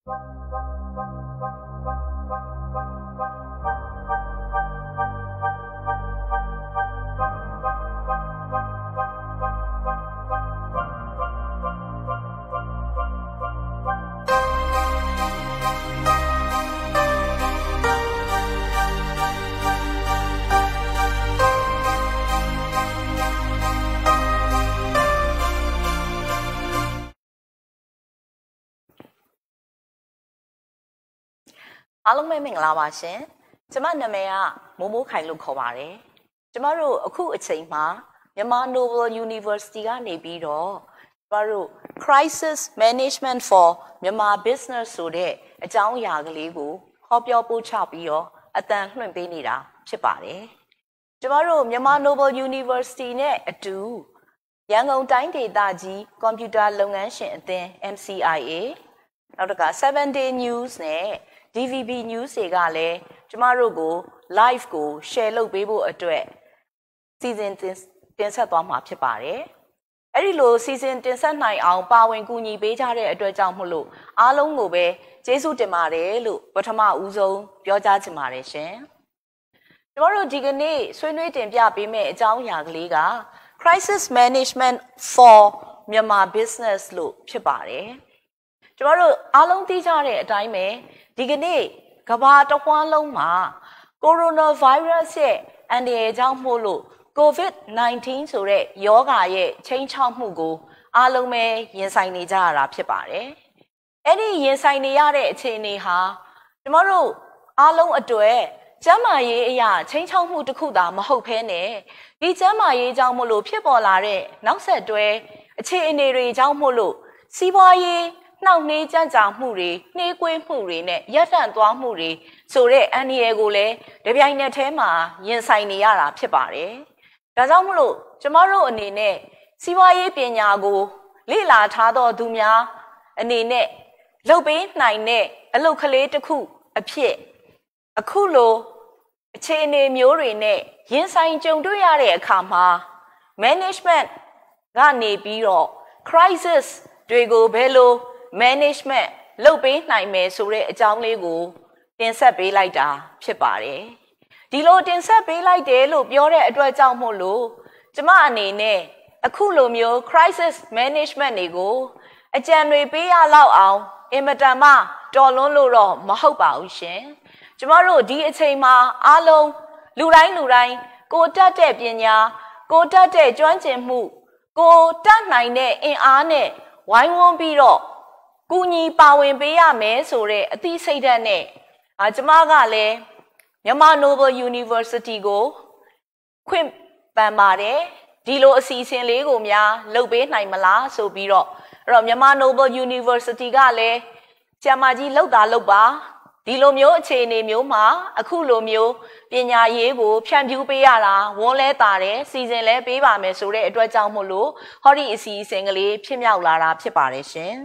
အားလုံးပဲမင်္ဂလာပါရှင်ကျမနာမည်ကမိုးမိုးခိုင်လို့ခေါ်ပါတယ်ကျမတို့အခုအချိန်မှာမြန်မာ Noble University ကနေပြီးတော့ကျမတို့ Crisis Management for Myanmar Business ဆိုတဲ့အကြောင်းအရာကလေးကိုဟောပြောပို့ချပြီးတော့အတန်လွှင့်ပေးနေတာဖြစ်ပါတယ်ကျမတို့မြန်မာ Noble University နဲ့အတူရန်ကုန်တိုင်းဒေသကြီးကွန်ပျူတာလုပ်ငန်းရှင်အသင်း MCIA နောက်တစ်ခါ7 Day News နဲ့ DVB News တွေကလည်းကျမတို့ကို live ကို share လုပ်ပေးဖို့အတွက်စီစဉ်တင်ဆက်သွားမှာဖြစ်ပါတယ်။အဲ့ဒီလိုစီစဉ်တင်ဆက်နိုင်အောင်ပါဝင်ကူညီပေးကြတဲ့အတွက်ကြောင့်မို့လို့အားလုံးကိုပဲကျေးဇူးတင်ပါတယ်လို့ပထမဦးဆုံးပြောကြားချင်ပါတယ်ရှင်။ကျမတို့ဒီကနေ့ဆွေးနွေးတင်ပြပေးမယ့်အကြောင်းအရာကလေးက Crisis Management for Myanmar Business လို့ဖြစ်ပါတယ်။ကျမတို့အားလုံးသိကြတဲ့အတိုင်းပဲဒီကနေ့ကမ္ဘာတစ်ဝန်းလုံးမှာကိုရိုနာဗိုင်းရပ်စ်ရဲ့အန္တရာယ်ကြောင့်မို့လို့ COVID-19 ဆိုတဲ့ရောဂါရဲ့ချိန်ချောက်မှုကိုအားလုံးပဲရင်ဆိုင်နေကြရတာဖြစ်ပါတယ်။အဲ့ဒီရင်ဆိုင်နေရတဲ့အခြေအနေဟာကျမတို့အားလုံးအတွက်ကျန်းမာရေးအရာချိန်ချောက်မှုတစ်ခုသာမဟုတ်ဘဲနဲ့ဒီကျန်းမာရေးကြောင့်မို့လို့ဖြစ်ပေါ်လာတဲ့နောက်ဆက်တွဲအခြေအနေတွေကြောင့်မို့လို့စီးပွားရေးနှောင့်နှေးကြန့်ကြာမှုတွေနှေးကွေးမှုတွေနဲ့ရပ်တန့်သွားမှုတွေဆိုတဲ့အန္တရာယ်ကိုလည်းတပြိုင်နက်တည်းမှာရင်ဆိုင်နေရတာဖြစ်ပါတယ်။ဒါကြောင့်မလို့ကျမတို့အနေနဲ့စီးပွားရေးပညာကိုလေ့လာထားသောသူများအနေနဲ့လုပ်ပေးနိုင်တဲ့အလုပ်ကလေးတစ်ခုအဖြစ်အခုလိုအခြေအနေမျိုးတွေနဲ့ရင်ဆိုင်ကြုံတွေ့ရတဲ့အခါမှာ management ကနေပြီးတော့ crisis တွေကိုဘယ်လိုmanagement လုပ်ပေးနိုင်မယ်ဆိုတဲ့အကြောင်းလေးကိုတင်ဆက်ပေးလိုက်တာဖြစ်ပါတယ်။ဒီလိုတင်ဆက်ပေးလိုက်တယ်လို့ပြောတဲ့အတွက်ကြောင့်မို့လို့ကျမအနေနဲ့အခုလိုမျိုး crisis management တွေကိုအကြံတွေပေးရလောက်အောင်အင်မတန်မှတော်လွန်းလို့တော့မဟုတ်ပါဘူးရှင်။ကျမတို့ဒီအချိန်မှာအားလုံးလူတိုင်းကိုတတ်တဲ့ပညာကိုတတ်တဲ့ကျွမ်းကျင်မှုကိုတတ်နိုင်တဲ့အင်အားနဲ့ဝိုင်းဝန်းပြီးတော့ကူညီပါဝင်ပေးရမယ်ဆိုတဲ့အသိစိတ်ဓာတ်နဲ့ကျမကလည်းမြန်မာ Noble University ကိုခွင့်ပန်ပါတယ်ဒီလိုအစီအစဉ်လေးကိုများလုပ်ပေးနိုင်မလားဆိုပြီးတော့အဲ့တော့မြန်မာ Noble University ကလည်းဆရာမကြီးလှုပ်ပါဒီလိုမျိုးအခြေအနေမျိုးမှာအခုလိုမျိုးပညာရေးကိုဖြန့်ဖြူးပေးရတာဝန်းလဲတာတယ်စီစဉ်လဲပေးပါမယ်ဆိုတဲ့အတွက်ကြောင့်မို့လို့ဟောဒီအစီအစဉ်ကလေးဖြစ်မြောက်လာတာဖြစ်ပါတယ်ရှင်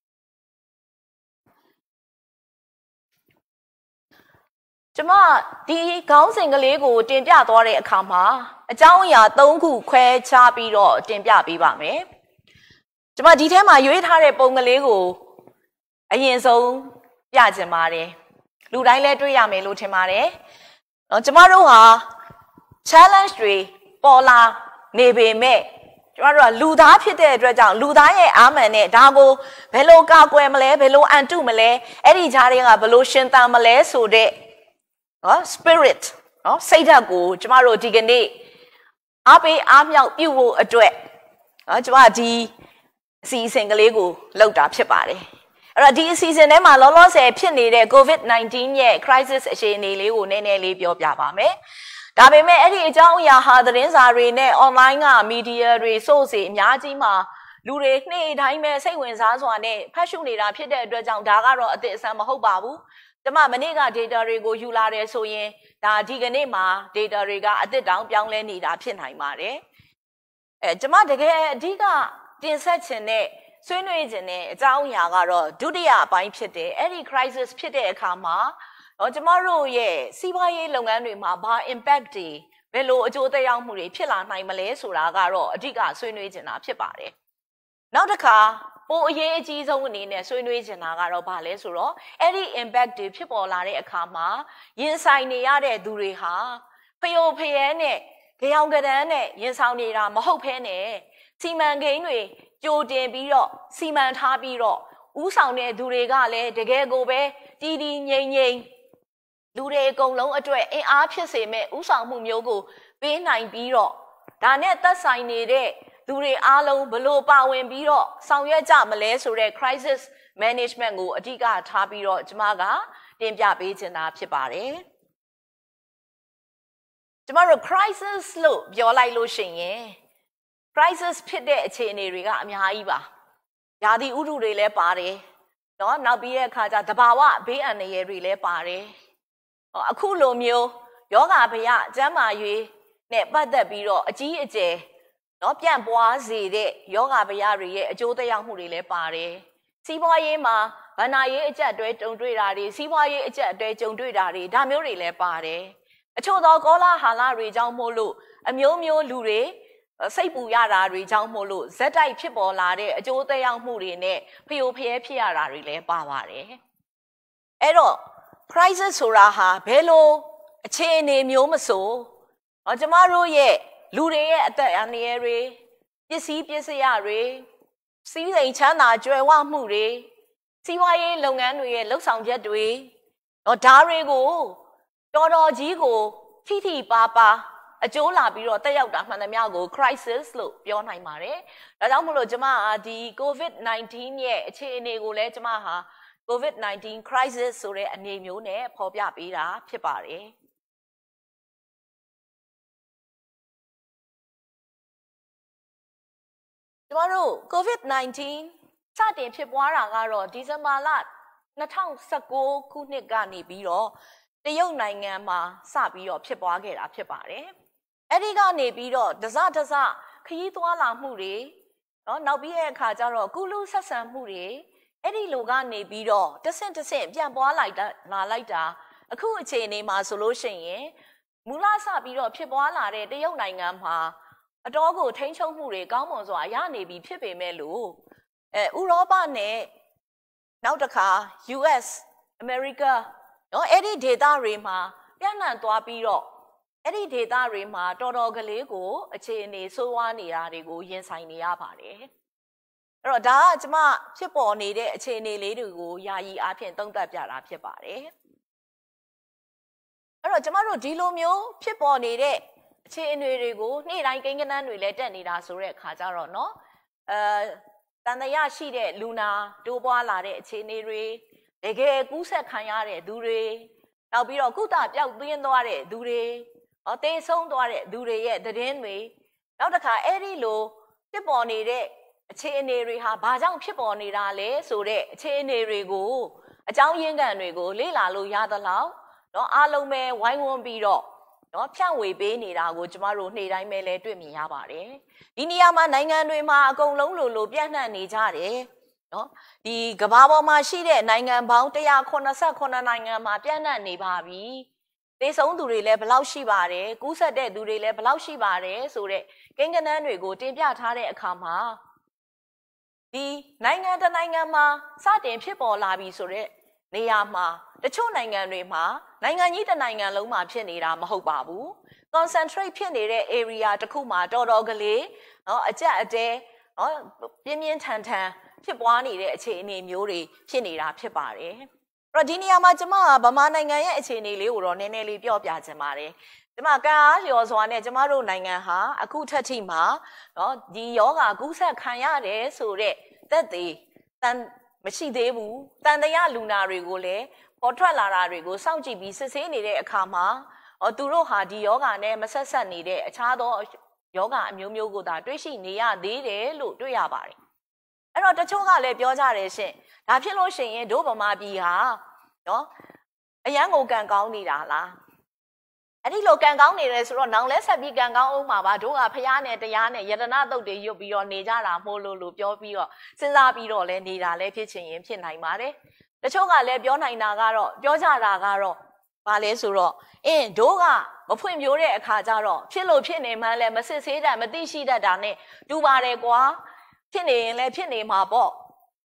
ကျမဒီခေါင်းစဉ်ကလေးကိုတင်ပြသွားတဲ့အခါမှာအကြောင်းအရာ၃ခုခွဲခြားပြီးတော့တင်ပြပေးပါမယ်ကျမဒီထဲမှာရွေးထားတဲ့ပုံကလေးကိုအရင်ဆုံးပြချင်ပါတယ်လူတိုင်းလည်းတွေ့ရမယ်လို့ထင်ပါတယ်ကျမတို့ဟာ challenge တွေပေါ်လာနေပေမဲ့ကျမတို့ကလူသားဖြစ်တဲ့အတွက်ကြောင့်လူသားရဲ့အာမန်နဲ့ဒါကိုဘယ်လိုကာကွယ်မလဲဘယ်လိုအန်တုမလဲအဲ့ဒီကြားတွေကဘယ်လိုရှင်သန်မလဲဆိုတဲ့spirit စိတ်ဓာတ်ကိုကျမတို့ဒီကနေ့အားပေးအားမြောက်ပြုဖို့အတွက်ကျမဒီအစီအစဉ်ကလေးကိုလုပ်တာဖြစ်ပါတယ်အဲ့တော့ဒီအစီအစဉ်ထဲမှာလောလောဆယ်ဖြစ်နေတဲ့ COVID-19 ရဲ့ crisis အခြေအနေလေးကိုနည်းနည်းလေးပြောပြပါမယ်ဒါပေမဲ့အဲ့ဒီအကြောင်းအရာဟာသတင်းစာတွေနဲ့ online က media တွေ source တွေအများကြီးမှာလူတွေနေ့တိုင်းပဲစိတ်ဝင်စားစွာနဲ့ဖတ်ရှုနေတာဖြစ်တဲ့အတွက်ကြောင့်ဒါကတော့အသစ်အဆန်းမဟုတ်ပါဘူးကျမမနေ့က data တွေကိုယူလာတယ်ဆိုရင်ဒါဒီကနေ့မှာ data တွေကအသစ်တောင်ပြောင်းလဲနေတာဖြစ်နိုင်ပါတယ်ကျမတကယ်အဓိကတင်ဆက်ခြင်းနဲ့ဆွေးနွေးခြင်းနဲ့အကြောင်းအရာကတော့ဒုတိယအပိုင်းဖြစ်တယ်အဲ့ဒီ crisis ဖြစ်တဲ့အခါမှာကျမတို့ရဲ့စီးပွားရေးလုပ်ငန်းတွေမှာဘာ impact တွေဘယ်လိုအကျိုးသက်ရောက်မှုတွေဖြစ်လာနိုင်မလဲဆိုတာကတော့အဓိကဆွေးနွေးခြင်းတာဖြစ်ပါတယ်နောက်တစ်ခါပပိုအရေးအကြီးဆုံးအနေနဲ့ဆွေးနွေးချင်တာကတော့ဘာလဲဆိုတော့အဲ့ဒီ impact တွေဖြစ်ပေါ်လာတဲ့အခါမှာရင်ဆိုင်နေရတဲ့သူတွေဟာဖျို့ဖျဲနဲ့ကြောင်ကဒန်းနဲ့ရင်ဆောင်နေတာမဟုတ်ဘဲနဲ့စီမံကိန်းတွေကြိုတင်ပြီးတော့စီမံထားပြီးတော့ဥဆောင်တဲ့သူတွေကလည်းတကယ်ကိုပဲတည်တည်ငြိမ်ငြိမ်လူတွေအကုန်လုံးအတွက်အင်အားဖြစ်စေမဲ့ဥဆောင်မှုမျိုးကိုပေးနိုင်ပြီးတော့ဒါနဲ့သက်ဆိုင်နေတဲ့သူတွေအားလုံးဘလို့ပါဝင်ပြီးတော့ဆောင်ရွက်ကြမလဲဆိုတဲ့ crisis management ကိုအဓိကထားပြီးတော့ကျမကတင်ပြပေးချင်တာဖြစ်ပါတယ်ကျမတို့ crisis လို့ပြောလိုက်လို့ရှိရင် crisis ဖြစ်တဲ့အခြေအနေတွေကအများကြီးပါယာတိဥတုတွေလည်းပါတယ်เนาะနောက်ပြီးတဲ့အခါကျသဘာဝဘေးအန္တရာယ်တွေလည်းပါတယ်အခုလိုမျိုးယောဂဗျကျန်းမာရေးနဲ့ပတ်သက်ပြီးတော့အကြီးအကျယ်เนาะပြန့်ပွားစေတဲ့ယောဂဗျတွေရဲ့အကျိုးသက်ရောက်မှုတွေလည်းပါတယ်စီးပွားရေးမှာဗဏ္ဍာရေးအကျပ်တွဲကြုံတွေ့တာတွေစီးပွားရေးအကျပ်တွဲကြုံတွေ့တာတွေဒါမျိုးတွေလည်းပါတယ်အချို့သောကောလာဟာလတွေကြောင့်မို့လို့အမျိုးမျိုးလူတွေစိတ်ပူရတာတွေကြောင့်မို့လို့ဇက်တိုက်ဖြစ်ပေါ်လာတဲ့အကျိုးသက်ရောက်မှုတွေနဲ့ဖျို့ဖျဲဖြစ်ရတာတွေလည်းပါပါတယ်အဲ့တော့ crisis ဆိုတာဟာဘယ်လိုအခြေအနေမျိုးမဆိုကျမတို့ရဲ့လူတွေရဲ့အသက်အန္တရာယ်တွေပစ္စည်းပစ္စယတွေစီးစိမ်ချမ်းသာကြွယ်ဝမှုတွေစီးပွားရေးလုပ်ငန်းတွေရဲ့လှုပ်ဆောင်ချက်တွေဒါတွေကိုတော်တော်ကြီးကိုထိထိပါပါအကျိုးလာပြီးတော့တက်ရောက်တာမှန်သမျှကို crisis လို့ပြောနိုင်ပါတယ်။ဒါကြောင့်မို့လို့ကျမဒီ COVID-19 ရဲ့အခြေအနေကိုလည်းကျမဟာ COVID-19 crisis ဆိုတဲ့အနေမျိုးနဲ့ဖော်ပြပေးတာဖြစ်ပါတယ်။ကျမတို့ COVID-19 စတင်ဖြစ်ပွားတာကတော့ဒီဇင်ဘာလ2019ခုနှစ်ကနေပြီးတော့တရုတ်နိုင်ငံမှာစပြီးတော့ဖြစ်ပွားခဲ့တာဖြစ်ပါတယ်။အဲ့ဒီကနေပြီးတော့တစခရီးသွားလာမှုတွေနောက်ပြီးတဲ့အခါကျတော့ကုလူဆက်ဆံမှုတွေအဲ့ဒီလိုကနေပြီးတော့တဆင့်ပြန်ပွားလိုက်တာအခုအခြေအနေမှာဆိုလို့ရှိရင်မူလစပြီးတော့ဖြစ်ပွားလာတဲ့တရုတ်နိုင်ငံမှာအတော်ကိုထိန်းချုပ်မှုတွေကောင်းမွန်စွာရနေပြီဖြစ်ပေမဲ့လို့ဥရောပနဲ့နောက်တစ်ခါ US အမေရိကအဲ့ဒီဒေသတွေမှာပြန့်နှံ့သွားပြီးတော့အဲ့ဒီဒေသတွေမှာတော်ကလေးကိုအခြေအနေဆိုးဝါးနေတာတွေကိုရင်ဆိုင်နေရပါတယ်အဲ့တော့ဒါကကျမဖြစ်ပေါ်နေတဲ့အခြေအနေလေးတွေကိုယာယီအားဖြင့်သုံးသပ်ပြတာဖြစ်ပါတယ်အဲ့တော့ကျမတို့ဒီလိုမျိုးဖြစ်ပေါ်နေတဲ့အခြေအနေတွေကိုနေ့တိုင်းကိန်းကနန်းတွေလည်းတက်နေတာဆိုတဲ့အခါကျတော့တန်တရားရှိတဲ့လူနာတိုးပွားလာတဲ့အခြေအနေတွေတကယ်ကူးဆက်ခံရတဲ့သူတွေနောက်ပြီးတော့ကုသပျောက်သွင်းသွားတဲ့သူတွေတေဆုံးသွားတဲ့သူတွေရဲ့သတင်းတွေနောက်တစ်ခါအဲ့ဒီလိုဖြစ်ပေါ်နေတဲ့အခြေအနေတွေဟာဘာကြောင့်ဖြစ်ပေါ်နေတာလဲဆိုတဲ့အခြေအနေတွေကိုအကြောင်းရင်းခံတွေကိုလေ့လာလို့ရသလောက်အားလုံးပဲဝိုင်းဝန်းပြီးတော့ဖြန့်ဝေပေးနေတာကိုကျမတို့နေ့တိုင်းပဲလဲတွေ့မြင်ရပါတယ်ဒီနေရာမှာနိုင်ငံတွေမှာအကုန်လုံးလိုပြန့်နှံ့နေကြတယ်ဒီကမ္ဘာပေါ်မှာရှိတဲ့နိုင်ငံပေါင်း189နိုင်ငံမှာပြန့်နှံ့နေပါပြီသေဆုံးသူတွေလည်းဘယ်လောက်ရှိပါတယ်ကူးစက်တဲ့သူတွေလည်းဘယ်လောက်ရှိပါတယ်ဆိုတဲ့ကိန်းဂဏန်းတွေကိုတင်ပြထားတဲ့အခါမှာဒီနိုင်ငံတစ်နိုင်ငံမှာစတင်ဖြစ်ပေါ်လာပြီဆိုတဲ့နေရာမှာတချို့နိုင်ငံတွေမှာနိုင်ငံကြီးတစ်နိုင်ငံလုံးမှာဖြစ်နေတာမဟုတ်ပါဘူး concentrate ဖြစ်နေတဲ့ area တစ်ခုမှာတော်ကလေးအကြက်အတဲပြင်းထန်ဖြစ်ပွားနေတဲ့အခြေအနေမျိုးတွေဖြစ်နေတာဖြစ်ပါတယ်အဲ့တော့ဒီနေရာမှာကျမကဗမာနိုင်ငံရဲ့အခြေအနေလေးကိုတော့နည်းနည်းလေးပြောပြချင်ပါတယ်ကျမကံအားလျော်စွာနဲ့ကျမတို့နိုင်ငံဟာအခုထက်ထိမှာဒီယောဂကူးစက်ခံရတယ်ဆိုတဲ့သက်သေမရှိသေးဘူးတန်တရားလူနာတွေကိုလည်းပေါ်ထွက်လာတာတွေကိုစောင့်ကြည့်ပြီးစစ်ဆေးနေတဲ့အခါမှာသူတို့ဟာဒီယောဂနဲ့မဆက်ဆက်နေတဲ့အခြားသောယောဂအမျိုးမျိုးကိုသာတွေ့ရှိနေရသေးတယ်လို့တွေ့ရပါတယ်အဲ့တော့တချို့ကလည်းပြောကြတယ်ရှင်ဒါဖြစ်လို့ရှိရင်တို့ဗမာပြည်ဟာအရန်ကိုကံကောင်းနေတာလားအဲ့ဒီလိုကံကောင်းနေတယ်ဆိုတော့နောင်လဲဆက်ပြီးကံကောင်းအောင်မှာပါတို့ကဖျားနဲ့တရားနဲ့ယတနာတုတ်တွေရွတ်ပြီးတော့နေကြတာမို့လို့ပြောပြီးတော့စဉ်းစားပြီးတော့လဲနေတာလဲဖြစ်ချင်ရင်ဖြစ်နိုင်ပါတယ်တချို့ကလည်းပြောနိုင်တာကတော့ပြောကြတာကတော့ဘာလဲဆိုတော့တို့ကမဖွင့်ပြိုးတဲ့အခါကျတော့ဖြစ်လို့ဖြစ်နေမှန်းလဲမစစ်ဆေးတတ်မသိရှိတတ်တာနဲ့တူပါတယ်ကွာဖြစ်နေရင်လည်းဖြစ်နေမှာပေါ့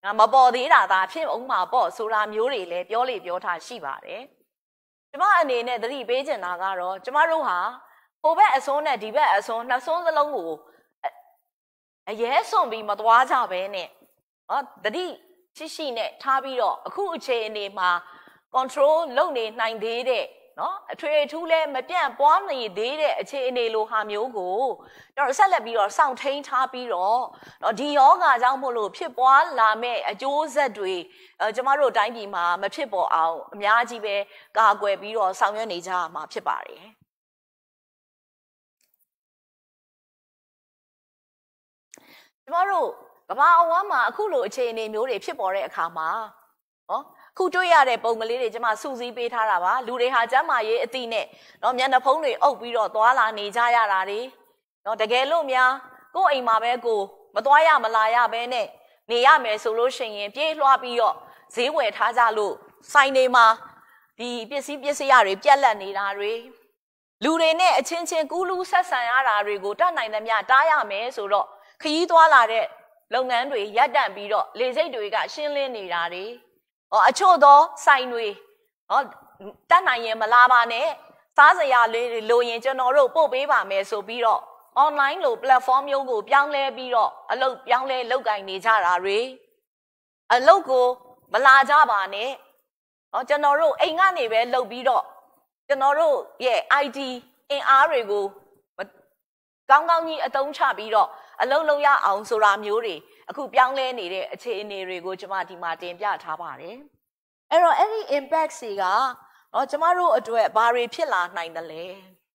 မပေါ်သေးတာဒါဖြစ်အောင်မှာပေါ့ဆိုတာမျိုးတွေလည်းပြောလေပြောထားရှိပါတယ်ကျမအနေနဲ့သတိပေးချင်တာကတော့ကျမတို့ဟာဟိုဘက်အစွန်းနဲ့ဒီဘက်အစွန်းနှစ်စွန်းစလုံးကိုအရဲစွန့်ပြီးမသွားကြဘဲနဲ့သတိရှိနဲ့ထားပြီးတော့အခုအခြေအနေမှာ control လုပ်နေနိုင်သေးတဲ့အထွေထူးလဲမပြန့်ပွားနေသေးတဲ့အခြေအနေလိုဟာမျိုးကိုကျွန်တော်ဆက်လက်ပြီးတော့စောင့်ထိန်ထားပြီးတော့ဒီယောဂါကြောင့်မို့လို့ဖြစ်ပွားလာမဲ့အကျိုးဆက်တွေကျမတို့တိုင်းပြည်မှာမဖြစ်ပေါ်အောင်အများကြီးပဲကာကွယ်ပြီးတော့ဆောင်ရွက်နေကြမှာဖြစ်ပါတယ်ကျမတို့ကမ္ဘာအဝန်းမှာအခုလိုအခြေအနေမျိုးတွေဖြစ်ပေါ်တဲ့အခါမှာခုတွေ့ရတဲ့ပုံကလေးတွေကျမစူးစီးပေးထားတာပါလူတွေဟာကျမ်းမာရေးအသိနဲ့မျက်နှာဖုံးတွေအုပ်ပြီးတော့သွာလာနေကြရတာတွေတကယ်လို့များကိုယ့်အိမ်မှာပဲကိုမသွားရမလာရပဲနဲ့နေရမယ်ဆိုလို့ရှိရင်ပြေးလွှားပြီးတော့ဈေးဝယ်ထားကြလို့ဆိုင်တွေမှာဒီပစ္စည်းရတွေပြက်လက်နေတာတွေလူတွေနဲ့အချင်းချင်းကူးလူးဆက်ဆံရတာတွေကိုတတ်နိုင်သမျှတားရမယ်ဆိုတော့ခရီးသွားလာတဲ့လုပ်ငန်းတွေရပ်တန့်ပြီးတော့လေဆိပ်တွေကရှင်းလင်းနေတာတွေအချို့သောဆိုင်တွေတတ်နိုင်ရင်မလာပါနဲ့စားစရာလေးတွေလိုရင်ကျွန်တော်တို့ပို့ပေးပါမယ်ဆိုပြီးတော့ online လို platform မျိုးကိုပြောင်းလဲပြီးတော့အလုပ်ပြောင်းလဲလုပ်ကင်နေကြတာတွေအလုပ်ကိုမလာကြပါနဲ့ကျွန်တော်တို့အိမ်ကနေပဲလုပ်ပြီးတော့ကျွန်တော်တို့ရဲ့ IT အင်အားတွေကိုကောင်းကောင်းကြီးအသုံးချပြီးတော့အလုပ်လုပ်ရအောင်ဆိုတာမျိုးတွေအခုပြောင်းလဲနေတဲ့အခြေအနေတွေကိုကျွန်မဒီမှာတင်ပြထားပါတယ်အဲ့တော့အဲ့ဒီ impact တွေကကျွန်မတို့အတွက်ဘာတွေဖြစ်လာနိုင်တယ်လဲ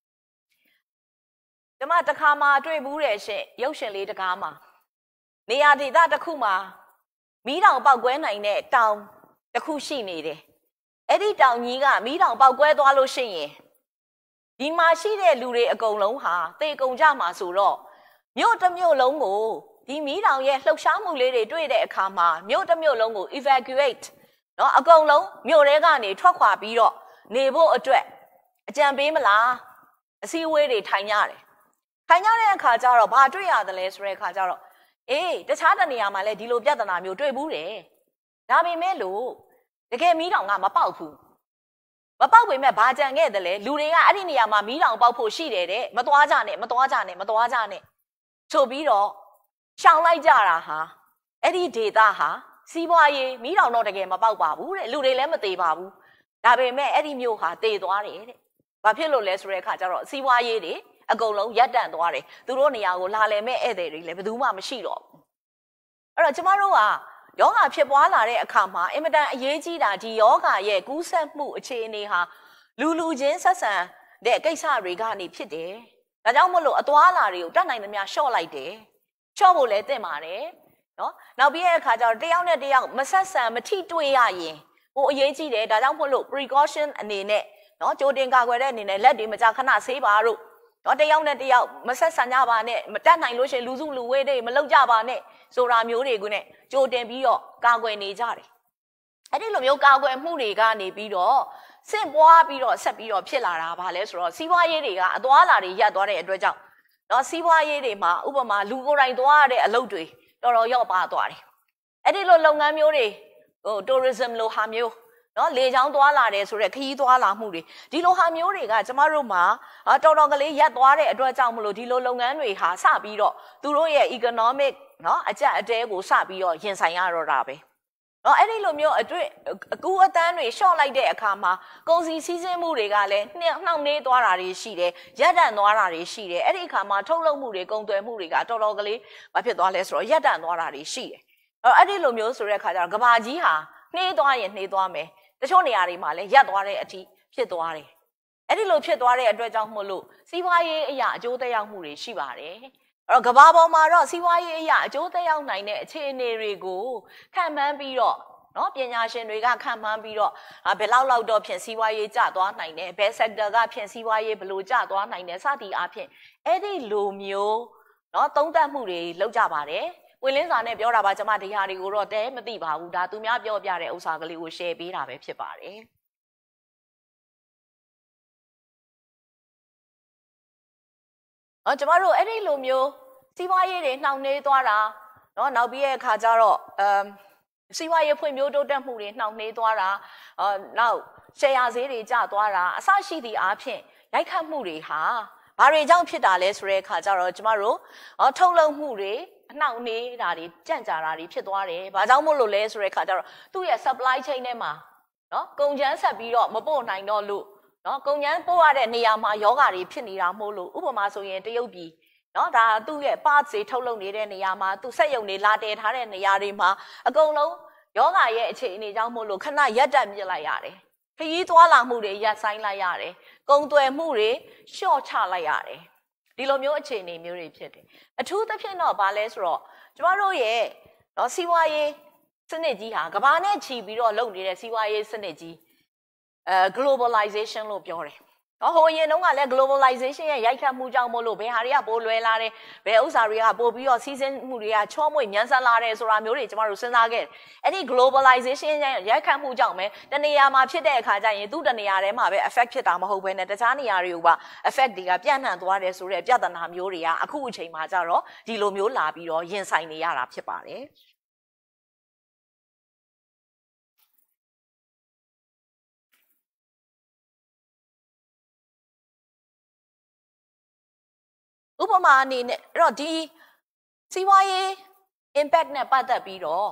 ကျွန်မတစ်ခါမှတွေ့ဘူးတယ်ရှင်ရုပ်ရှင်လေးတစ်ကားမှာနေရာဒေသတစ်ခုမှာမီးတောင်ပေါက်ကွဲနိုင်တဲ့တောင်တစ်ခုရှိနေတယ်အဲ့ဒီတောင်ကြီးကမီးတောင်ပေါက်ကွဲသွားလို့ရှိရင်ဒီမှာရှိတဲ့လူတွေအကုန်လုံးဟာသေကုန်ကြမှာဆိုတော့မြို့တစ်မြို့လုံးကိုဒီမီးတောင်ရဲ့လှုပ်ရှားမှုလေးတွေတွေ့တဲ့အခါမှာမြို့တစ်မြို့လုံးကို evacuate အကုန်လုံးမြို့ထဲကနေထွက်ခွာပြီးတော့နေဖို့အတွက်အကြံပေးမလားအစည်းအဝေးတွေထိုင်ကြတယ်ထိုင်ကြတဲ့အခါကျတော့ဘာတွေ့ရတယ်လဲဆိုတဲ့အခါကျတော့တခြားတနေရာမှာလည်းဒီလိုပြဿနာမျိုးတွေ့ဘူးတယ်ဒါပေမဲ့လို့တကယ်မီးတောင်ကမပေါက်ဘူးမပေါက်ပေမဲ့ဘာကြံခဲ့တယ်လဲလူတွေကအဲ့ဒီနေရာမှာမီးတောင်ပေါက်ဖို့ရှိတယ်တဲ့မသွားကြနဲ့ဆိုပြီးတော့ရှောင်လိုက်ကြတာဟာအဲ့ဒီဒေတာဟာစီးပွားရေးမီးတောင်တော့တကယ်မပေါက်ပါဘူးတဲ့လူတွေလည်းမသေးပါဘူးဒါပေမဲ့အဲ့ဒီမြို့ဟာသေသွားတယ်တဲ့ဘာဖြစ်လို့လဲဆိုတဲ့အခါကျတော့စီးပွားရေးတွေအကုန်လုံးရပ်တန့်သွားတယ်သူတို့နေရာကိုလာလည်မဲ့ဧည့်သည်တွေလည်းဘယ်သူမှမရှိတော့ဘူးအဲ့တော့ကျမတို့ကယောဂဖြစ်ပွားလာတဲ့အခါမှာအင်မတန်အရေးကြီးတာဒီယောဂရဲ့ကူးစက်မှုအခြေအနေဟာလူချင်းဆက်ဆံတဲ့ကိစ္စတွေကနေဖြစ်တယ်ဒါကြောင့်မလို့အသွားလာတွေကိုတတ်နိုင်သမျှရှော့လိုက်တယ်ရှော့ဖို့လည်းသင့်ပါတယ်နောက်ပြီးတဲ့အခါကျတော့တယောက်နဲ့တယောက်မဆက်ဆံမထိတွေ့ရရင်ဟိုအရေးကြီးတယ်ဒါကြောင့်မို့လို့ precaution အနေနဲ့ကြိုတင်ကာကွယ်တဲ့အနေနဲ့လက်တွေမကြာခဏဆေးပါတို့တယောက်နဲ့တယောက်မဆက်ဆံကြပါနဲ့မတတ်နိုင်လို့ရှိရင်လူစုလူဝေးတွေမလုပ်ကြပါနဲ့ဆိုတာမျိုးတွေကနဲ့ကြိုတင်ပြီးတော့ကာကွယ်နေကြတယ်အဲ့ဒီလိုမျိုးကာကွယ်မှုတွေကနေပြီးတော့ဆင့်ပွားပြီးတော့ဆက်ပြီးတော့ဖြစ်လာတာဗာလဲဆိုတော့စီးပွားရေးတွေကအသွားလာတွေရပ်သွားတဲ့အတွက်ကြောင့်စီးပွားရေးတွေမှာဥပမာလူကိုယ်တိုင်သွားရတဲ့အလုပ်တွေတော်တော်ရောက်ပါသွားတယ်အဲ့ဒီလိုလုပ်ငန်းမျိုးတွေtourism လိုဟာမျိုးလေချောင်းသွားလာတယ်ဆိုတဲ့ခရီးသွားလာမှုတွေဒီလိုဟာမျိုးတွေကကျမတို့မှာတော်တော်ကလေးရပ်သွားတဲ့အတွက်ကြောင့်မလို့ဒီလိုလုပ်ငန်းတွေဟာစပြီးတော့သူတို့ရဲ့ economic အကျပ်အတဲကိုစပြီးတော့ရင်ဆိုင်ရတော့တာပဲအဲ့ဒီလိုမျိုးအကူအတန်းတွေရှော့လိုက်တဲ့အခါမှာကုန်စည်စီးဆင်းမှုတွေကလည်းနှောင့်နှေးသွားတာတွေရှိတယ်ရပ်တန့်သွားတာတွေရှိတယ်အဲ့ဒီအခါမှာထုတ်လုပ်မှုတွေကုန်သွယ်မှုတွေကတော်တော်ကလေးဘာဖြစ်သွားလဲဆိုတော့ရပ်တန့်သွားတာတွေရှိတယ်အဲ့ဒီလိုမျိုးဆိုတဲ့အခါကျတော့ကဘာကြီးဟာနှေးသွားရင်နှေးသွားမယ်တချို့နေရာတွေမှာလည်းရပ်သွားတဲ့အထိဖြစ်သွားတယ်အဲ့ဒီလိုဖြစ်သွားတဲ့အတွက်ကြောင့်မို့လို့စီးပွားရေးအရာအကျိုးသက်ရောက်မှုတွေရှိပါတယ်အဲ့တော့ကဘာပေါ်မှာတော့စီးပွားရေးအရာအကျိုးသက်ရောက်နိုင်တဲ့အခြေအနေတွေကိုခံမှန်းပြီးတော့ပညာရှင်တွေကခံမှန်းပြီးတော့ဘယ်လောက်တော့ဖြင့်စီးပွားရေးကျသွားနိုင်တယ်ဘယ် sector ကဖြင့်စီးပွားရေးဘယ်လိုကျသွားနိုင်တယ်စသည်အားဖြင့်အဲ့ဒီလိုမျိုးသုံးသပ်မှုတွေလုပ်ကြပါတယ်ဝင်လင်းစာနဲ့ပြောတာပါကျွန်မဒီဟာတွေကိုတော့တဲမသိပါဘူးဒါသူများပြောပြတဲ့ဥစ္စာကလေးကို share ပေးတာပဲဖြစ်ပါတယ်ကျမတို့အဲ့ဒီလိုမျိုးစီးပွားရေးတွေနှောင့်နှေးသွားတာနောက်ပြီးရဲ့အခါကျတော့စီးပွားရေးဖွံ့ဖြိုးတိုးတက်မှုတွေနှောင့်နှေးသွားတာနောက်ရှယ်ယာဈေးတွေကျသွားတာအဆရှိသည့်အားဖြင့်ရိုက်ခတ်မှုတွေဟာဘာတွေကြောင့်ဖြစ်တာလဲဆိုတဲ့အခါကျတော့ကျမတို့ထုတ်လုပ်မှုတွေအနှောင့်နှေးတာတွေကြန့်ကြာတာတွေဖြစ်သွားတယ်။ဘာကြောင့်မို့လို့လဲဆိုတဲ့အခါကျတော့သူ့ရဲ့ supply chain ထဲမှာကုန်ကျန်းဆက်ပြီးတော့မပို့နိုင်တော့လို့ကုန်ကျန်းပို့ရတဲ့နေရာမှာယောဂါတွေဖြစ်နေတာမို့လို့ဥပမာဆိုရင်တရုတ်ပြည်ဒါသူ့ရဲ့ parts တွေထုတ်လုပ်နေတဲ့နေရာမှာသူစက်ရုံတွေလာတည်ထားတဲ့နေရာတွေမှာအကုန်လုံးယောဂါရဲ့အခြေအနေကြောင့်မို့လို့ခဏရက်တက်မြစ်လိုက်ရတယ်။ခရီးသွားလာမှုတွေရပ်ဆိုင်းလိုက်ရတယ်။ကုန်သွယ်မှုတွေလျှော့ချလိုက်ရတယ်။ဒီလိုမျိုးအခြေအနေမျိုးတွေဖြစ်တယ်။အထူးသဖြင့်တော့ဗာလဲဆိုတော့ကျမတို့ရဲ့စီးပွားရေးစနစ်ကြီးဟာကမ္ဘာနဲ့ချီပြီးတော့လုပ်နေတဲ့စီးပွားရေးစနစ်ကြီးglobalization လို့ပြောတယ်။ဟိုအရင်တုန်းကလည်း globalization ရဲ့ရိုက်ခတ်မှုကြောင့်မို့လို့ဘယ်ဟာတွေကပိုလွယ်လာတယ်ဘယ်ဥစ္စာတွေကပိုပြီးတော့စီးဆင်းမှုတွေကချောမွေ့ညံစလာတယ်ဆိုတာမျိုးတွေကျမတို့စဉ်းစားခဲ့တယ်။အဲ့ဒီ globalization ရဲ့ရိုက်ခတ်မှုကြောင့်ပဲတနေရာမှာဖြစ်တဲ့အခါကျရင်သူ့တနေရာထဲမှာပဲ effect ဖြစ်တာမဟုတ်ဘဲနဲ့တခြားနေရာတွေကိုပါ effect တွေကပြန့်နှံ့သွားတယ်ဆိုတဲ့ပြဿနာမျိုးတွေကအခုအချိန်မှာကျတော့ဒီလိုမျိုးလာပြီးတော့ရင်ဆိုင်နေရတာဖြစ်ပါတယ်။ဥပမာအနေနဲ့အဲ့တော့ဒီစီးပွားရေး impact နဲ့ပတ်သက်ပြီးတော့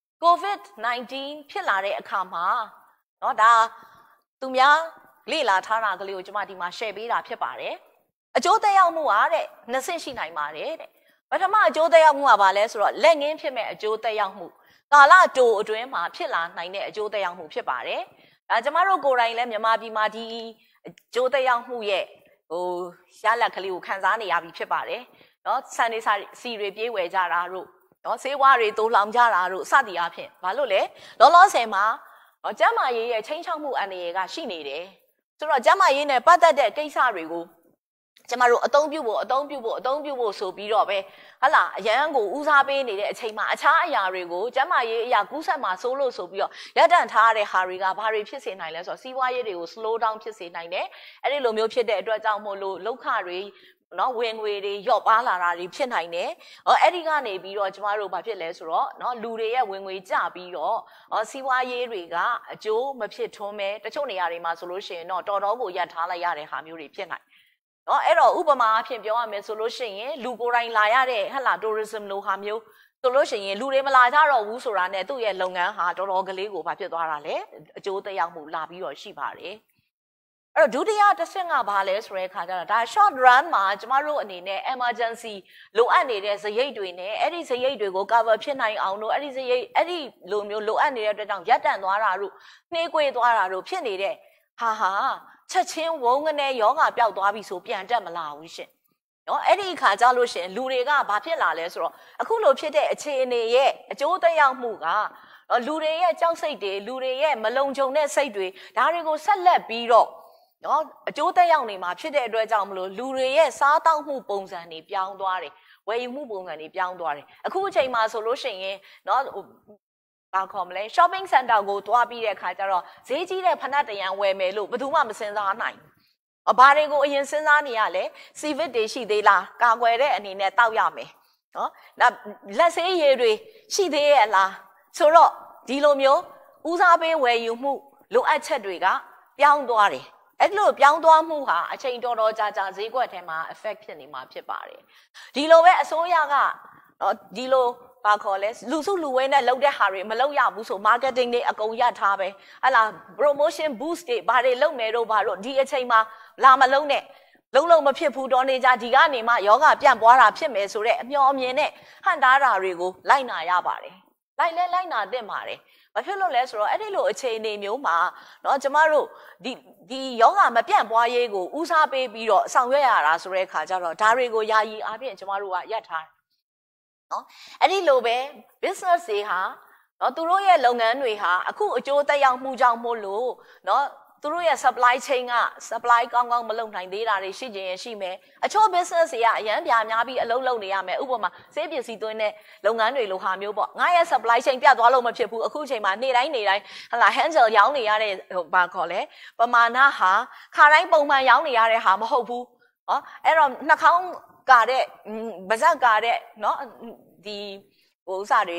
COVID-19 ဖြစ်လာတဲ့အခါမှာဒါသူများလေ့လာထားတာကလေးကိုကျွန်မဒီမှာ share ပေးတာဖြစ်ပါတယ်အကျိုးသက်ရောက်မှုကတဲ့နှစ်ဆင့်ရှိနိုင်ပါတယ်တဲ့ပထမအကျိုးသက်ရောက်မှုကဘာလဲဆိုတော့လက်ငင်းဖြစ်မဲ့အကျိုးသက်ရောက်မှုကာလတိုအတွင်းမှာဖြစ်လာနိုင်တဲ့အကျိုးသက်ရောက်မှုဖြစ်ပါတယ်ဒါကျွန်မတို့ကိုယ်တိုင်လည်းမြန်မာပြည်မှာဒီအကျိုးသက်ရောက်မှုရဲ့ရလဒ်ကလေးကိုခံစားနေရပြီဖြစ်ပါတယ်ဆန်နေစီတွေပြေးဝယ်ကြတာတို့ဆေးဝါးတွေတိုးလောင်ကြတာတို့စသည်အားဖြင့်ဘာလို့လဲလောလောဆယ်မှာကျန်းမာရေးရဲ့ချိန်ချောက်မှုအန္တရာယ်ကရှိနေတယ်ဆိုတော့ကျန်းမာရေးနဲ့ပတ်သက်တဲ့ကိစ္စတွေကိုကျမတို့အသုံးပြုဖို့ဆိုပြီးတော့ပဲဟလာအရန်ကိုဦးစားပေးနေတဲ့အချိန်မှာအခြားအရာတွေကိုကျန်းမာရေးအရာကူးစက်မှာစိုးလို့ဆိုပြီးတော့ရပ်တန့်ထားတဲ့ဟာတွေကဘာတွေဖြစ်စေနိုင်လဲဆိုတော့စီးပွားရေးတွေကို slow down ဖြစ်စေနိုင်တယ်အဲ့ဒီလိုမျိုးဖြစ်တဲ့အတွက်ကြောင့်မို့လို့လောက်ခတွေဝင်ငွေတွေလျော့ပါလာတာတွေဖြစ်နိုင်တယ်အဲ့ဒီကနေပြီးတော့ကျမတို့ဘာဖြစ်လဲဆိုတော့လူတွေရဲ့ဝင်ငွေကျပြီးတော့စီးပွားရေးတွေကအကျိုးမဖြစ်ထွန်းပဲတချို့နေရာတွေမှာဆိုလို့ရှိရင်တော့တော်တော်ကိုရပ်ထားလိုက်ရတဲ့ဟာမျိုးတွေဖြစ်နိုင်အဲ့တော့ဥပမာအဖြစ်ပြောရမယ်ဆိုလို့ရှိရင်လူကိုယ်တိုင်လာရတဲ့tourism လိုဟာမျိုးဆိုလို့ရှိရင်လူတွေမလာကြတော့ဘူးဆိုတာနဲ့သူ့ရဲ့လုပ်ငန်းဟာတော်တော်ကလေးကိုဘာဖြစ်သွားတာလဲအကျိုးသက်ရောက်မှုလာပြီးတော့ရှိပါတယ်အဲ့တော့ဒုတိယတစ်ဆင့်ကဘာလဲဆိုတဲ့အခါကျတော့ဒါ short run မှာကျမတို့အနေနဲ့ emergency လိုအပ်နေတဲ့စရိတ်တွေနဲ့အဲ့ဒီစရိတ်တွေကို cover ဖြစ်နိုင်အောင်လို့အဲ့ဒီလိုမျိုးလိုအပ်နေတဲ့အတွက်ကြောင့်ရပ်တန့်သွားတာတို့နှေးကွေးသွားတာတို့ဖြစ်နေတဲ့ဟာချက်ချင်းဝုန်းကနေယောဂပျောက်သွားပြီဆိုပြန်တက်မလာဘူးရှင်အဲ့ဒီအခါကျလို့ရှင်လူတွေကဘာဖြစ်လာလဲဆိုတော့အခုလိုဖြစ်တဲ့အခြေအနေရဲ့အကျိုးသက်ရောက်မှုကလူတွေရဲ့ကြောက်စိတ်တွေလူတွေရဲ့မလုံခြုံတဲ့စိတ်တွေဒါတွေကိုဆက်လက်ပြီးတော့အကျိုးသက်ရောက်နေမှာဖြစ်တဲ့အတွက်ကြောင့်မလို့လူတွေရဲ့စားတောက်မှုပုံစံတွေပြောင်းသွားတယ်ဝယ်ယူမှုပုံစံတွေပြောင်းသွားတယ်အခုအချိန်မှာဆိုလို့ရှိရင်ဘာခေါ်မလဲ shopping center ကိုတွားပြီးတဲ့အခါကျတော့ဈေးကြီးတဲ့ဖနက်တရံဝယ်မယ်လို့ဘယ်သူမှမစင်စားနိုင်ဘာတွေကိုအရင်စဉ်းစားနေရလဲ civic တွေရှိသေးလားကာကွယ်တဲ့အနေနဲ့တောက်ရမယ်လက်ဆေးရည်တွေရှိသေးရဲ့လားဆိုတော့ဒီလိုမျိုးဦးစားပေးဝယ်ယူမှုလိုအပ်ချက်တွေကပြောင်းသွားတယ်အဲ့လိုပြောင်းသွားမှုဟာအချိန်တော်တော်ကြာဈေးကွက်ထဲမှာ effect ဖြစ်နေမှာဖြစ်ပါတယ်ဒီလိုပဲအစိုးရကဒီလိုဘာခေါ်လဲလူစုလူဝဲနဲ့လုပ်တဲ့ဟာတွေမလုပ်ရဘူးဆို marketing တွေအကုန်ရထားပဲဟလာ promotion boost တွေဘာတွေလုပ်မယ်တော့ဘာလို့ဒီအချိန်မှာလာမလုံးနဲ့လုံးမဖြစ်ဘူးတော့နေကြဒီကနေမှယောဂပြန့်ပွားတာဖြစ်မယ်ဆိုတဲ့အမျှော်အမြင်နဲ့ဟန်တားတာတွေကိုလိုက်နာရပါတယ်လိုက်နာသင့်ပါတယ်ဘာဖြစ်လို့လဲဆိုတော့အဲ့ဒီလိုအခြေအနေမျိုးမှာကျမတို့ဒီယောဂမပြန့်ပွားရေးကိုဦးစားပေးပြီးတော့ဆောင်ရွက်ရတာဆိုတဲ့အခါကျတော့ဒါတွေကိုယာယီအားဖြင့်ကျမတို့ကရပ်ထားတယ်အဲ့ဒီလိုပဲ business တွေဟာသူတို့ရဲ့လုပ်ငန်းတွေဟာအခုအကျိုးသက်ရောက်မှုကြောင့်မို့လို့သူတို့ရဲ့ supply chain က supply ကောင်းမလုပ်နိုင်သေးတာတွေရှိခြင်းရှိမယ်အချို့ business တွေကအရန်ပြာများပြီးအလုပ်လုပ်နေရမယ်ဥပမာစေးပစ္စည်းသွင်းတဲ့လုပ်ငန်းတွေလိုဟာမျိုးပေါ့ငါရဲ့ supply chain ပြတ်သွားလို့မဖြစ်ဘူးအခုချိန်မှာနေ့တိုင်းhandle ရောင်းနေရတဲ့ဘာခေါ်လဲပမာဏဟာခါတိုင်းပုံမှန်ရောင်းနေရတဲ့ဟာမဟုတ်ဘူးအဲ့တော့နှာခေါင်းကာတဲ့ဗဇက်ကတဲ့ဒီဥစ္စာတွေ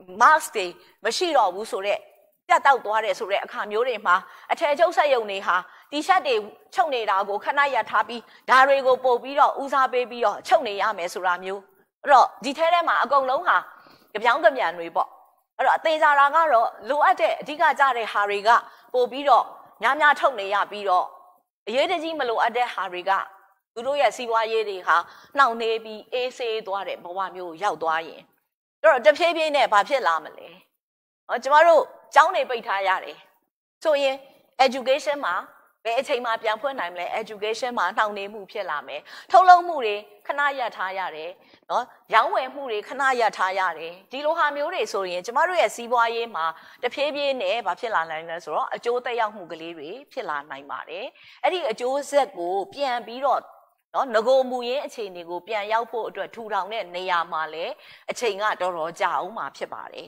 mask တွေမရှိတော့ဘူးဆိုတော့ပြတ်တောက်သွားတယ်ဆိုတဲ့အခါမျိုးတွေမှာအထည်ချုပ်ဆက်ယုံတွေဟာတီရှပ်တွေချုပ်နေတာကိုခဏရထားပြီးဒါတွေကိုပို့ပြီးတော့ဦးစားပေးပြီးတော့ချုပ်နေရမယ်ဆိုတာမျိုးအဲ့တော့ဒီထဲထဲမှာအကုန်လုံးဟာကြပြောင်းကြပြန်တွေပေါ့အဲ့တော့အသေးစားတာကတော့လိုအပ်တဲ့အဓိကကြတဲ့ဟာတွေကပို့ပြီးတော့များထုတ်နေရပြီးတော့အရေးတကြီးမလိုအပ်တဲ့ဟာတွေကသူတို့ရဲ့စီးပွားရေးတွေဟာနှောင့်နှေးပြီးအေးဆေးသွားတဲ့ဘဝမျိုးရောက်သွားရင်အဲ့တော့တဖြည်းဖြည်းနဲ့ဘာဖြစ်လာမလဲကျမတို့ကျောင်းတွေပိတ်ထားရတယ်ဆိုရင် education မှာဘယ်အချိန်မှပြန်ဖွင့်နိုင်မလဲ education မှာနှောင့်နှေးမှုဖြစ်လာမယ်ထုတ်လုပ်မှုတွေခဏရပ်ထားရတယ်နော်ရောင်းဝယ်မှုတွေခဏရပ်ထားရတယ်ဒီလိုဟာမျိုးတွေဆိုရင်ကျမတို့ရဲ့စီးပွားရေးမှာတဖြည်းဖြည်းနဲ့ဘာဖြစ်လာနိုင်လဲဆိုတော့အကျိုးသက်ရောက်မှုကလေးတွေဖြစ်လာနိုင်ပါတယ်အဲ့ဒီအကျိုးဆက်ကိုပြန်ပြီးတော့နော်ငကိုမူရင်းအခြေအနေကိုပြန်ရောက်ဖို့အတွက်ထူထောင်တဲ့နေရာမှာလည်းအချိန်ကတော်တော်ကြာအောင်မှာဖြစ်ပါတယ်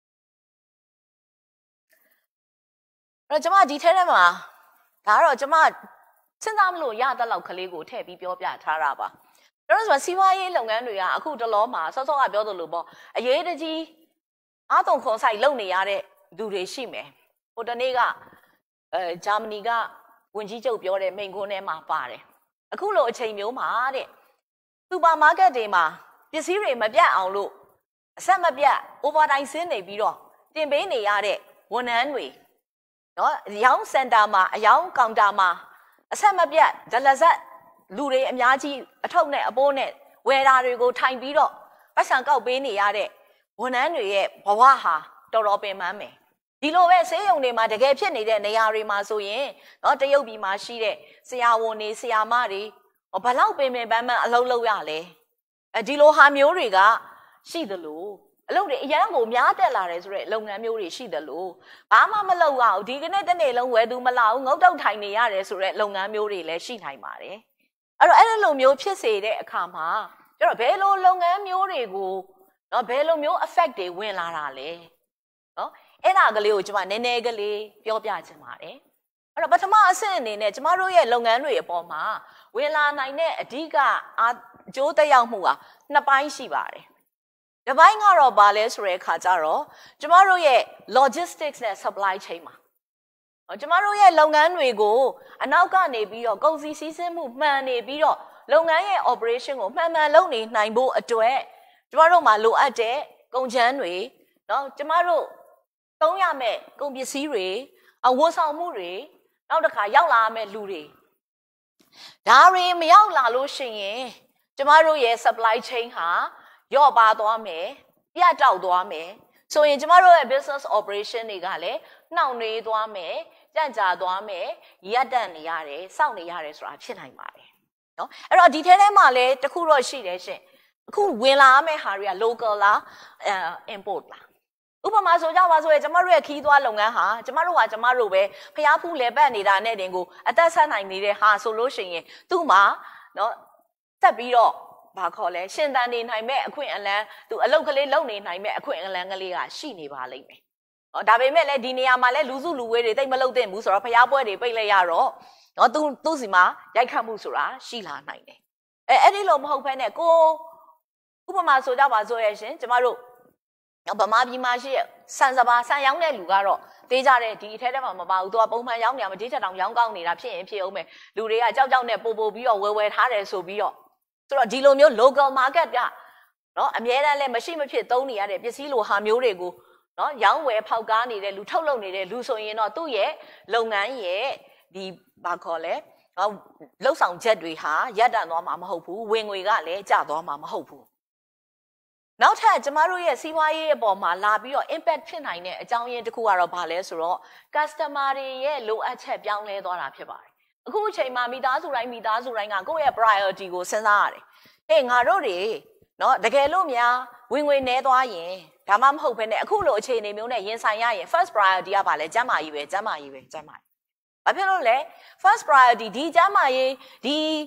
အဲ့တော့ကျမဒီထဲထဲမှာဒါကတော့ကျမစဉ်းစားမလို့ရတဲ့လောက်ကလေးကိုထည့်ပြီးပြောပြထားတာပါဒါဆိုစီးပွားရေးလုပ်ငန်းတွေကအခုတလောမှာစောစောကပြောသလိုပေါ့အရေးတကြီးအားသွန်ခွန်ဆိုင်လုပ်နေရတဲ့လူတွေရှိမယ်ဟိုတနေ့ကဂျာမနီကဝန်ကြီးချုပ်ပြောတဲ့မိန့်ခွန်းထဲမှာပါတယ်အခုလိုအချိန်မျိုးမှာတဲ့စူပါမားကတ်တွေမှာပစ္စည်းတွေမပြတ်အောင်လို့အဆက်မပြတ် overtime ဆင်းနေပြီးတော့တင်ပေးနေရတဲ့ဝန်ထမ်းတွေနော်ရောင်းစင်တာမှာအယောင်းကောင်တာမှာအဆက်မပြတ်ဒလဇက်လူတွေအများကြီးအထုပ်နဲ့အပိုးနဲ့ဝယ်တာတွေကိုထိုင်ပြီးတော့ပတ်စံကောက်ပေးနေရတဲ့ဝန်ထမ်းတွေရဲ့ဘဝဟာတော်တော်ပင်ပန်းမယ်ဒီလိုပဲဆေးရုံတွေမှာတကယ်ဖြစ်နေတဲ့နေရာတွေမှာဆိုရင်နော်တရုတ်ပြည်မှာရှိတဲ့ဆရာဝန်တွေဆရာမတွေဘလောက်ပင်ပန်းပန်းအလုပ်လုပ်ရလဲဒီလိုဟာမျိုးတွေကရှိသလိုအလုပ်တွေအရန်ကိုများတက်လာတယ်ဆိုတဲ့လုပ်ငန်းမျိုးတွေရှိတယ်လို့ဘာမှမလုပ်ရဘူးဒီကနေ့တစ်နေ့လုံးဝယ်သူမလာဘူးငုတ်တုတ်ထိုင်နေရတယ်ဆိုတဲ့လုပ်ငန်းမျိုးတွေလည်းရှိနိုင်ပါတယ်အဲ့တော့အဲ့လိုမျိုးဖြစ်စေတဲ့အခါမှာကျတော့ဘယ်လိုလုပ်ငန်းမျိုးတွေကိုနော်ဘယ်လိုမျိုး effect တွေဝင်လာတာလဲနော်အဲ့ဒါကလေးကိုကျွန်မနည်းနည်းကလေးပြောပြချင်ပါတယ်အဲ့တော့ပထမအဆင့်အနေနဲ့ကျမတို့ရဲ့လုပ်ငန်းတွေအပေါ်မှာဝင်လာနိုင်တဲ့အဓိကအကျိုးသက်ရောက်မှုဟာနှစ်ပိုင်းရှိပါတယ်ဒီပိုင်းကတော့ဘာလဲဆိုတဲ့အခါကျတော့ကျမတို့ရဲ့ logistics နဲ့ supply chain မှာကျမတို့ရဲ့လုပ်ငန်းတွေကိုအနောက်ကနေပြီးတော့ကုန်စည်စီးဆင်းမှုမှန်နေပြီးတော့လုပ်ငန်းရဲ့ operation ကိုမှန်လုပ်နေနိုင်ဖို့အတွက်ကျမတို့မှာလိုအပ်တဲ့ကုန်ချမ်းတွေနော်ကျမတို့သုံးရမယ့်ကုန်ပစ္စည်းတွေဝန်ဆောင်မှုတွေနောက်တစ်ခါရောက်လာမယ့်လူတွေဒါတွေမရောက်လာလို့ရှိရင်ကျမတို့ရဲ့ supply chain ဟာရော့ပါသွားမယ်ပြတ်တောက်သွားမယ်ဆိုရင်ကျမတို့ရဲ့ business operation တွေကလည်းနှောင့်နှေးသွားမယ်ကြန့်ကြာသွားမယ်ရပ်တန့်နေရတယ်စောင့်နေရတယ်ဆိုတာဖြစ်နိုင်ပါတယ်နော်အဲ့တော့ဒီထဲထဲမှာလည်းတခုတော့ရှိတယ်ရှင်အခုဝင်လာမယ့်ဟာတွေက local လားimport လားဥပမာဆိုကြပါဆိုရင်ကျမတို့ရဲ့ခီးသွားလုပ်ငန်းဟာကျမတို့ပဲဖျားဖူးလဲပတ်နေတာနဲ့တင်ကိုအသက်ဆက်နိုင်နေတဲ့ဟာဆိုလို့ရှိရင်သူ့မှာနော်တက်ပြီးတော့ဘာခေါ်လဲရှင်သန်နေနိုင်မဲ့အခွင့်အလမ်းသူအလုတ်ကလေးလုပ်နေနိုင်မဲ့အခွင့်အလမ်းကလေးကရှိနေပါလိမ့်မယ်။ဒါပေမဲ့လည်းဒီနေရာမှာလည်းလူစုလူဝေးတွေတိတ်မလုပ်သင့်ဘူးဆိုတော့ဖျားပွဲတွေပိတ်လိုက်ရတော့နော်သူ့စီမှာရိုက်ခတ်မှုဆိုတာရှိလာနိုင်တယ်။အဲ့ဒီလိုမဟုတ်ဘဲနဲ့ကိုဥပမာဆိုကြပါဆိုရရှင်ကျမတို့ဗမာပြည်မှာရှိဆန်စပါဆန်ရောင်းတဲ့လူကတော့တေးကြတဲ့ဒီအထက်ထဲမှာမပါဘူးသူကပုံမှန်ရောင်းနေရမှာဒီထက်တောင်ရောင်းကောင်းနေတာဖြစ်ရင်ဖြစ်အောင်မယ်လူတွေကကြောက်နဲ့ပို့ပြီးတော့ဝယ်ထားတယ်ဆိုပြီးတော့ဆိုတော့ဒီလိုမျိုး local market ကနော်အများအားလည်းမရှိမဖြစ်သုံးနေရတဲ့ပစ္စည်းလိုဟာမျိုးတွေကိုနော်ရောင်းဝယ်ဖောက်ကားနေတဲ့လူထုတ်လုပ်နေတဲ့လူဆိုရင်တော့သူ့ရဲ့လုပ်ငန်းရဲ့ဒီဘာခေါ်လဲလှုပ်ဆောင်ချက်တွေဟာရပ်တန့်သွားမှာမဟုတ်ဘူးဝင်ငွေကလည်းကျသွားမှာမဟုတ်ဘူးနောက်ထပ်ကျမတို့ရဲ့စီးပွားရေးအပေါ်မှာလာပြီးတော့ impact ဖြစ်နိုင်တဲ့အကြောင်းရင်းတစ်ခုကတော့ဘာလဲဆိုတော့ customer တွေရဲ့လိုအပ်ချက်ပြောင်းလဲသွားတာဖြစ်ပါတယ်အခုအချိန်မှာမိသားစုတိုင်းကကိုယ့်ရဲ့ priority ကိုစဉ်းစားရတယ်ဟေးငါတို့တွေနော်တကယ်လို့များဝင်ငွေနည်းသွားရင်ဒါမှမဟုတ်ဘဲနဲ့အခုလိုအခြေအနေမျိုးနဲ့ရင်ဆိုင်ရရင် first priority ကဘာလဲကျန်းမာရေးပဲဘာဖြစ်လို့လဲ first priority ဒီကျန်းမာရေးဒီ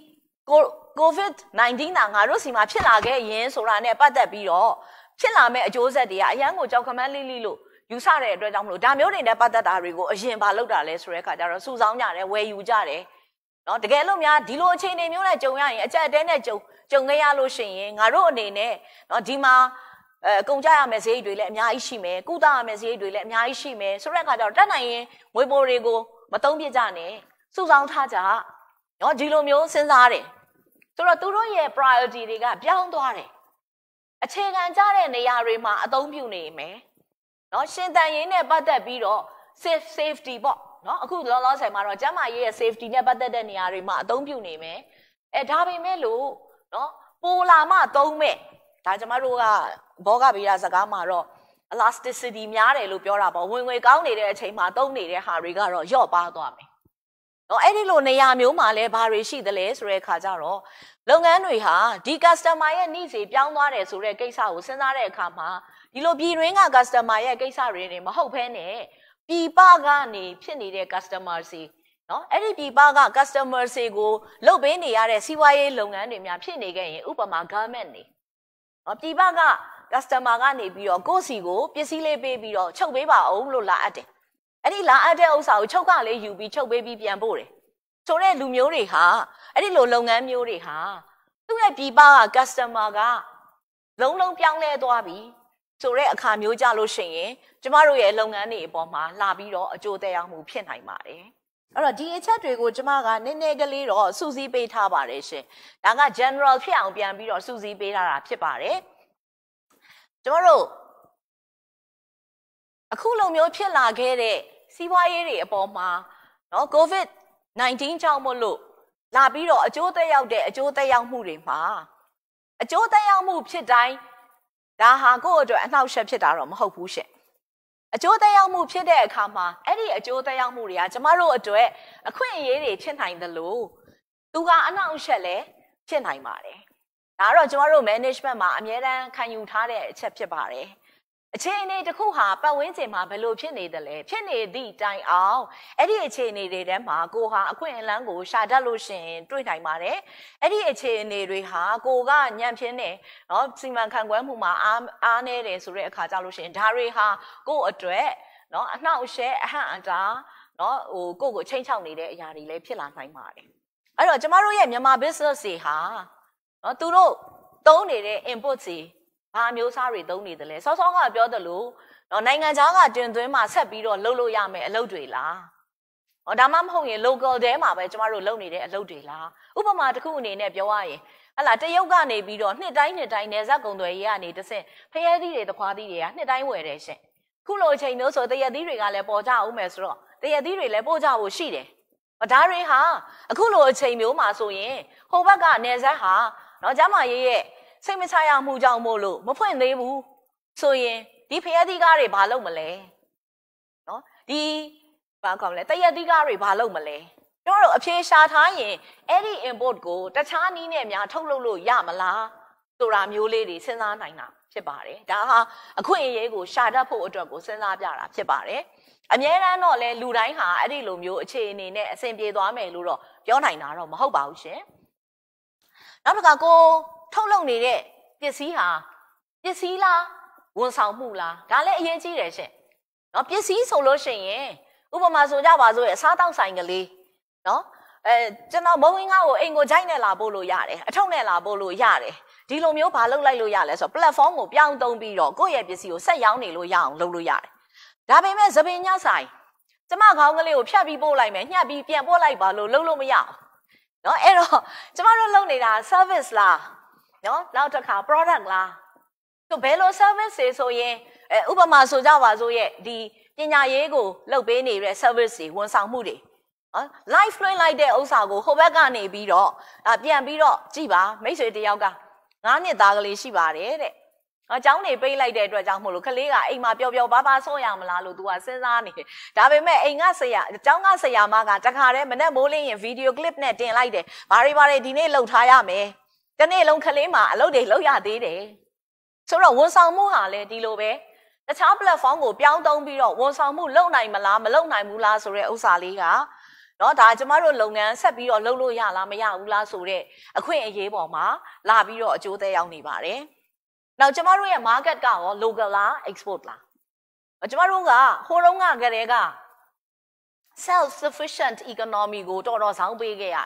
COVID-19 ကငါတို့စီမှာဖြစ်လာခဲ့ရင်ဆိုတာနဲ့ပတ်သက်ပြီးတော့ဖြစ်လာမဲ့အကျိုးဆက်တွေကအရန်ကိုကြောက်ခမန်းလိလိလို့ယူဆတဲ့အတွက်ကြောင့်မလို့ဒါမျိုးတွေနဲ့ပတ်သက်တာတွေကိုအရင်ဘာလုပ်တာလဲဆိုတဲ့အခါကျတော့စုဆောင်းကြတယ်ဝယ်ယူကြတယ်နော်တကယ်လို့များဒီလိုအခြေအနေမျိုးနဲ့ကြုံရရင်အကြက်တဲနဲ့ကြုံခဲ့ရလို့ရှိရင်ငါတို့အနေနဲ့နော်ဒီမှာကုန်ကြရမယ်ဈေးတွေလည်းအများကြီးရှိမယ်ကုသရမယ်ဈေးတွေလည်းအများကြီးရှိမယ်ဆိုတဲ့အခါကျတော့တက်နိုင်ရင်ငွေပိုတွေကိုမသုံးပြကြနဲ့စုဆောင်းထားကြနော်ဒီလိုမျိုးစဉ်းစားတယ်ဆိုတော့သူတို့ရဲ့ priority တွေကပြောင်းသွားတယ်အခြေခံကြတဲ့နေရာတွေမှာအသုံးပြုနေမယ်နော်ရှင်တန်ရေးနဲ့ပတ်သက်ပြီးတော့ safety ပေါ့နော်အခုလောလောဆယ်မှာတော့ကျန်းမာရေးရဲ့ safety နဲ့ပတ်သက်တဲ့နေရာတွေမှာအသုံးပြုနေမယ်ဒါပေမဲ့လို့နော်ပိုလာမှသုံးမဲ့ဒါကျမတို့ကဘောကဗီရာစကားမှာတော့ elasticity များတယ်လို့ပြောတာပေါ့ဝင်ငွေကောင်းနေတဲ့အချိန်မှာသုံးနေတဲ့ဟာတွေကတော့ယော့ပါသွားမယ်နော်အဲ့ဒီလိုနေရာမျိုးမှာလဲဘာတွေရှိသလဲဆိုတဲ့အခါကျတော့လုပ်ငန်းတွေဟာဒီ customer ရဲ့ needs တွေပြောင်းသွားတယ်ဆိုတဲ့ကိစ္စကိုစဉ်းစားတဲ့အခါမှာဒီလိုပြည်တွင်းက customer ရဲ့ကိစ္စတွေနေမဟုတ်ဘဲနဲ့ပြည်ပကနေဖြစ်နေတဲ့ customer စီနော်အဲ့ဒီပြည်ပက customer တွေကိုလုပ်ပေးနေရတဲ့စီးပွားရေးလုပ်ငန်းတွေများဖြစ်နေခဲ့ရင်ဥပမာ government နေနော်ပြည်ပက customer ကနေပြီးတော့ကိုယ့်စီကိုပစ္စည်းလေးပေးပြီးတော့ချုပ်ပေးပါအောင်လို့လာအပ်တယ်အဲ့ဒီလာအပ်တဲ့ဥစ္စာကိုချုပ်ကလေးယူပြီးချုပ်ပေးပြီးပြန်ပို့တယ်ဆိုတဲ့လူမျိုးတွေဟာအဲ့ဒီလိုလုပ်ငန်းမျိုးတွေဟာသူ့ရဲ့ပြည်ပက customer ကလုံးလုံးပြောင်းလဲသွားပြီဆိုတဲ့အခါမျိုးကြလို့ရှိရင်ကျမတို့ရဲ့လုပ်ငန်းတွေအပေါ်မှာလာပြီးတော့အကျိုးသက်ရောက်မှုဖြစ်နိုင်ပါတယ်အဲ့တော့ဒီအချက်တွေကိုကျမကနည်းနည်းကလေးတော့စူးစီးပေးထားပါတယ်ရှင်ဒါက general ဖြစ်အောင်ပြန်ပြီးတော့စူးစီးပေးထားတာဖြစ်ပါတယ်ကျမတို့အခုလိုမျိုးဖြစ်လာခဲ့တဲ့စီးပွားရေးတွေအပေါ်မှာနော် COVID-19 ကြောင့်မို့လို့လာပြီးတော့အကျိုးသက်ရောက်တဲ့အကျိုးသက်ရောက်မှုတွေမှာအကျိုးသက်ရောက်မှုဖြစ်တိုင်းဒါဟာကိုယ့်အတွက်အနှောက်အယှက်ဖြစ်တာတော့မဟုတ်ဘူးရှင်အကျိုးသက်ရောက်မှုဖြစ်တဲ့အခါမှာအဲ့ဒီအကျိုးသက်ရောက်မှုတွေကကျမတို့အတွက်အခွင့်အရေးတွေဖြစ်နိုင်တယ်လို့သူကအနှောက်အယှက်လည်းဖြစ်နိုင်ပါတယ်ဒါကတော့ကျမတို့ management မှာအမြဲတမ်းခံယူထားတဲ့အချက်ဖြစ်ပါတယ်အခြေအနေတစ်ခုဟာပတ်ဝန်းကျင်မှာဘယ်လိုဖြစ်နေတယ်လဲဖြစ်နေသည့်တိုင်အောင်အဲ့ဒီအခြေအနေတွေထဲမှာကိုဟာအခွင့်အလမ်းကိုရှာတတ်လို့ရှိရင်တွေ့နိုင်ပါတယ်အဲ့ဒီအခြေအနေတွေဟာကိုကညံ့ဖျင်းနေနော်စီမံခန့်ခွဲမှုမှာအားနေတယ်ဆိုတဲ့အခါကြလို့ရှိရင်ဒါတွေဟာကိုအတွက်နော်အနှောက်အယှက်အဟန့်အတားနော်ကိုချိန်ချောက်နေတဲ့အရာတွေလည်းဖြစ်လာနိုင်ပါတယ်အဲ့တော့ကျမတို့ရဲ့မြန်မာ business တွေဟာနော်သူတို့သုံးနေတဲ့ input တွေဘာမျိုးစားတွေသုံးနေတယ်လဲစောစောကပြောသလိုနော်နိုင်ငံခြားကတင်သွင်းမှာဆက်ပြီးတော့လုပ်လို့ရမယ်အလုပ်တွေလားဟောဒါမှမဟုတ်ရင် local တဲမှာပဲကျမတို့လုပ်နေတဲ့အလုပ်တွေလားဥပမာတစ်ခုအနေနဲ့ပြောရရင်ဟလာတရုတ်ကနေပြီးတော့နှစ်တိုင်းနယ်စပ်ကုန်သွယ်ရေးကနေတဆင့်ဖရဲသီးတွေသခွားသီးတွေကနှစ်တိုင်းဝယ်တယ်ရှင်ခုလိုအချိန်မျိုးဆိုတရက်သီးတွေကလည်းပေါ်ကြအောင်မယ်ဆိုတော့တရက်သီးတွေလည်းပို့ကြဖို့ရှိတယ်ဒါတွေဟာအခုလိုအချိန်မျိုးမှာဆိုရင်ဟိုဘက်ကနယ်စပ်ဟာနော်ကျမရေးရဲ့စိတ်မချရမှုကြောင့်မို့လို့မဖွင့်သေးဘူးဆိုရင်ဒီဖရဲသီးကားတွေဘာလုပ်မလဲနော်ဒီဘာကောင်းလဲတရက်သီးကားတွေဘာလုပ်မလဲတို့တို့အဖြေရှာထားရင်အဲ့ဒီ import ကိုတခြားနည်းနဲ့များထုတ်လုပ်လို့ရမလားဆိုတာမျိုးလေးတွေစဉ်းစားနိုင်တာဖြစ်ပါတယ်ဒါဟာအခွင့်အရေးကိုရှာတတ်ဖို့အတွက်ကိုစဉ်းစားပြတာဖြစ်ပါတယ်အများအားတော့လဲလူတိုင်းဟာအဲ့ဒီလိုမျိုးအခြေအနေနဲ့အဆင်ပြေသွားမယ်လို့တော့ပြောနိုင်တာတော့မဟုတ်ပါဘူးရှင်နောက်တစ်ခါကိုထုတ်လုပ်နေတဲ့ပစ္စည်းဟာပစ္စည်းလားဝန်ဆောင်မှုလားဒါလည်းအရေးကြီးတယ်ရှင်နော်ပစ္စည်းဆိုလို့ရှိရင်ဥပမာဆိုကြပါစို့အစားတောက်ဆိုင်ကလေးနော်ကျွန်တော်မုံဝင်းကားကိုအိမ်ကိုဂျိုက်နဲ့လာပို့လို့ရတယ်အထုပ်နဲ့လာပို့လို့ရတယ်ဒီလိုမျိုးဘာလုပ်လိုက်လို့ရလဲဆိုတော့ platform ကိုပြောင်းသုံးပြီးတော့ကိုယ့်ရဲ့ပစ္စည်းကိုဆက်ရောင်းနေလို့ရအောင်လုပ်လို့ရတယ်ဒါပေမဲ့သပင်ညဆိုင်ကျမခေါင်းကလေးကိုဖြတ်ပြီးပို့လိုက်မယ်ညှပ်ပြီးပြန်ပို့လိုက်ပါလို့လုပ်လို့မရအောင်နော်အဲ့တော့ကျမတို့လုပ်နေတာ service လားနော်နောက်တစ်ခါ product လားဆိုဘယ်လို service တွေဆိုရင်ဥပမာဆိုကြပါစို့ရဲ့ဒီပညာရေးကိုလုပ်ပေးနေတဲ့ service တွေဝန်ဆောင်မှုတွေနော် live လွှင့်လိုက်တဲ့ဥစ္စာကိုဟိုဘက်ကနေပြီးတော့ပြန်ပြီးတော့ကြည့်ပါမိတ်ဆွေတယောက်က9နှစ်သားကလေးရှိပါတယ်တဲ့အเจ้าနေပိတ်လိုက်တဲ့အတွက်ကြောင့်မို့လို့ကလေးကအိမ်မှာပျော်ပျော်ပါပါဆော့ရမလားလို့ तू ကစဉ်းစားနေတယ်ဒါပေမဲ့အိမ်ကဆရာအเจ้าကဆရာမကတခါတည်းမနဲ့မိုးလင်းရင်ဗီဒီယိုကလစ်နဲ့တင်လိုက်တယ်ဘာတွေဒီနေ့လှုပ်ထားရမယ်တနေ့လုံးကလေးမှာအလုပ်တွေလုပ်ရသေးတယ်ဆိုတော့ဝန်ဆောင်မှုဟာလည်းဒီလိုပဲတခြား platform ကိုပြောင်းသုံးပြီးတော့ဝန်ဆောင်မှုလုပ်နိုင်မလားမလုပ်နိုင်ဘူးလားဆိုတဲ့ဥစ္စာလေးကနော်ဒါကျမတို့လုပ်ငန်းဆက်ပြီးတော့လုပ်လို့ရလားမရဘူးလားဆိုတဲ့အခွင့်အရေးပေါ်မှာလာပြီးတော့အကျိုးသက်ရောက်နေပါတယ်နောက်ကျမတို့ရဲ့ market ကရော local လား export လားကျမတို့ကဟိုတုန်းကကတည်းက self sufficient economy ကိုတော်တော်ဆောင်ပေးခဲ့ရတယ်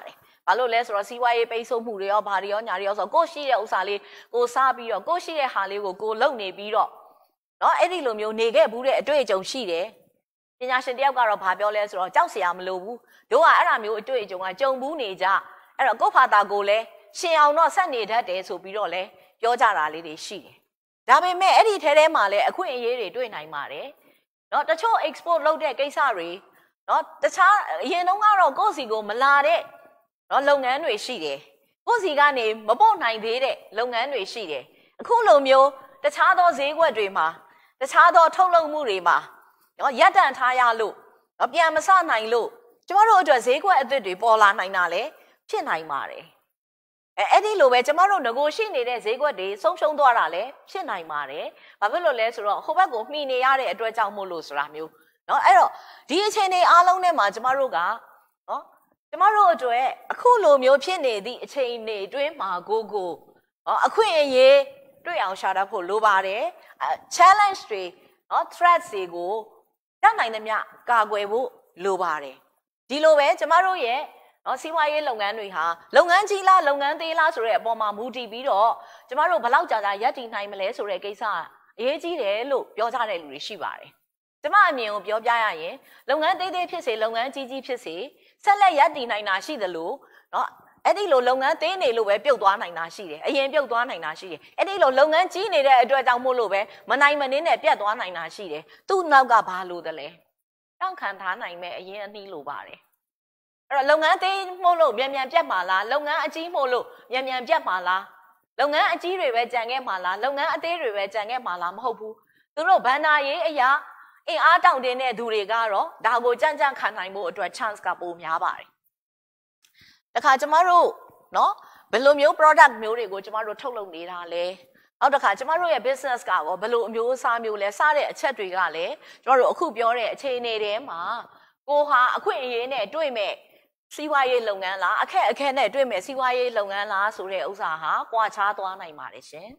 ဘာလို့လဲဆိုတော့စီးပွားရေးပိတ်ဆို့မှုတွေရောဘာတွေရောညာတွေရောဆိုကိုရှိတဲ့ဥစ္စာလေးကိုစားပြီးတော့ကိုရှိတဲ့ဟာလေးကိုလုံနေပြီးတော့နော်အဲ့ဒီလိုမျိုးနေခဲ့ဘူးတဲ့အတွေ့အကြုံရှိတယ်ပညာရှင်တယောက်ကတော့ဘာပြောလဲဆိုတော့ကြောက်စရာမလိုဘူးတို့ကအဲ့ဒါမျိုးအတွေ့အကြုံကကြုံဘူးနေကြအဲ့တော့ကိုယ့်ဖာသာကိုလည်းရှင်အောင်တော့ဆက်နေတတ်တယ်ဆိုပြီးတော့လည်းပြောကြတာလေးတွေရှိတယ်ဒါပေမဲ့အဲ့ဒီထဲမှာလည်းအခွင့်အရေးတွေတွေ့နိုင်ပါတယ်နော်တချို့ export လုပ်တဲ့ကိစ္စတွေနော်တခြားအရင်တုန်းကတော့ကိုယ့်စီကိုမလာတဲ့နော်လုပ်ငန်းတွေရှိတယ်ကိုယ့်စီကနေမပို့နိုင်သေးတဲ့လုပ်ငန်းတွေရှိတယ်အခုလိုမျိုးတခြားသောဈေးကွက်တွေမှာတခြားသောထုတ်လုပ်မှုတွေမှာနော်ရပ်တန့်ထားရလို့နော်ပြန်မဆနိုင်လို့ကျမတို့အတွက်ဈေးကွက်အသစ်တွေပေါ်လာနိုင်တာလည်းဖြစ်နိုင်ပါတယ်အဲ့ဒီလိုပဲကျမတို့ငကိုရှိနေတဲ့ဈေးကွက်တွေဆုံးရှုံးသွားတာလည်းဖြစ်နိုင်ပါတယ်ဘာဖြစ်လို့လဲဆိုတော့ဟိုဘက်ကိုမှီနေရတဲ့အတွက်ကြောင့်မို့လို့ဆိုတာမျိုးနော်အဲ့တော့ဒီအခြေအနေအားလုံးထဲမှာကျမတို့ကနော်ကျမတို့အတွက်အခုလိုမျိုးဖြစ်နေသည့်အခြေအနေအတွင်းမှာကိုအခွင့်အရေးတွေ့အောင်ရှာတတ်ဖို့လိုပါတယ် challenge တွေနော် threats တွေကိုတတ်နိုင်သမျှကာကွယ်ဖို့လိုပါတယ်ဒီလိုပဲကျမတို့ရဲ့နော်စီးပွားရေးလုပ်ငန်းတွေဟာလုပ်ငန်းကြီးလားလုပ်ငန်းသေးလားဆိုတဲ့အပေါ်မှာမူတည်ပြီးတော့ကျမတို့ဘယ်လောက်ကြာရပ်တည်နိုင်မလဲဆိုတဲ့ကိစ္စအရေးကြီးတယ်လို့ပြောကြတဲ့လူတွေရှိပါတယ်ကျမအမြင်ကိုပြောပြရရင်လုပ်ငန်းသေးသေးဖြစ်စေလုပ်ငန်းကြီးကြီးဖြစ်စေဆက်လက်ရပ်တည်နိုင်တာရှိသလိုနော်အဲ့ဒီလိုလုပ်ငန်းသေးနေလို့ပဲပြုတ်သွားနိုင်တာရှိတယ်အရင်ပြုတ်သွားနိုင်တာရှိတယ်အဲ့ဒီလိုလုပ်ငန်းကြီးနေတဲ့အတွက်ကြောင့်မို့လို့ပဲမနိုင်မနှင်းနဲ့ပြတ်သွားနိုင်တာရှိတယ်သူ့နောက်ကဘာလို့တလဲတောင့်ခံထားနိုင်မဲ့အရင်အနှီးလိုပါတယ်အဲ့တော့လုပ်ငန်းသေးမို့လို့မြန်မြန်ပြတ်မှာလားလုပ်ငန်းအကြီးမို့လို့မြန်မြန်ပြတ်မှာလားလုပ်ငန်းအကြီးတွေပဲကြံခဲ့မှာလားလုပ်ငန်းအသေးတွေပဲကြံခဲ့မှာလားမဟုတ်ဘူးသူတို့ဘဏ္ဍာရေးအရာအင်အားတောင့်တင်းတဲ့သူတွေကတော့ဒါကိုကြံ့ကြံ့ခံနိုင်ဖို့အတွက် chance ကပိုများပါတယ်တခါကျမတို့နော်ဘယ်လိုမျိုး product မျိုးတွေကိုကျမတို့ထုတ်လုပ်နေတာလဲနောက်တစ်ခါကျမတို့ရဲ့ business ကရောဘယ်လိုအမျိုးအစားမျိုးလဲစတဲ့အချက်တွေကလည်းကျမတို့အခုပြောတဲ့အခြေအနေတွေမှာကိုဟာအခွင့်အရေးနဲ့တွေ့မဲ့စီးပွားရေးလုပ်ငန်းလားအခက်အခဲနဲ့တွေ့မဲ့စီးပွားရေးလုပ်ငန်းလားဆိုတဲ့ဥစ္စာဟာကွာခြားသွားနိုင်ပါတယ်ရှင်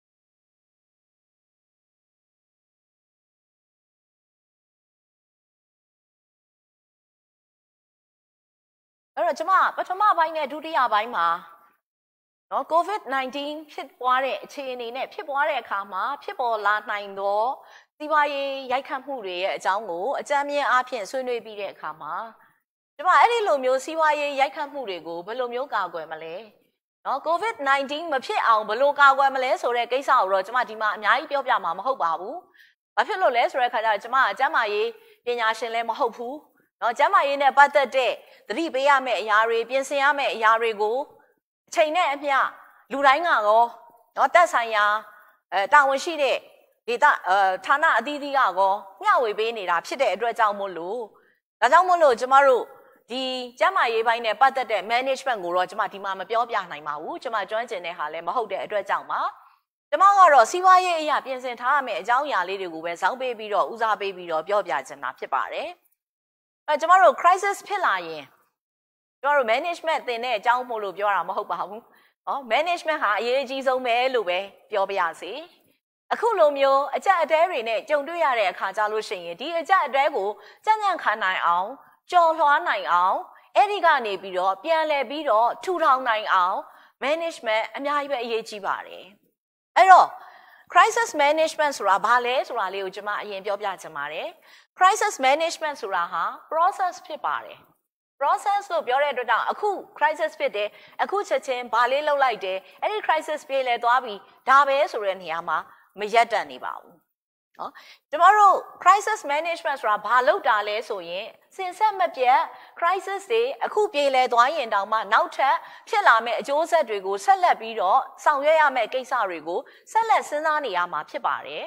အဲ့တော့ကျမပထမပိုင်းနဲ့ဒုတိယပိုင်းမှာနော် COVID-19 ဖြစ်ပွားတဲ့အခြေအနေနဲ့ဖြစ်ပွားတဲ့အခါမှာဖြစ်ပေါ်လာနိုင်သောစီးပွားရေးရိုက်ခတ်မှုတွေရဲ့အကြောင်းကိုအကြမ်းမြင်အားဖြင့်ဆွေးနွေးပြီးတဲ့အခါမှာကျမအဲ့ဒီလိုမျိုးစီးပွားရေးရိုက်ခတ်မှုတွေကိုဘယ်လိုမျိုးကာကွယ်မလဲနော် COVID-19 မဖြစ်အောင်ဘယ်လိုကာကွယ်မလဲဆိုတဲ့ကိစ္စကိုတော့ကျမဒီမှာအများကြီးပြောပြမှာမဟုတ်ပါဘူး။ဘာဖြစ်လို့လဲဆိုတဲ့အခါကျတော့ကျမအကျန်းမာရေးပညာရှင်လည်းမဟုတ်ဘူး။နော်ကျန်းမာရေးနဲ့ပတ်သက်တဲ့သတိပေးရမယ့်အရာတွေပြင်ဆင်ရမယ့်အရာတွေကိုအချိန်နဲ့အမျှလူတိုင်းကရောနော်တက်ဆိုင်ရာတာဝန်ရှိတဲ့ဒေသဌာနအသီးသီးကရောမျှဝေပေးနေတာဖြစ်တဲ့အတွက်ကြောင့်မို့လို့ဒါကြောင့်မို့လို့ကျမတို့ဒီကျန်းမာရေးပိုင်းနဲ့ပတ်သက်တဲ့ management ကိုတော့ကျမဒီမှာမပြောပြနိုင်ပါဘူးကျမကျွမ်းကျင်တဲ့ဟာလည်းမဟုတ်တဲ့အတွက်ကြောင့်ပါကျမကတော့စီးပွားရေးအရာပြင်ဆင်ထားရမယ့်အကြောင်းအရာလေးတွေကိုပဲဇောင်းပေးပြီးတော့ဦးစားပေးပြီးတော့ပြောပြချင်တာဖြစ်ပါတယ်ကျမတို့ crisis ဖြစ်လာရင်ကျမတို့ management သင်တဲ့အကြောင်းမို့လို့ပြောတာမဟုတ်ပါဘူးmanagement ဟာအရေးကြီးဆုံးပဲလို့ပဲပြောပြရစီအခုလိုမျိုးအကြက်အတဲတွေနဲ့ကြုံတွေ့ရတဲ့အခါကြလို့ရှိရင်ဒီအကြက်အတဲကိုကြံ့ကြံ့ခံနိုင်အောင်ကြော်လွှားနိုင်အောင်အဲ့ဒီကနေပြီးတော့ပြန်လည်ပြီးတော့ထူထောင်နိုင်အောင် management အများကြီးပဲအရေးကြီးပါတယ်အဲ့တော့ crisis management ဆိုတာဘာလဲဆိုတာလေးကိုကျွန်မအရင်ပြောပြချင်ပါတယ် crisis management ဆိုတာဟာ process ဖြစ်ပါတယ် process လို့ပြောတဲ့အတွက်ကြောင့်အခု crisis ဖြစ်တယ်အခုချက်ချင်းဘာလေးလုပ်လိုက်တယ်အဲ့ဒီ crisis ပြေလည်သွားပြီဒါပဲဆိုတဲ့နေရာမှာမရပ်တန့်နေပါဘူးနော်ကျမတို့ crisis management ဆိုတာဘာလုပ်တာလဲဆိုရင်စင်ဆက်မပြတ် crisis တွေအခုပြေလည်သွားရင်တောင်မှနောက်ထပ်ဖြစ်လာမယ့်အကျိုးဆက်တွေကိုဆက်လက်ပြီးတော့ဆောင်ရွက်ရမယ့်ကိစ္စတွေကိုဆက်လက်စဉ်းစားနေရမှာဖြစ်ပါတယ်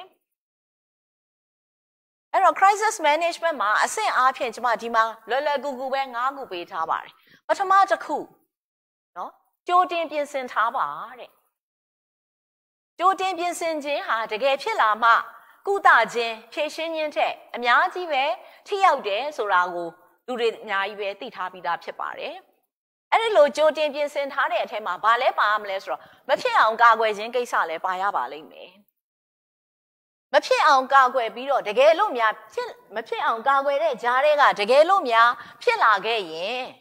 အဲ့တော့ crisis management မှာအဆင့်အားဖြင့်ကျမဒီမှာလွယ်လွယ်ကူကူပဲ9ခုပေးထားပါတယ်ပထမတစ်ခုနော်ကြိုတင်ပြင်ဆင်ထားပါတဲ့ကြိုတင်ပြင်ဆင်ခြင်းဟာတကယ်ဖြစ်လာမှကုသခြင်းဖြည့်ရှင်းခြင်းထက်အများကြီးပဲထိရောက်တယ်ဆိုတာကိုလူတွေအများကြီးပဲသိထားပြီးသားဖြစ်ပါတယ်အဲ့ဒီလိုကြိုတင်ပြင်ဆင်ထားတဲ့အထက်မှာဘာလဲပါရမလဲဆိုတော့မဖြစ်အောင်ကာကွယ်ခြင်းကိစ္စလည်းပါရပါလိမ့်မယ်မဖြစ်အောင်ကာကွယ်ပြီးတော့တကယ်လို့များမဖြစ်အောင်ကာကွယ်တဲ့ဂျားတွေကတကယ်လို့များဖြစ်လာခဲ့ရင်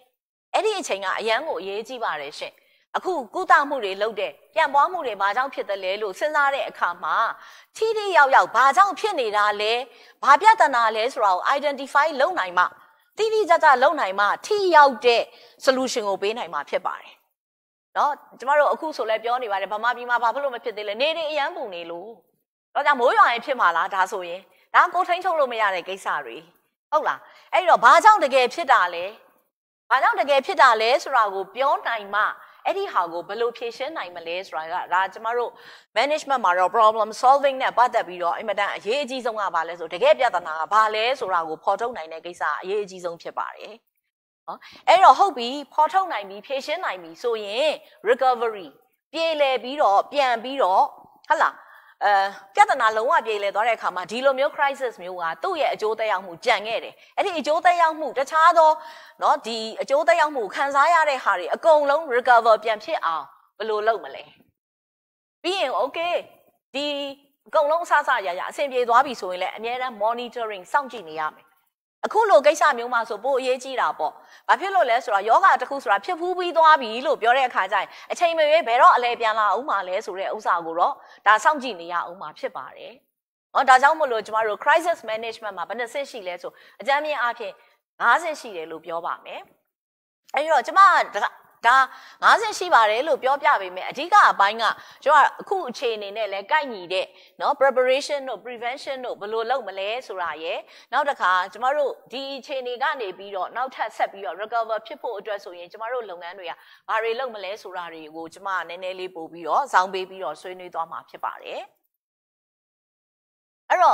အဲ့ဒီအချိန်ကအရန်ကိုအရေးကြီးပါတယ်ရှင်အခုကုသမှုတွေလုပ်တဲ့ပြန်ပွားမှုတွေဘာကြောင့်ဖြစ်တယ်လဲလို့စဉ်းစားတဲ့အခါမှာထိထိရောက်ရောက်ဘာကြောင့်ဖြစ်နေတာလဲဘာပြဿနာလဲဆိုတာကို identify လုပ်နိုင်မှတိတိကျကျလုပ်နိုင်မှထိရောက်တဲ့ solution ကိုပေးနိုင်မှာဖြစ်ပါတယ်နော်ကျမတို့အခုဆိုလဲပြောနေပါတယ်ဗမာပြည်မှာဘာဖြစ်လို့မဖြစ်သေးလဲနေနေအရန်ပူနေလို့တော့ကြောင့်မိုးရွာရင်ဖြစ်မှာလားဒါဆိုရင်ဒါကိုထိန်းချုပ်လို့မရတဲ့ကိစ္စတွေဟုတ်လားအဲ့တော့ဘာကြောင့်တကယ်ဖြစ်တာလဲဘာကြောင့်တကယ်ဖြစ်တာလဲဆိုတာကိုပြောနိုင်မှအဲ့ဒီဟာကိုဘယ်လိုဖြေရှင်းနိုင်မလဲဆိုတာကဒါကျမတို့ management မှာတော့ problem solving နဲ့ပတ်သက်ပြီးတော့အင်မတန်အရေးအကြီးဆုံးကဘာလဲဆိုတကယ်ပြဿနာကဘာလဲဆိုတာကိုဖော်ထုတ်နိုင်တဲ့ကိစ္စအရေးအကြီးဆုံးဖြစ်ပါတယ်နော်အဲ့တော့ဟုတ်ပြီဖော်ထုတ်နိုင်ပြီဖြေရှင်းနိုင်ပြီဆိုရင် recovery ပြေလည်ပြီးတော့ပြန်ပြီးတော့ဟုတ်လားပြဿနာလုံးဝပြေလည်သွားတဲ့အခါမှာဒီလိုမျိုး crisis မျိုးကသူ့ရဲ့အကျိုးသက်ရောက်မှုကြံခဲ့တယ်အဲ့ဒီအကျိုးသက်ရောက်မှုတခြားသောเนาะဒီအကျိုးသက်ရောက်မှုခံစားရတဲ့ဟာတွေအကုန်လုံး recover ပြန်ဖြစ်အောင်ဘယ်လိုလုပ်မလဲပြီးရင် okay ဒီအကုန်လုံးအဆအဆအဆင်ပြေသွားပြီဆိုရင်လည်းအများအား monitoring စောင့်ကြည့်နေရမယ်အခုလိုကိစ္စမျိုးမှာဆိုပို့အရေးကြီးတာပေါ့ဘာဖြစ်လို့လဲဆိုတော့ယောဂတစ်ခုဆိုတာဖြစ်ဖူးပြီးသွားပြီလို့ပြောတဲ့အခါကျရင်အချိန်မရွေးဘယ်တော့အလဲပြန်လာအောင်မလဲဆိုတဲ့ဥစ္စာကိုတော့ဒါစောင့်ကြည့်နေရအောင်မှာဖြစ်ပါတယ်။ဟောဒါကြောင့်မို့လို့ကျမတို့ crisis management မှာဘယ်နှဆင့်ရှိလဲဆိုအကြမ်းမြင့်အားဖြင့်5ဆင့်ရှိတယ်လို့ပြောပါမယ်။အဲဒီတော့ကျမဒါ50ရှိပါတယ်လို့ပြောပြပေမဲ့အဓိကအပိုင်းကကျွန်တော်အခုအခြေအနေနဲ့လဲကိုက်ညီတဲ့เนาะ preparation တို့ prevention တို့ဘယ်လိုလုပ်မလဲဆိုတာရယ်နောက်တစ်ခါကျမတို့ဒီအခြေအနေကနေပြီးတော့နောက်ထပ်ဆက်ပြီးတော့ recover ဖြစ်ဖို့အတွက်ဆိုရင်ကျမတို့လုပ်ငန်းတွေကဘာတွေလုပ်မလဲဆိုတာတွေကိုကျမနည်းနည်းလေးပို့ပြီးတော့ဇောင်းပေးပြီးတော့ဆွေးနွေးသွားမှာဖြစ်ပါတယ်အဲ့တော့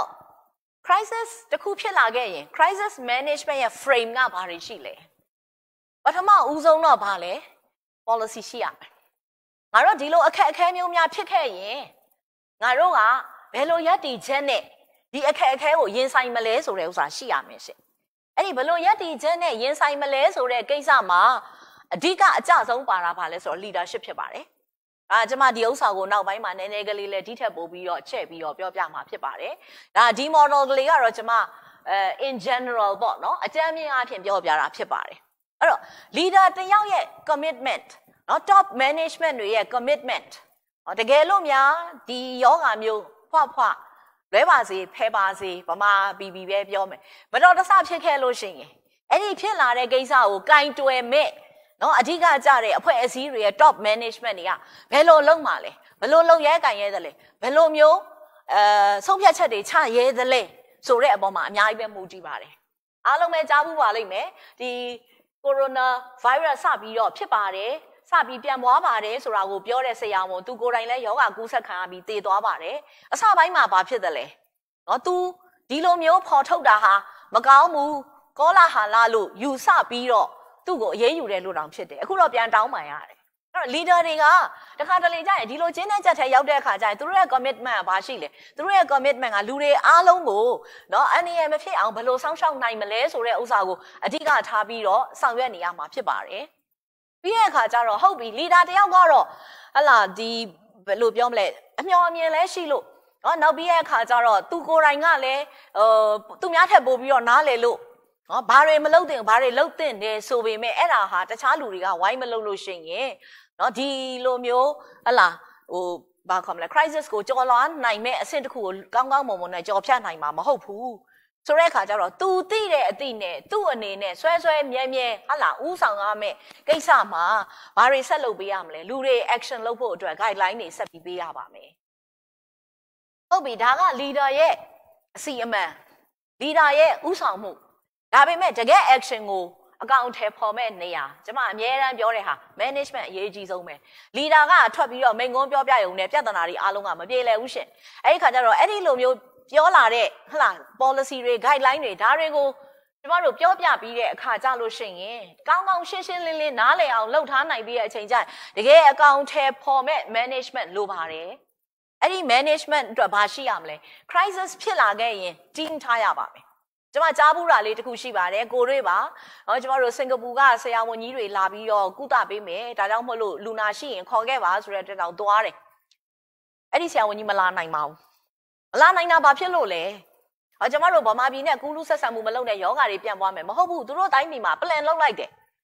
crisis တစ်ခုဖြစ်လာခဲ့ရင် crisis management ရဲ့ frame ကဘာတွေရှိလဲပထမဦးဆုံးတော့ဘာလဲpolicy ရှိရမယ်ငါတို့ဒီလိုအခက်အခဲမျိုးများဖြစ်ခဲ့ရင်ငါတို့ကဘယ်လိုရည်တည်ချက်နဲ့ဒီအခက်အခဲကိုရင်ဆိုင်မလဲဆိုတဲ့ဥစ္စာရှိရမယ်ရှင်အဲ့ဒီဘယ်လိုရည်တည်ချက်နဲ့ရင်ဆိုင်မလဲဆိုတဲ့ကိစ္စမှာအဓိကအကျဆုံးပါတာဘာလဲဆိုတော့ leadership ဖြစ်ပါတယ်ကျွန်မဒီဥစ္စာကိုနောက်ပိုင်းမှာနည်းနည်းကလေးလဲဒီထက်ပိုပြီးတော့ချက်ပြီးတော့ပြောပြမှာဖြစ်ပါတယ်ဒါဒီ model ကလေးကတော့ကျွန်မin general ပေါ့နော်အကြမ်းမြင့်အားဖြင့်ပြောပြတာဖြစ်ပါတယ်အဲ့တော့ leader တယောက်ရဲ့ commitment နော် top management တွေရဲ့ commitment တကယ်လို့များဒီယောဂမျိုးဖွလွဲပါစေဖဲပါစေဗမာဘီပဲပြောမယ်မတော်တဆဖြစ်ခဲ့လို့ရှိရင်အဲ့ဒီဖြစ်လာတဲ့ကိစ္စကိုကင်တွယ်မဲ့နော်အဓိကကြတဲ့အဖွဲ့အစည်းတွေရဲ့ top management တွေကဘယ်လိုလုပ်မှာလဲဘယ်လိုလုပ်ရဲကင်ရဲသလဲဘယ်လိုမျိုးဆုံးဖြတ်ချက်တွေချရဲသလဲဆိုတဲ့အပေါ်မှာအများကြီးပဲမူတည်ပါတယ်အားလုံးပဲကြားဘူးပါလိမ့်မယ်ဒီကိုရိုနာဗိုင်းရပ်စ်စပြီးတော့ဖြစ်ပါတယ်စပြီးပြန်ပွားပါတယ်ဆိုတာကိုပြောတဲ့ဆရာဝန်သူကိုယ်တိုင်လည်းယောဂကူးစက်ခံရပြီးတည်သွားပါတယ်အစပိုင်းမှာဘာဖြစ်တယ်လဲနော်သူဒီလိုမျိုးဖော်ထုတ်တာဟာမကောင်းဘူးကောလာဟာလာလို့ယူဆပြီးတော့သူ့ကိုအေးယူတယ်လို့တောင်ဖြစ်တယ်အခုတော့ပြန်တောင်းပန်ရတယ်အဲ့တော့ leader တွေကတခါတလေကြာရင်ဒီလိုကျင်းတဲ့ချက်ထဲရောက်တဲ့အခါကျရင်သူတို့ရဲ့ commitment ကဘာရှိလဲသူတို့ရဲ့ commitment ကလူတွေအားလုံးကိုနော်အန်ဒီရမဖြစ်အောင်ဘယ်လိုစောင့်ရှောက်နိုင်မလဲဆိုတဲ့ဥစ္စာကိုအဓိကထားပြီးတော့ဆောင်ရွက်နေရမှာဖြစ်ပါတယ်ပြီးတဲ့အခါကျတော့ဟုတ်ပြီ leader တယောက်ကတော့ဟလာဒီဘယ်လိုပြောမလဲအမျှော်အမြင်လဲရှိလို့နော်နောက်ပြီးတဲ့အခါကျတော့သူကိုယ်တိုင်ကလည်းသူများထက်ပိုပြီးတော့နားလေလို့နော်ဘာတွေမလုပ်သင့်ဘာတွေလုပ်သင့်တယ်ဆိုပေမဲ့အဲ့ဒါဟာတခြားလူတွေကဝိုင်းမလုပ်လို့ရှိရင်နော်ဒီလိုမျိုးဟလာဘာခေါ်မလဲ crisis ကိုကြော်လွှားနိုင်မဲ့အဆင့်တစ်ခုကိုကောင်းကောင်းမွန်မွန်နဲ့ကြော်ဖြတ်နိုင်မှာမဟုတ်ဘူးဆိုတဲ့အခါကျတော့သူသိတဲ့အသိနဲ့သူ့အနေနဲ့ဆွဲမြဲဟလာဥဆောင်ရမယ့်ကိစ္စမှာဘာတွေဆက်လုပ်ပေးရမလဲလူတွေ action လုပ်ဖို့အတွက် guideline တွေဆက်ပြီးပေးရပါမယ်ဟုတ်ပြီဒါက leader ရဲ့အစီအမံ leader ရဲ့ဥဆောင်မှုဒါပေမဲ့တကယ် action ကိုအကောင်အထည်ဖော်မဲ့နေရာကျွန်မအမြဲတမ်းပြောတဲ့ဟာ management အရေးကြီးဆုံးပဲ leader ကထွက်ပြီးတော့မိန့်ခွန်းပြောပြရုံနဲ့ပြဿနာတွေအားလုံးကမပြေလည်ဘူးရှင်အဲ့ဒီခါကျတော့အဲ့ဒီလိုမျိုးပြောလာတဲ့ဟလာ policy တွေ guideline တွေဒါတွေကိုကျမတို့ပြောပြပြီးတဲ့အခါကြလို့ရှိရင်ကောင်းကောင်းရှင်းလင်းနားလည်အောင်လုပ်ထားနိုင်ပြီးတဲ့အချိန်ကျရင်တကယ်အကောင်အထည်ဖော်မဲ့ management လိုပါတယ်အဲ့ဒီ management အတွက်ဘာရှိရမလဲ crisis ဖြစ်လာခဲ့ရင် team ထားရပါမယ်ကျွန်မကြားဘူးတာလေးတစ်ခုရှိပါတယ်ကိုတွေ့ပါเนาะကျွန်တော်တို့စင်ကာပူကဆရာဝန်ကြီးတွေလာပြီးတော့ကုသပေးမယ်ဒါကြောင့်မို့လို့လူနာရှိရင်ခေါ်ခဲ့ပါဆိုတဲ့တက်တော့သွားတယ်အဲ့ဒီဆရာဝန်ကြီးမလာနိုင်ပါဘူးမလာနိုင်တာဘာဖြစ်လို့လဲကျွန်တော်တို့ဗမာပြည်နဲ့ကူးလူးဆက်ဆံမှုမလုပ်တဲ့ယောဂါတွေပြန်ပွားမယ်မဟုတ်ဘူးသူတို့တိုင်းပြည်မှာ plan လုပ်လိုက်တယ်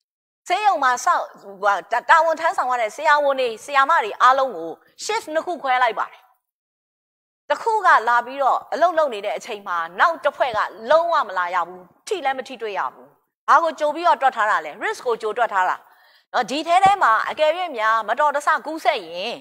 ဆေးရုံမှာစောက်တာဝန်ထမ်းဆောင်ရတဲ့ဆရာဝန်တွေဆရာမတွေအားလုံးကို shift နှစ်ခုခွဲလိုက်ပါတယ်တစ်ခုကလာပြီးတော့အလုပ်လုပ်နေတဲ့အချိန်မှာနောက်တစ်ဖွဲ့ကလုံးဝမလာရဘူးထိလည်းမထိတွေ့ရဘူးဘာကိုကြိုပြီးတော့တွက်ထားတာလဲ risk ကိုကြိုတွက်ထားတာနော်ဒီထဲမှာအကယ်၍များမတော်တဆကူးဆက်ရင်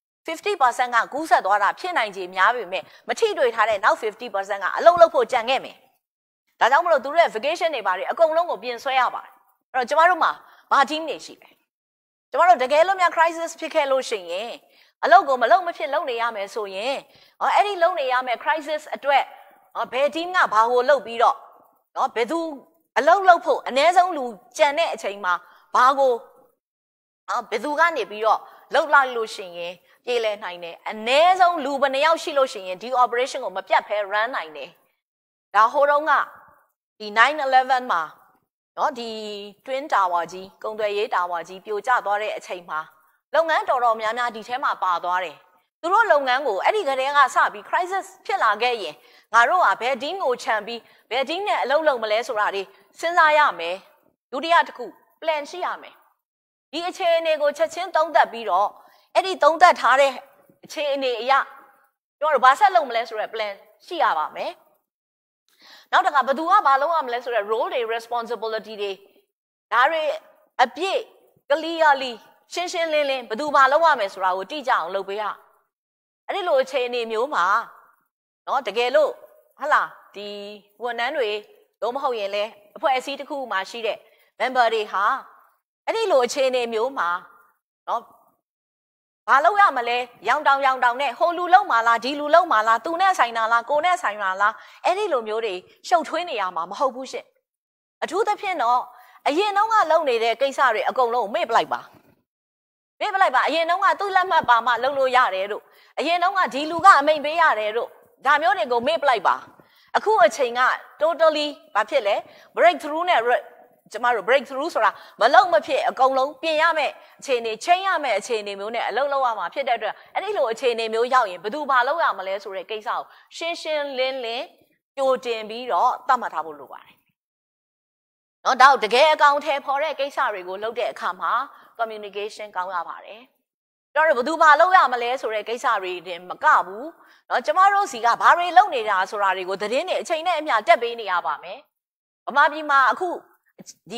50% ကကူးဆက်သွားတာဖြစ်နိုင်ခြေများပေမဲ့မထိတွေ့ထားတဲ့နောက် 50% ကအလုပ်လုပ်ဖို့ကြံခဲ့မယ်ဒါကြောင့်မလို့သူတို့ရဲ့ vacation တွေပါတယ်အကုန်လုံးကိုပြင်ဆွဲရပါတယ်အဲ့တော့ကျမတို့မှာဘာ team တွေရှိလဲကျမတို့တကယ်လို့များ crisis ဖြစ်ခဲ့လို့ရှိရင်အလုပ်ကိုမလုပ်မဖြစ်လုပ်နေရမယ်ဆိုရင်အဲ့ဒီလုပ်နေရမယ် crisis အတွက်ဘယ် team ကဘာကိုလုပ်ပြီးတော့နော်ဘယ်သူအလုပ်လုပ်ဖို့အ ਨੇ ဆုံးလူကြံတဲ့အချိန်မှာဘာကိုဘယ်သူကနေပြီးတော့လှုပ်လိုက်လို့ရှိရင်ပြေးလဲနိုင်တယ်အ ਨੇ ဆုံးလူဘယ်နှယောက်ရှိလို့ရှိရင်ဒီ operation ကိုမပြတ်ဖဲ run နိုင်တယ်ဒါဟိုတုန်းကဒီ9/11မှာနော်ဒီ twin tower ကြီးကုန်သွယ်ရေး tower ကြီးပြိုကျသွားတဲ့အချိန်မှာလုပ်ငန်းတော်တော်များများဒီထဲမှာပါသွားတယ်သူတို့လုပ်ငန်းကိုအဲ့ဒီကတည်းကစပြီး crisis ဖြစ်လာခဲ့ရင်ငါတို့ကဘယ် team ကိုခြံပြီးဘယ် team နဲ့အလုပ်လုပ်မလဲဆိုတာတွေစဉ်းစားရမယ်ဒုတိယတစ်ခု plan ရှိရမယ်ဒီအခြေအနေကိုချက်ချင်းသုံးသပ်ပြီးတော့အဲ့ဒီသုံးသပ်ထားတဲ့အခြေအနေအရကျွန်တော်တို့ဘာဆက်လုပ်မလဲဆိုတဲ့ plan ရှိရပါမယ်နောက်တစ်ခါဘယ်သူကဘာလုပ်ရမလဲဆိုတဲ့ role တွေ responsibility တွေဒါတွေအပြည့် clearly ရှင်းရှင်းလင်းလင်းဘယ်သူဘာလုပ်ရမယ်ဆိုတာကိုတိကျအောင်လုပ်ပေးရအဲ့ဒီလိုအခြေအနေမျိုးမှာနော်တကယ်လို့ဟုတ်လားဒီဝန်ထမ်းတွေတော့မဟုတ်ရင်လေအဖွဲ့အစည်းတစ်ခုမှရှိတဲ့ member တွေဟာအဲ့ဒီလိုအခြေအနေမျိုးမှာနော်ဘာလုပ်ရမလဲရောင်တောင်နဲ့ဟိုလူလုံးမှာလားဒီလူလုံးမှာလားသူနဲ့ဆိုင်တာလားကိုနဲ့ဆိုင်တာလားအဲ့ဒီလိုမျိုးတွေရှုပ်ထွေးနေရမှာမဟုတ်ဘူးရှင့်အထူးသဖြင့်တော့အရင်တုန်းကလုပ်နေတဲ့ကိစ္စတွေအကုန်လုံးမေ့ပလိုက်ပါအရင်တုန်းကသူ့လက်မှတ်ပါမှလုပ်လို့ရတယ်တို့အရင်တုန်းကဒီလူကအမိန်ပေးရတယ်တို့ဒါမျိုးတွေကိုမေ့ပလိုက်ပါအခုအချိန်က totally ဘာဖြစ်လဲ breakthrough နဲ့ကျမတို့ breakthrough ဆိုတာမလုံးမဖြစ်အကုန်လုံးပြင်ရမယ်အခြေအနေချိန်ရမယ်အခြေအနေမျိုးနဲ့အလုပ်လုပ်ရမှာဖြစ်တဲ့အတွက်အဲ့ဒီလိုအခြေအနေမျိုးရောက်ရင်ဘယ်သူဘာလုပ်ရမလဲဆိုတဲ့ကိစ္စကိုရှင်းရှင်းလင်းလင်းကြိုတင်ပြီးတော့သတ်မှတ်ထားဖို့လိုပါတယ်နော်ဒါတကယ်အကောင်ထဲပေါ်တဲ့ကိစ္စတွေကိုလုပ်တဲ့အခါမှာ communication ကောင်းရပါတယ်ကျွန်တော်တို့ဘယ်သူဘာလုပ်ရမလဲဆိုတဲ့ကိစ္စတွေတင်မကဘူးနော်ကျမတို့စီကဘာတွေလုပ်နေတာဆိုတာတွေကိုသတင်းတွေအချိန်နဲ့အမျှတက်ပေးနေရပါမယ်ဗမာပြည်မှာအခုဒီ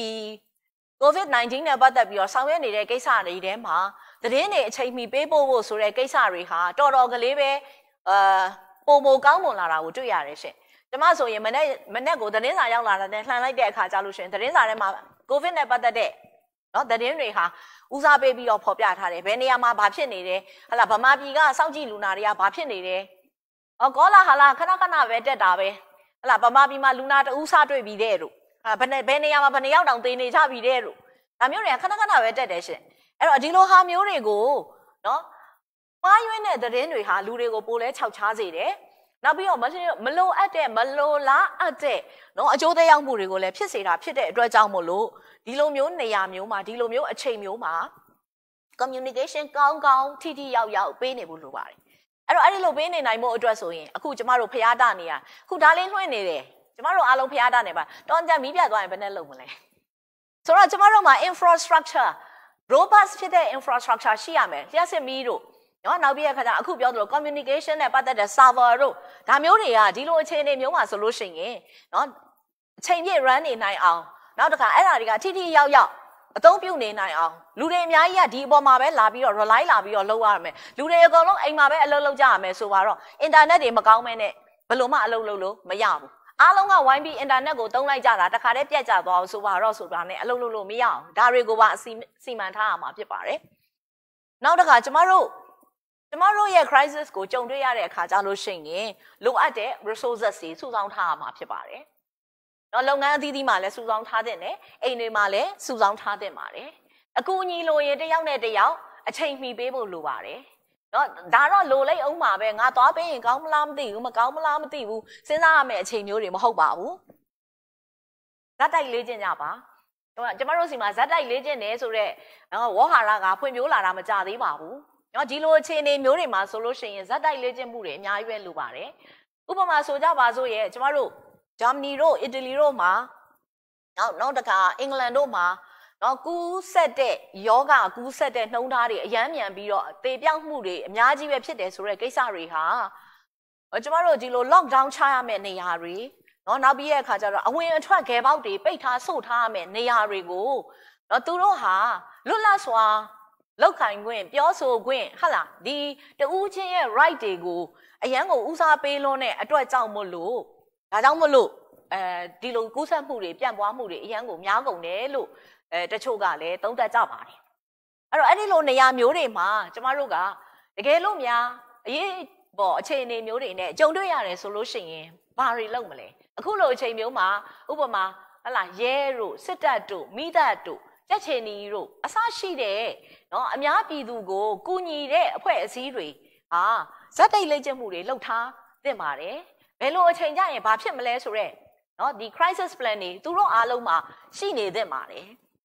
COVID-19 နဲ့ပတ်သက်ပြီးတော့ဆောင်ရွက်နေတဲ့ကိစ္စတွေထဲမှာသတင်းတွေအချိန်မီပေးပို့ဖို့ဆိုတဲ့ကိစ္စတွေဟာတော်တော်ကလေးပဲပုံကောင်းမွန်လာတာကိုတွေ့ရတယ်ရှင်ကျမဆိုရင်မနေ့ကိုသတင်းစာရောက်လာတာနဲ့လှန်လိုက်တဲ့အခါကြာလို့ရှင်သတင်းစာထဲမှာ COVID နဲ့ပတ်သက်တဲ့နော်သတင်းတွေဟာဦးစားပေးပြီးတော့ဖော်ပြထားတယ်ဘယ်နေရာမှာဘာဖြစ်နေတယ်ဟလာဗမာပြည်ကစောင့်ကြည့်လူနာတွေကဘာဖြစ်နေတယ်ကောလာဟာလာခဏပဲတက်တာပဲဟလာဗမာပြည်မှာလူနာတဦးစတွေ့ပြီးတဲ့တို့ဘယ်နေရာမှာဘယ်နှယောက်တောင်သေနေကြပြီတဲ့တို့ဒါမျိုးတွေကခဏပဲတက်တယ်ရှင်အဲ့တော့ဒီလိုဟာမျိုးတွေကိုနော်မှားယွင်းတဲ့သတင်းတွေဟာလူတွေကိုပိုလဲခြောက်ခြားစေတယ်နောက်ပြီးတော့မလိုအပ်တဲ့မလိုလားအပ်တဲ့နော်အကျိုးသက်ရောက်မှုတွေကိုလည်းဖြစ်စေတာဖြစ်တဲ့အတွက်ကြောင့်မို့လို့ဒီလိုမျိုးနေရာမျိုးမှာဒီလိုမျိုးအချိန်မျိုးမှာ communication ကောင်းထိရောက်ပေးနေဖို့လိုပါတယ်အဲ့တော့အဲ့ဒီလိုပေးနေနိုင်ဖို့အတွက်ဆိုရင်အခုကျမတို့ဖျားတနေရအခုဒါလေးလွှင့်နေတယ်ကျမတို့အားလုံးဖျားတနေပါတောင်းကြမီးပြတ်သွားရင်ဘယ်နဲ့လုပ်မလဲဆိုတော့ကျမတို့မှာ infrastructure robust ဖြစ်တဲ့ infrastructure ရှိရမယ်လျှက်စစ်မီးတို့နော်နောက်ပြီးရခါကျအခုပြောသလို communication နဲ့ပတ်သက်တဲ့ server တို့ဒါမျိုးတွေကဒီလိုအခြေအနေမျိုးမှာဆိုလို့ရှိရင်နော်အချိန်ပြည့် run နေနိုင်အောင်နောက်တစ်ခါအဲ့ဒါတွေကထိရောက်အသုံးပြုနေနိုင်အောင်လူတွေအများကြီးကဒီအပေါ်မှာပဲလာပြီးတော့ rely လာပြီးတော့လုပ်ရမယ်လူတွေအကုန်လုံးအိမ်မှာပဲအလုပ်လုပ်ကြရမယ်ဆိုတော့ internet တွေမကောင်းမဲနဲ့ဘယ်လိုမှအလုပ်လုပ်လို့မရဘူးအားလုံးကဝိုင်းပြီး internet ကိုသုံးလိုက်ကြတာတခါတည်းပြတ်ကျသွားအောင်ဆိုတာနဲ့အလုပ်လုပ်လို့မရအောင်ဒါတွေကိုပါစီမံထားရမှာဖြစ်ပါတယ်နောက်တစ်ခါကျမတို့ရဲ့ crisis ကိုကြုံတွေ့ရတဲ့အခါကျလို့ရှိရင်လိုအပ်တဲ့ resources တွေစုဆောင်းထားရမှာဖြစ်ပါတယ်နော်လုပ်ငန်းအသီးသီးမှာလည်းစုဆောင်းထားတဲ့နဲ့အိမ်တွေမှာလည်းစုဆောင်းထားတဲ့ပါတယ်အကူအညီလိုရင်တယောက်နဲ့တယောက်အချိန်မီပေးဖို့လိုပါတယ်နော်ဒါတော့လိုလိုက်အောင်ပါပဲငါသွားပေးရင်ကောင်းမလားမသိဘူးမကောင်းမလားမသိဘူးစဉ်းစားရမယ့်အချိန်မျိုးတွေမဟုတ်ပါဘူးဇက်တိုက်လေ့ကျင့်ကြပါကျမတို့စီမှာဇက်တိုက်လေ့ကျင့်နေဆိုတော့ဝေါ်ဟာရကဖွံ့ဖြိုးလာတာမကြသေးပါဘူးနော်ဒီလိုအခြေအနေမျိုးတွေမှာဆိုလို့ရှိရင်ဇက်တိုက်လေ့ကျင့်မှုတွေအများကြီးပဲလိုပါတယ်ဥပမာဆိုကြပါစို့ရဲ့ကျမတို့ဂျာမနီတို့အီတလီတို့မှာနောက်တခါအင်္ဂလန်တို့မှာနော်ကူးဆက်တဲ့ယောဂကူးဆက်တဲ့နှုံးသားတွေအယမ်းမြန်ပြီးတော့သေပြောက်မှုတွေအများကြီးပဲဖြစ်တယ်ဆိုတဲ့ကိစ္စတွေဟာကျမတို့ဒီလို lockdown ချရမယ့်နေရာတွေနော်နောက်ပြီးရဲ့အခါကျတော့အဝင်အထွက်ခဲပေါက်တွေပိတ်ထားဆုတ်ထားရမယ့်နေရာတွေကိုနော်သူတို့ဟာလွတ်လပ်စွာလောက်ခိုင်ခွင့်ပြောဆိုခွင့်ဟာလားဒီတူးချင်းရဲ့ right တွေကိုအရန်ကိုဦးစားပေးလွန်းတဲ့အတွက်ကြောင့်မို့လို့ဒါကြောင့်မို့လို့ဒီလိုကူးစက်မှုတွေပြန့်ပွားမှုတွေအရန်ကိုများကုန်တယ်လို့တချို့ကလည်းသုံးသပ်ကြပါတယ်အဲ့တော့အဲ့ဒီလိုနေရာမျိုးတွေမှာကျမတို့ကတကယ်လို့များအရေးပေါ်အခြေအနေမျိုးတွေနဲ့ကြုံတွေ့ရတယ်ဆိုလို့ရှိရင်ဘာတွေလုပ်မလဲအခုလိုအချိန်မျိုးမှာဥပမာဟလာရဲတို့စစ်တပ်တို့မိတပ်တို့ကြက်ချင်နီတို့အစရှိတဲ့နော်အများပြည်သူကိုကူညီတဲ့အဖွဲ့အစည်းတွေဟာဇက်တိတ်လေ့ကျင့်မှုတွေလုပ်ထားသင့်ပါတယ်ဘယ်လိုအချိန်ကျရင်ဘာဖြစ်မလဲဆိုတော့နော်ဒီ crisis plan တွေသူတို့အားလုံးမှာရှိနေသင့်ပါတယ်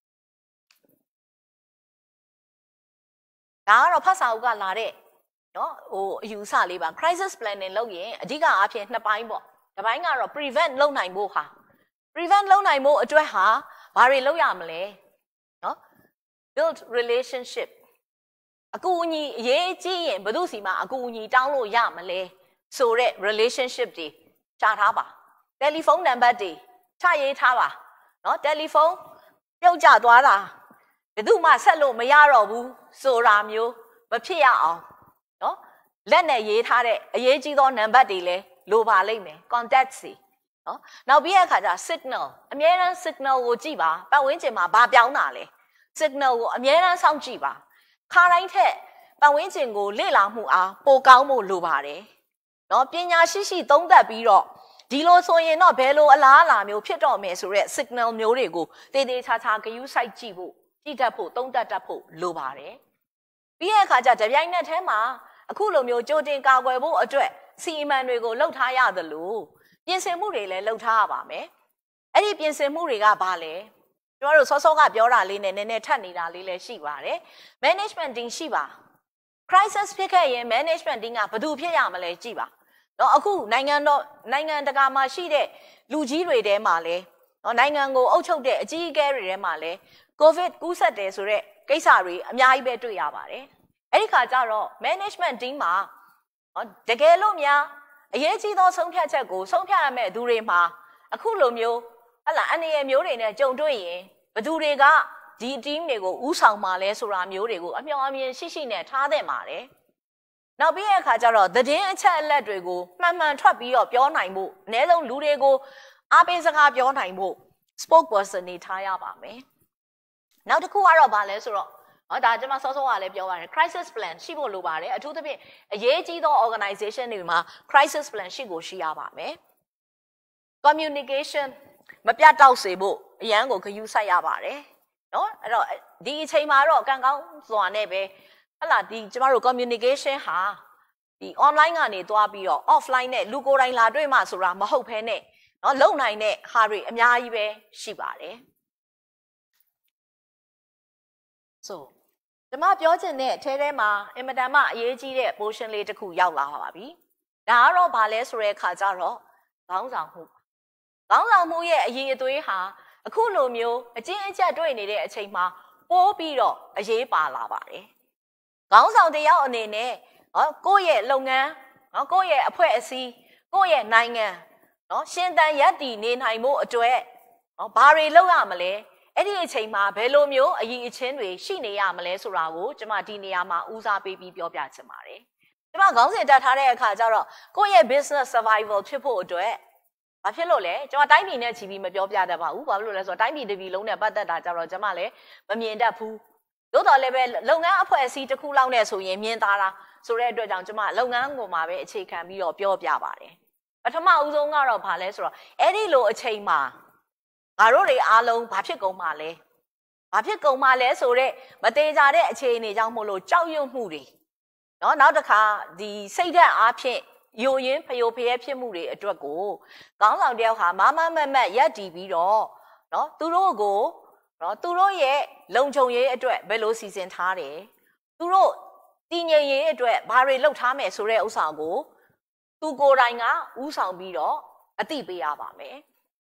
ဒါကတော့ဖတ်စာအုပ်ကလာတဲ့နော်ဟိုအယူဆလေးပါ crisis planning လုပ်ရင်အဓိကအားဖြင့်နှစ်ပိုင်းပေါ့တစ်ပိုင်းကတော့ prevent လုပ်နိုင်ဖို့ဟာ prevent လုပ်နိုင်ဖို့အတွက်ဟာဘာတွေလုပ်ရမလဲနော် build relationship အကူအညီအရေးကြီးရင်ဘယ်သူစီမှာအကူအညီတောင်းလို့ရမလဲဆိုတဲ့ relationship တွေချထားပါတယ်လီဖုန်းနံပါတ်တွေချရေးထားပါနော်တယ်လီဖုန်းပြုတ်ကျသွားတာဘယ်သူမှဆက်လို့မရတော့ဘူးဆိုတာမျိုးမဖြစ်ရအောင်နော်လက်နဲ့ရေးထားတဲ့အရေးကြီးသောနံပါတ်တွေလည်းလိုပါလိမ့်မယ် contact စီနော်နောက်ပြီးတဲ့အခါကျ signal အမြဲတမ်း signal ကိုကြည့်ပါပတ်ဝန်းကျင်မှာဘာပြောင်းတာလဲ signal ကိုအမြဲတမ်းစောင့်ကြည့်ပါခါတိုင်းထက်ပတ်ဝန်းကျင်ကိုလေ့လာမှုအားပိုကောင်းဖို့လိုပါတယ်နော်ပညာရှိသုံးသပ်ပြီးတော့ဒီလိုဆိုရင်တော့ဘယ်လိုအလားအလာမျိုးဖြစ်တော့မယ်ဆိုတဲ့ signal မျိုးတွေကိုတေးသေးချာချာဂရုစိုက်ကြည့်ဖို့ကြည့်တတ်ဖို့သုံးသပ်တတ်ဖို့လိုပါတယ်ပြီးတဲ့အခါကျတပြိုင်နက်တည်းမှာအခုလိုမျိုးကြိုတင်ကာကွယ်ဖို့အတွက်စီမံတွေကိုလှုပ်ထားရသလိုပြင်ဆင်မှုတွေလည်းလှုပ်ထားရပါမယ်အဲ့ဒီပြင်ဆင်မှုတွေကဘာလဲကျမတို့စောစောကပြောတာလေးနဲ့နည်းနည်းထပ်နေတာလေးလည်းရှိပါတယ် management team ရှိပါ crisis ဖြစ်ခဲ့ရင် management team ကဘယ်သူဖြစ်ရမလဲကြည့်ပါနော်အခုနိုင်ငံတကာမှာရှိတဲ့လူကြီးတွေထဲမှာလဲနော်နိုင်ငံကိုအုပ်ချုပ်တဲ့အကြီးအကဲတွေထဲမှာလဲ covid ကူးစက်တယ်ဆိုတော့ကိစ္စတွေအများကြီးပဲတွေ့ရပါတယ်အဲ့ဒီခါကျတော့ management team မှာတကယ်လို့များအရေးကြီးသောဆုံးဖြတ်ချက်ကိုဆုံးဖြတ်ရမယ့်သူတွေမှာအခုလိုမျိုးဟလာအနေရမျိုးတွေနဲ့ကြုံတွေ့ရင်ဘသူတွေကဒီ team တွေကိုဥဆောင်မှာလဲဆိုတာမျိုးတွေကိုအမျှော်အမြင်ရှိနဲ့ထားသင့်ပါတယ်နောက်ပြီးတဲ့အခါကျတော့သတင်းအချက်အလက်တွေကိုမှန်မှန်ထွက်ပြီးတော့ပြောနိုင်ဖို့အနည်းဆုံးလူတွေကိုအားပေးစကားပြောနိုင်ဖို့ spokesperson တွေထားရပါမယ်နောက်တစ်ခုကတော့ဗာလဲဆိုတော့ဒါကျွန်မစောစောကလည်းပြောပါတယ် crisis plan ရှိဖို့လိုပါတယ်အထူးသဖြင့်အရေးကြီးသော organization တွေမှာ crisis plan ရှိရပါမယ် communication မပြတ်တောက်စေဖို့အရန်ကိုဂရုစိုက်ရပါတယ်နော်အဲ့တော့ဒီအချိန်မှာတော့ကံကောင်းစွာနဲ့ပဲဟလာဒီကျမတို့ communication ဟာဒီ online ကနေသွားပြီးတော့ offline နဲ့လူကိုယ်တိုင်လာတွေ့မှဆိုတာမဟုတ်ဘဲနဲ့နော်လုံနိုင်တဲ့ဟာတွေအများကြီးပဲရှိပါတယ်ဆိုကျမပြောချင်တဲ့အထဲမှာအင်မတန်မှအရေးကြီးတဲ့ portion လေးတစ်ခုရောက်လာပါပြီဒါကတော့ဘာလဲဆိုတဲ့အခါကျတော့ခေါင်းဆောင်မှုရဲ့အရေးအသွေးဟာအခုလိုမျိုးအကျဉ်းအကျပ်တွေ့နေတဲ့အချိန်မှာပိုးပြီးတော့အရေးပါလာပါတယ်ခေါင်းဆောင်တယောက်အနေနဲ့ကိုယ့်ရဲ့လုပ်ငန်းကိုယ့်ရဲ့အဖွဲ့အစည်းကိုယ့်ရဲ့နိုင်ငံရှင်သန်ရပ်တည်နေနိုင်မှုအတွက်ဘာတွေလုပ်ရမလဲအဲ့ဒီအချိန်မှာဘယ်လိုမျိုးအရေးအချင်းတွေရှိနေရမလဲဆိုတာကိုကျွန်မဒီနေရာမှာဦးစားပေးပြီးပြောပြချင်ပါတယ်ကျွန်မခေါင်းစဉ်တက်ထားတဲ့အခါကျတော့ကိုယ့်ရဲ့ business survival ဖြစ်ဖို့အတွက်ဘာဖြစ်လို့လဲကျွန်မတိုင်းပြည်နဲ့ချီပြီးမပြောပြတတ်ပါဘူးဘာလို့လဲဆိုတော့တိုင်းပြည်တစ်ပြည်လုံးနဲ့ပတ်သက်တာကြတော့ကျွန်မလည်းမမြင်တတ်ဘူးသို့တော်လည်းပဲလုပ်ငန်းအဖွဲ့အစည်းတစ်ခုလောက်နဲ့ဆိုရင်မြင်သာတာဆိုတဲ့အတွက်ကြောင့်ကျွန်မလုပ်ငန်းကိုမှပဲအခြေခံပြီးတော့ပြောပြပါတယ်ပထမဦးဆုံးကတော့ဘာလဲဆိုတော့အဲ့ဒီလိုအချိန်မှာငါတို့တွေအားလုံးဘာဖြစ်ကုန်မှာလဲဆိုတော့မသေးကြတဲ့အခြေအနေကြောင့်မို့လို့ကြောက်ရွံ့မှုတွေနောက်တစ်ခါဒီစိတ်ဓာတ်အားဖြင့်ယိုရင်းဖျို့ဖျဲဖြစ်မှုတွေအတွက်ကိုခေါင်းဆောင်တယောက်ဟာမမတ်ရပ်တည်ပြီးတော့သူတို့ရဲ့လုံခြုံရေးအတွက်ဘယ်လိုစီစဉ်ထားတယ်သူတို့တည်ငြိမ်ရေးအတွက်ဘာတွေလုပ်ထားမယ်ဆိုတဲ့ဥစ္စာကိုသူကိုယ်တိုင်ကဥဆောင်ပြီးတော့အသိပေးရပါမယ်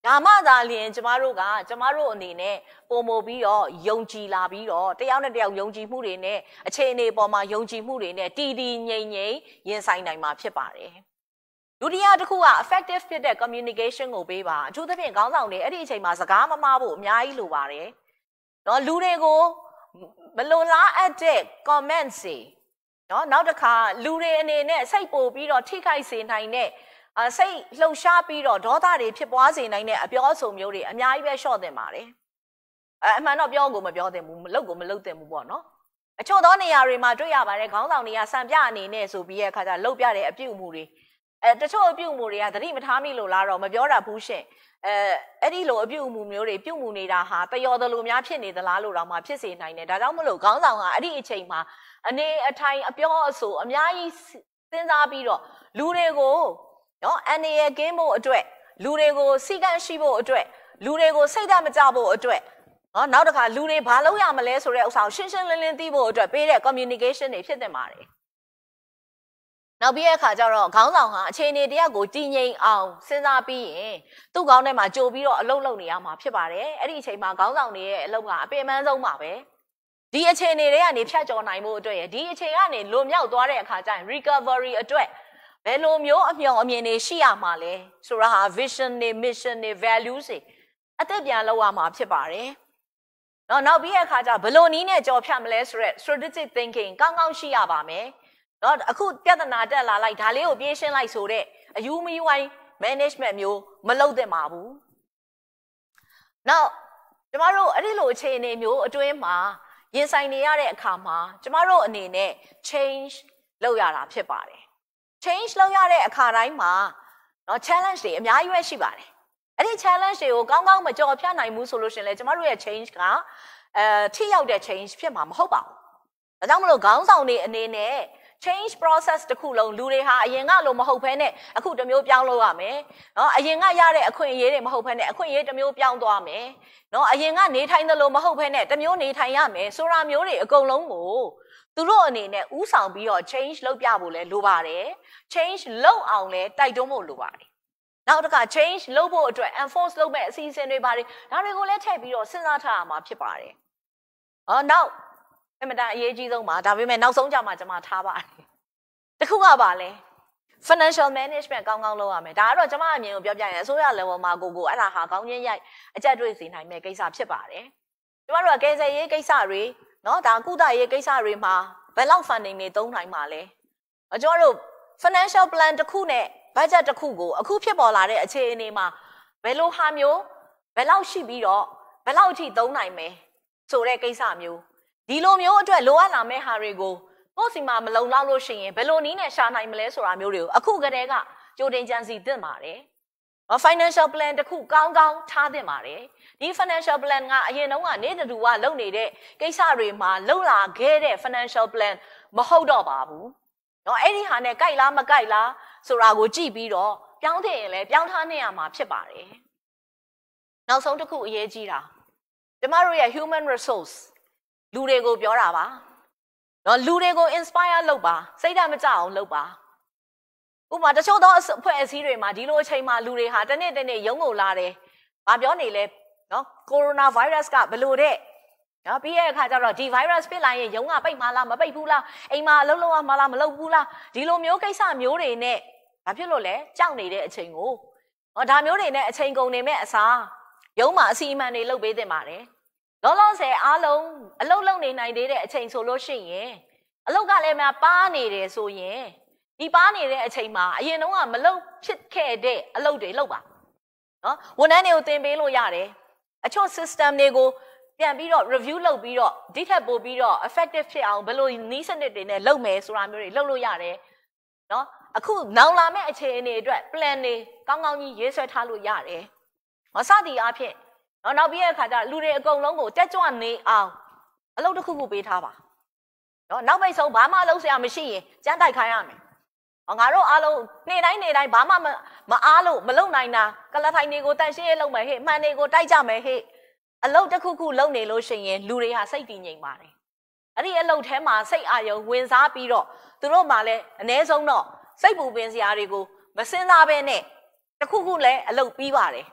ဒါမှသာလျှင်ကျမတို့အနေနဲ့ပုံမပြီးတော့ယုံကြည်လာပြီးတော့တယောက်နဲ့တယောက်ယုံကြည်မှုတွေနဲ့အခြေအနေပေါ်မှာယုံကြည်မှုတွေနဲ့တည်တည်ငြိမ်ငြိမ်ရင်ဆိုင်နိုင်မှာဖြစ်ပါတယ်ဒုတိယတစ်ခုက effective ဖြစ်တဲ့ communication ကိုပေးပါအထူးသဖြင့်ခေါင်းဆောင်တွေအဲ့ဒီအချိန်မှာစကားမမှားဖို့အများကြီးလိုပါတယ်နော်လူတွေကိုမလိုလားအပ်တဲ့ comments တွေနော်နောက်တစ်ခါလူတွေအနေနဲ့စိတ်ပိုပြီးတော့ထိခိုက်စေနိုင်တဲ့စိတ်လှုပ်ရှားပြီးတော့ဒေါသတွေဖြစ်ပွားစေနိုင်တဲ့အပြောအဆိုမျိုးတွေအများကြီးပဲရှော့တင်ပါတယ်အမှန်တော့ပြောကိုမပြောသင့်ဘူးမလုပ်ကိုမလုပ်သင့်ဘူးပေါ့နော်အချို့သောနေရာတွေမှာတွေ့ရပါတယ်ခေါင်းဆောင်တွေကစံပြအနေနဲ့ဆိုပြီးရဲ့အခါကျလှုပ်ပြတဲ့အပြုအမူတွေတချို့အပြုအမူတွေကသတိမထားမိလို့လားတော့မပြောတာဘူးရှင်အဲ့ဒီလိုအပြုအမူမျိုးတွေပြုတ်မှုနေတာဟာတယောသလိုများဖြစ်နေသလားလို့တော့မှဖြစ်စေနိုင်တယ်ဒါကြောင့်မလို့ခေါင်းဆောင်ကအဲ့ဒီအချိန်မှာအနေအထိုင်အပြောအဆိုအများကြီးစဉ်းစားပြီးတော့လူတွေကိုနော်အနေရကင်းဖို့အတွက်လူတွေကိုစီကံရှိဖို့အတွက်လူတွေကိုစိတ်ဓာတ်မကြဖို့အတွက်နော်နောက်တစ်ခါလူတွေဘာလုပ်ရမလဲဆိုတဲ့ဥစ္စာကိုရှင်းရှင်းလင်းလင်းသိဖို့အတွက်ပေးတဲ့ communication တွေဖြစ်တင်ပါတယ်နောက်ပြီးတဲ့အခါကျတော့ခေါင်းဆောင်ဟာအခြေအနေတယောက်ကိုတည်ငြိမ်အောင်စဉ်းစားပြီးရင်သူ့ခေါင်းထဲမှာကြိုပြီးတော့အလုပ်လုပ်နေရမှာဖြစ်ပါတယ်အဲ့ဒီအချိန်မှာခေါင်းဆောင်တွေရဲ့အလုပ်ကအပင်ပန်းဆုံးပါပဲဒီအခြေအနေတွေကနေဖြတ်ကျော်နိုင်ဖို့အတွက်ရဒီအချိန်ကနေလွန်မြောက်သွားတဲ့အခါကျရင် recovery အတွက်ဘယ်လိုမျိုးအမျှော်အမြင်တွေရှိရမှာလဲဆိုတာဟာ vision တွေ mission တွေ values တွေအသက်ပြန်လောက်ရမှာဖြစ်ပါတယ်နောက်ပြီးတဲ့အခါကျဘယ်လိုနည်းနဲ့ကြော်ဖြတ်မလဲဆိုရက် strategic thinking ကောင်းကောင်းရှိရပါမယ်နော်အခုပြဿနာတက်လာလိုက်ဒါလေးကိုပြေးရှင်းလိုက်ဆိုတဲ့အယူမီဝိုင်း management မျိုးမလုပ်သင့်ပါဘူးနောက်ကျမတို့အဲ့ဒီလိုအခြေအနေမျိုးအတွင်းမှာရင်ဆိုင်နေရတဲ့အခါမှာကျမတို့အနေနဲ့ change လုပ်ရတာဖြစ်ပါတယ် change လုပ်ရတဲ့အခါတိုင်းမှာနော် challenge တွေအများကြီးပဲရှိပါတယ်အဲ့ဒီ challenge တွေကိုကောင်းကောင်းမကြော်ဖြတ်နိုင်ဘူးဆိုလို့ရှင်လေကျမတို့ရဲ့ change ကထိရောက်တဲ့ change ဖြစ်မှာမဟုတ်ပါဘူးဒါကြောင့်မလို့ခေါင်းဆောင်တွေအနေနဲ့ change process တစ်ခုလုံးလူတွေဟာအရင်ကလိုမဟုတ်ဘဲနဲ့အခုတစ်မျိုးပြောင်းလို့ရမယ်နော်အရင်ကရတဲ့အခွင့်အရေးတွေမဟုတ်ဘဲနဲ့အခွင့်အရေးတစ်မျိုးပြောင်းသွားမယ်နော်အရင်ကနေထိုင်တယ်လို့မဟုတ်ဘဲနဲ့တစ်မျိုးနေထိုင်ရမယ်ဆိုတာမျိုးတွေအကုန်လုံးကိုသူတို့အနေနဲ့ဥဆောင်ပြီးတော့ change လုပ်ပြဖို့လဲလိုပါတယ် change လုပ်အောင်လဲတိုက်တွန်းဖို့လိုပါတယ်နောက်တစ်ခါ change လုပ်ဖို့အတွက် enforce လုပ်မဲ့အစီအစဉ်တွေပါတယ်ဒါတွေကိုလည်းထည့်ပြီးတော့စဉ်းစားထားရမှာဖြစ်ပါတယ်နောက်အမှန်တန်အရေးကြီးဆုံးပါဒါပေမဲ့နောက်ဆုံးကြမှာကျွန်မထားပါတယ်တခုကပါလဲ financial management ကောင်းကောင်းလုပ်ရမယ်ဒါကတော့ကျွန်မအမြင်ကိုပြောပြရင်အစိုးရ level မှာကိုအဲ့ဒါဟာကောင်းချင်းရိုက်အကြက်တွေ့စေနိုင်မဲ့ကိစ္စဖြစ်ပါတယ်ကျွန်တော်တို့ကကယ်ဆယ်ရေးကိစ္စတွေနော်ဒါကုသရေးကိစ္စတွေမှာဘယ်လောက် funding တွေသုံးနိုင်မှာလဲကျွန်တော်တို့ financial plan တစ်ခုနဲ့ budget တစ်ခုကိုအခုဖြစ်ပေါ်လာတဲ့အခြေအနေမှာဘယ်လိုဟာမျိုးဘယ်လောက်ရှိပြီးတော့ဘယ်လောက်အထိသုံးနိုင်မယ်ဆိုတဲ့ကိစ္စမျိုးဒီလိုမျိုးအတွက်လိုအပ်လာမဲ့ဟာတွေကိုကိုယ့်စီမှာမလုံလောက်လို့ရှိရင်ဘယ်လိုနည်းနဲ့ရှာနိုင်မလဲဆိုတာမျိုးတွေကိုအခုကတည်းကကြိုတင်ကြံစီသင့်ပါတယ်financial plan တစ်ခုကောင်းကောင်းထားသင့်ပါတယ်ဒီ financial plan ကအရင်တုန်းကနေတူကလုပ်နေတဲ့ကိစ္စတွေမှာလုပ်လာခဲ့တဲ့ financial plan မဟုတ်တော့ပါဘူးနော်အဲ့ဒီဟာနဲ့ကြိုက်လားမကြိုက်လားဆိုတာကိုကြည့်ပြီးတော့ပြောင်းသင့်ရင်လည်းပြောင်းထားနေရမှာဖြစ်ပါတယ်နောက်ဆုံးတစ်ခုအရေးကြီးတာကျမတို့ရဲ့ human resource လူတွေကိုပြောတာပါနော်လူတွေကို inspire လုပ်ပါစိတ်ဓာတ်မကျအောင်လုပ်ပါဥပမာတချို့သောအဖွဲ့အစည်းတွေမှာဒီလိုအချိန်မှာလူတွေဟာတနေ့ရုံးကိုလာတယ်။ဘာပြောနေလဲနော်ကိုရိုနာဗိုင်းရပ်စ်ကဘလို့တဲ့နော်ပြီးရဲ့အခါကျတော့ဒီ virus ဖြစ်လာရင်ရုံးကပိတ်မှာလားမပိတ်ဘူးလားအိမ်မှာအလုပ်လုပ်ရမှာလားမလုပ်ဘူးလားဒီလိုမျိုးကိစ္စမျိုးတွေနဲ့ဘာဖြစ်လို့လဲကြောက်နေတဲ့အချိန်ကိုဒါမျိုးတွေနဲ့အချိန်ကုန်နေမဲ့အစားရုံးမှာအစီအမံတွေလုပ်ပေးသင့်ပါတယ်။လောလောဆယ်အားလုံးအလုပ်လုပ်နေနိုင်သေးတဲ့အချိန်ဆိုလို့ရှိရင်အလုပ်ကလည်းများပါနေတယ်ဆိုရင်ဒီပါနေတဲ့အချိန်မှာအရင်တုန်းကမလုပ်ဖြစ်ခဲ့တဲ့အလုပ်တွေလုပ်ပါနော်ဝန်ထမ်းတွေကိုသင်ပေးလို့ရတယ်အချို့ system တွေကိုပြန်ပြီးတော့ review လုပ်ပြီးတော့ဒီထက်ပိုပြီးတော့ effective ဖြစ်အောင်ဘယ်လိုနည်းစနစ်တွေနဲ့လုပ်မယ်ဆိုတာမျိုးတွေလုပ်လို့ရတယ်နော်အခုနောက်လာမယ့်အခြေအနေအတွက် plan တွေကောင်းကောင်းကြီးရေးဆွဲထားလို့ရတယ်စသည်အားဖြင့်နောက်ပြီးတဲ့အခါကျလူတွေအကုန်လုံးကိုတက်ကြွနေအောင်အလုပ်တစ်ခုခုပေးထားပါနော်နောက်ပိတ်ဆုံးဘာမှလုပ်စရာမရှိရင်ကြမ်းတိုက်ခိုင်းရမယ်ငါတို့အားလုံးနေတိုင်းဘာမှမအားလို့မလုံနိုင်တာကလထိုင်တွေကိုတန့်ရှင်းရေးလုပ်မယ်ဟဲ့မှန်တွေကိုတိုက်ကြမယ်ဟဲ့အလုပ်တစ်ခုခုလုပ်နေလို့ရှိရင်လူတွေဟာစိတ်တည်ငြိမ်ပါတယ်အဲ့ဒီအလုပ်ထဲမှာစိတ်အာရုံဝင်စားပြီးတော့သူတို့မှလည်းအ ਨੇ ဆုံးတော့စိတ်ပူပင်စရာတွေကိုမစင်စားဘဲနဲ့တစ်ခုခုလည်းအလုပ်ပြီးပါတယ်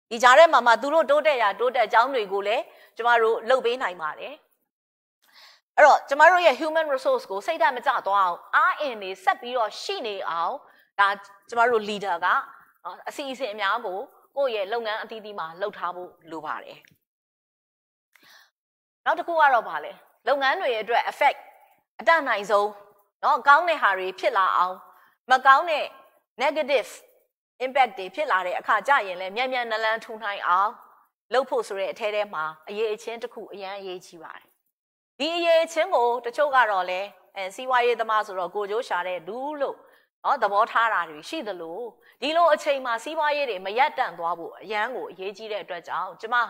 ဒီကြားထဲမှာသူတို့တိုးတက်ရတိုးတက်အကြောင်းတွေကိုလည်းကျမတို့လုပ်ပေးနိုင်ပါတယ်အဲ့တော့ကျမတို့ရဲ့ human resource ကိုစိတ်ဓာတ်မကျသွားအောင်အားအင်နေဆက်ပြီးတော့ရှိနေအောင်ဒါကျမတို့ leader ကအစီအစဉ်အများကိုကိုယ့်ရဲ့လုပ်ငန်းအသီးသီးမှာလုပ်ထားဖို့လိုပါတယ်နောက်တစ်ခုကတော့ဗာလဲလုပ်ငန်းတွေအတွက် effect အတတ်နိုင်ဆုံးเนาะကောင်းတဲ့ဟာတွေဖြစ်လာအောင်မကောင်းတဲ့ negative impact တွေဖြစ်လာတဲ့အခါကြရင်လည်းမြန်နလန်းထူနိုင်အောင်လုပ်ဖို့ဆိုတဲ့အထဲထဲမှာအရေးအချင်းတစ်ခုအရန်အရေးကြီးပါတယ်ဒီအရေးအချင်းကိုတချို့ကတော့လည်းစီးပွားရေးသမားဆိုတော့ကိုကြိုးရှာတဲ့လူလို့เนาะသဘောထားတာတွေရှိသလိုဒီလိုအချိန်မှာစီးပွားရေးတွေမရပ်တန့်သွားဖို့အရန်ကိုအရေးကြီးတဲ့အတွက်ကြောင့်ကျမဟာ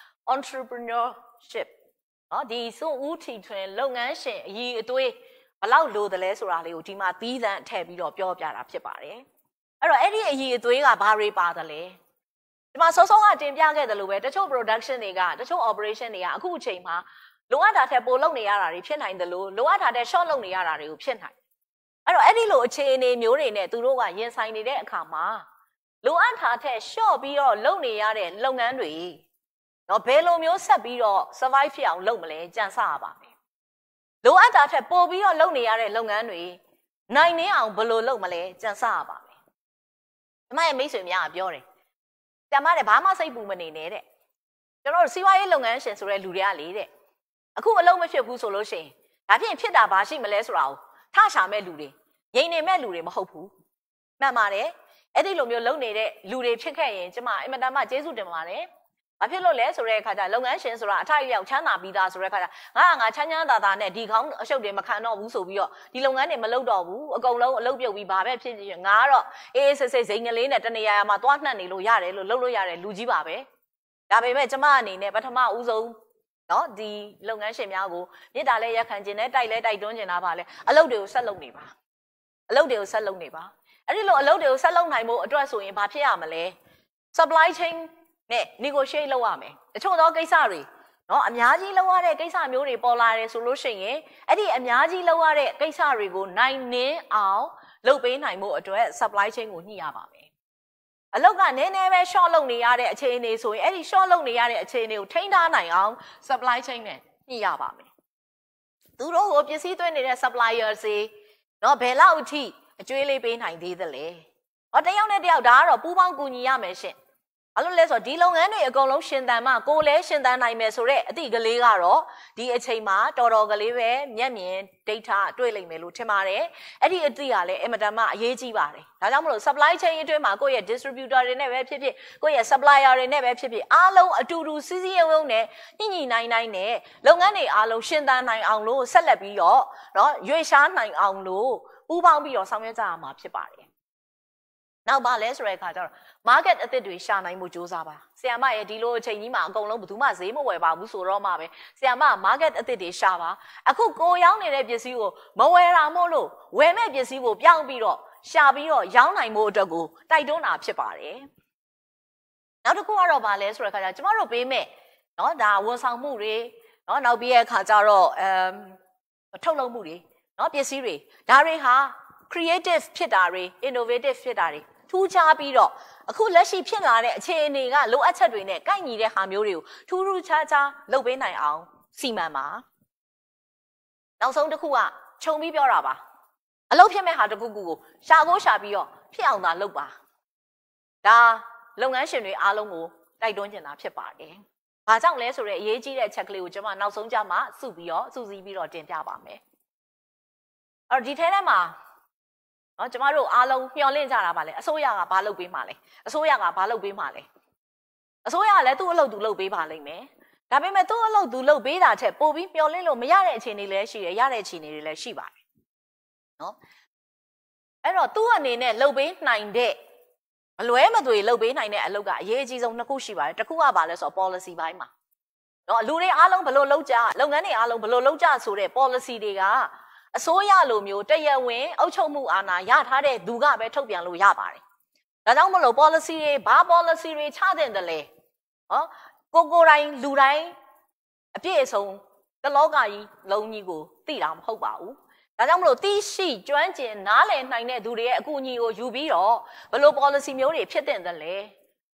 entrepreneurship เนาะဒီစွန့်ဦးထီထွင်လုပ်ငန်းရှင်အရေးအသွေးဘလောက်လိုတယ်လဲဆိုတာလေးကိုဒီမှာသီးသန့်ထည့်ပြီးတော့ပြောပြတာဖြစ်ပါတယ်အဲ့တော့အဲ့ဒီအရေးအသွေးကဘာတွေပါတယ်လဲဒီမှာစောစောကတင်ပြခဲ့တယ်လို့ပဲတချို့ production တွေကတချို့ operation တွေကအခုအချိန်မှာလိုအပ်တာထက်ပိုလုပ်နေရတာတွေဖြစ်နိုင်တယ်လို့လိုအပ်တာတဲ့ short လုပ်နေရတာတွေကိုဖြစ်နိုင်အဲ့တော့အဲ့ဒီလိုအခြေအနေမျိုးတွေနဲ့သူတို့ကရင်ဆိုင်နေတဲ့အခါမှာလိုအပ်တာထက် short ပြီးတော့လုပ်နေရတဲ့လုပ်ငန်းတွေတော့ဘယ်လိုမျိုးဆက်ပြီးတော့ survive ဖြစ်အောင်လုပ်မလဲကြံစရပါမယ်လိုအပ်တာထက်ပိုပြီးတော့လုပ်နေရတဲ့လုပ်ငန်းတွေနိုင်နေအောင်ဘယ်လိုလုပ်မလဲကြံစရပါမယ်ဒီမှာမိတ်ဆွေများကပြောတယ်တမတဲ့ဘာမှစိတ်ပူမနေနဲ့တဲ့ကျွန်တော်တို့စီးပွားရေးလုပ်ငန်းရှင်ဆိုတဲ့လူတွေကလေတဲ့အခုအလုံးမဖြစ်ဘူးဆိုလို့ရှိရင်ဒါဖြင့်ဖြစ်တာဘာရှိမလဲဆိုတာကိုထရှာမဲ့လူတွေငြိမ်နေမဲ့လူတွေမဟုတ်ဘူးမှန်ပါတယ်အဲ့ဒီလိုမျိုးလုပ်နေတဲ့လူတွေဖြစ်ခဲ့ရင်ကျမအင်မတန်မှကျေးဇူးတင်ပါတယ်ဘာဖြစ်လို့လဲဆိုတဲ့အခါကျလုပ်ငန်းရှင်ဆိုတာအထိုက်အလျောက်ချမ်းသာပြီးသားဆိုတဲ့အခါကျငါချမ်းသာနဲ့ဒီကောင်းအရှုပ်တွေမခံတော့ဘူးဆိုပြီးတော့ဒီလုပ်ငန်းတွေမလုပ်တော့ဘူးအကုန်လုံးအလုပ်ပြုတ်ပြီးဘာပဲဖြစ်ဖြစ်ငါကတော့အေးဆေးဆေးစိန်ကလေးနဲ့တနေရာမှာသွားနှံ့နေလို့ရတယ်လို့လုပ်လို့ရတယ်လူကြီးပါပဲဒါပေမဲ့ကျမအနေနဲ့ပထမဦးဆုံးနော်ဒီလုပ်ငန်းရှင်များကိုမြစ်တာလဲရက်ခံခြင်းနဲ့တိုက်လဲတိုက်တွန်းခြင်းတာပါလဲအလုပ်တွေကိုဆက်လုပ်နေပါအလုပ်တွေကိုဆက်လုပ်နေပါအဲ့ဒီလိုအလုပ်တွေကိုဆက်လုပ်နိုင်ဖို့အတွက်ဆိုရင်ဘာဖြစ်ရမလဲ supply chain နဲ့ negotiate လုပ်ရမယ်တချို့သောကိစ္စတွေနော်အများကြီးလုပ်ရတဲ့ကိစ္စမျိုးတွေပေါ်လာတယ်ဆိုလို့ရှိရင်အဲ့ဒီအများကြီးလုပ်ရတဲ့ကိစ္စတွေကိုနိုင်နှင်းအောင်လုပ်ပေးနိုင်မှုအတွက် supply chain ကိုညှိရပါမယ်အလုပ်ကနည်းနည်းပဲ short လုပ်နေရတဲ့အခြေအနေဆိုရင်အဲ့ဒီ short လုပ်နေရတဲ့အခြေအနေကိုထိန်းထားနိုင်အောင် supply chain နဲ့ညှိရပါမယ်သူတို့ကိုပစ္စည်းသွင်းနေတဲ့ supplier တွေနော်ဘယ်လောက်အထိအကျွေးလေးပေးနိုင်သေးသလဲဟောတယောက်နဲ့တယောက်ဒါကတော့ပူးပေါင်းကူညီရမယ်ရှင့်ဘာလို့လဲဆိုတော့ဒီလုပ်ငန်းတွေအကုန်လုံးရှင်သန်မှကိုယ်လည်းရှင်သန်နိုင်မယ်ဆိုတဲ့အသည့်ကလေးကတော့ဒီအချိန်မှာတော်တော်ကလေးပဲမျက်မြင် data တွေ့လိမ့်မယ်လို့ထင်ပါတယ်အဲ့ဒီအသည့်ကလည်းအင်မတန်မှအရေးကြီးပါတယ်ဒါကြောင့်မလို့ supply chain အတွင်းမှာကိုယ့်ရဲ့ distributor တွေနဲ့ပဲဖြစ်ဖြစ်ကိုယ့်ရဲ့ supplier တွေနဲ့ပဲဖြစ်ဖြစ်အားလုံးအတူတူစီးစီးရုံးနဲ့ညှိနိုင်နဲ့လုပ်ငန်းတွေအားလုံးရှင်သန်နိုင်အောင်လို့ဆက်လက်ပြီးတော့เนาะရွေးရှားနိုင်အောင်လို့ပူးပေါင်းပြီးတော့ဆောင်ရွက်ကြရမှာဖြစ်ပါတယ်နောက်ပါလဲဆိုတဲ့အခါကျတော့ market အသစ်တွေရှာနိုင်မှုစ조사ပါဆရာမရဲ့ဒီလိုအချိန်ကြီးမှာအကုန်လုံးဘယ်သူမှဈေးမဝယ်ပါဘူးဆိုတော့မှပဲဆရာမ market အသစ်တွေရှာပါအခုကိုရောင်းနေတဲ့ပစ္စည်းကိုမဝယ်တာမို့လို့ဝယ်မဲ့ပစ္စည်းကိုပြောင်းပြီးတော့ရှာပြီးတော့ရောင်းနိုင်မှုအတွက်ကိုတိုက်တွန်းတာဖြစ်ပါတယ်နောက်တစ်ခုကတော့ပါလဲဆိုတဲ့အခါကျကျမတို့ပေးမဲ့เนาะဒါဝန်ဆောင်မှုတွေเนาะနောက်ပြီးရဲ့အခါကျတော့ထုတ်လုပ်မှုတွေเนาะပစ္စည်းတွေဒါတွေဟာcreative ဖြစ်တာတွေ innovative ဖြစ်တာတွေထူးခြားပြီးတော့အခုလက်ရှိဖြစ်လာတဲ့အခြေအနေကလိုအပ်ချက်တွေနဲ့ကိုက်ညီတဲ့ဟာမျိုးတွေကိုထူးခြားခြားလုပ်ပေးနိုင်အောင်စီမံပါနောက်ဆုံးတစ်ခုကခြုံပြီးပြောတာပါအလုပ်ဖြစ်မဲ့ဟာတစ်ခုခုကိုရှာပြီးတော့ဖြစ်အောင်သာလုပ်ပါဒါလုပ်ငန်းရှင်တွေအားလုံးကိုတိုက်တွန်းချင်တာဖြစ်ပါတယ်ဘာကြောင့်လဲဆိုတော့အရေးကြီးတဲ့အချက်ကလေးကိုကျွန်မနောက်ဆုံးကြမှာစုစည်းပြီးတော့တင်ပြပါမယ်အဲ့တော့ဒီထဲမှာနော်ကျမတို့အားလုံးမျှော်လင့်ကြတာပါလေအစိုးရကဘာလုပ်ပေးမှာလဲအစိုးရကဘာလုပ်ပေးမှာလဲအစိုးရကလည်းသူ့အလုပ်သူလုပ်ပေးပါလိမ့်မယ်ဒါပေမဲ့သူ့အလုပ်သူလုပ်ပေးတာထက်ပိုပြီးမျှော်လင့်လို့မရတဲ့အခြေအနေလည်းရှိတယ်ရတဲ့အခြေအနေတွေလည်းရှိပါတယ်နော်အဲ့တော့သူ့အနေနဲ့လုပ်ပေးနိုင်တဲ့မလွဲမသွေလုပ်ပေးနိုင်တဲ့အလုပ်ကအရေးအကြီးဆုံးနှစ်ခုရှိပါတယ်တစ်ခုကဘာလဲဆိုတော့ policy ဘိုင်းမှာနော်လူတွေအားလုံးဘယ်လိုလုပ်ကြလုပ်ငန်းတွေအားလုံးဘယ်လိုလုပ်ကြဆိုတဲ့ policy တွေကအစိုးရလိုမျိုးတရားဝင်အုပ်ချုပ်မှုအာဏာရထားတဲ့သူကပဲထုတ်ပြန်လို့ရပါတယ်။ဒါကြောင့်မလို့ policy တွေဘာ policy တွေချတဲ့တယ်လဲ။ဟောကိုယ်တိုင်းလူတိုင်းအပြည့်အစုံတလောကကြီးလုံးကြီးကိုသိတာမဟုတ်ပါဘူး။ဒါကြောင့်မလို့သိရှိကျွမ်းကျင်နားလည်နိုင်တဲ့သူတွေရဲ့အကူအညီကိုယူပြီးတော့ဘယ်လို policy မျိုးတွေဖြစ်တဲ့တယ်လဲ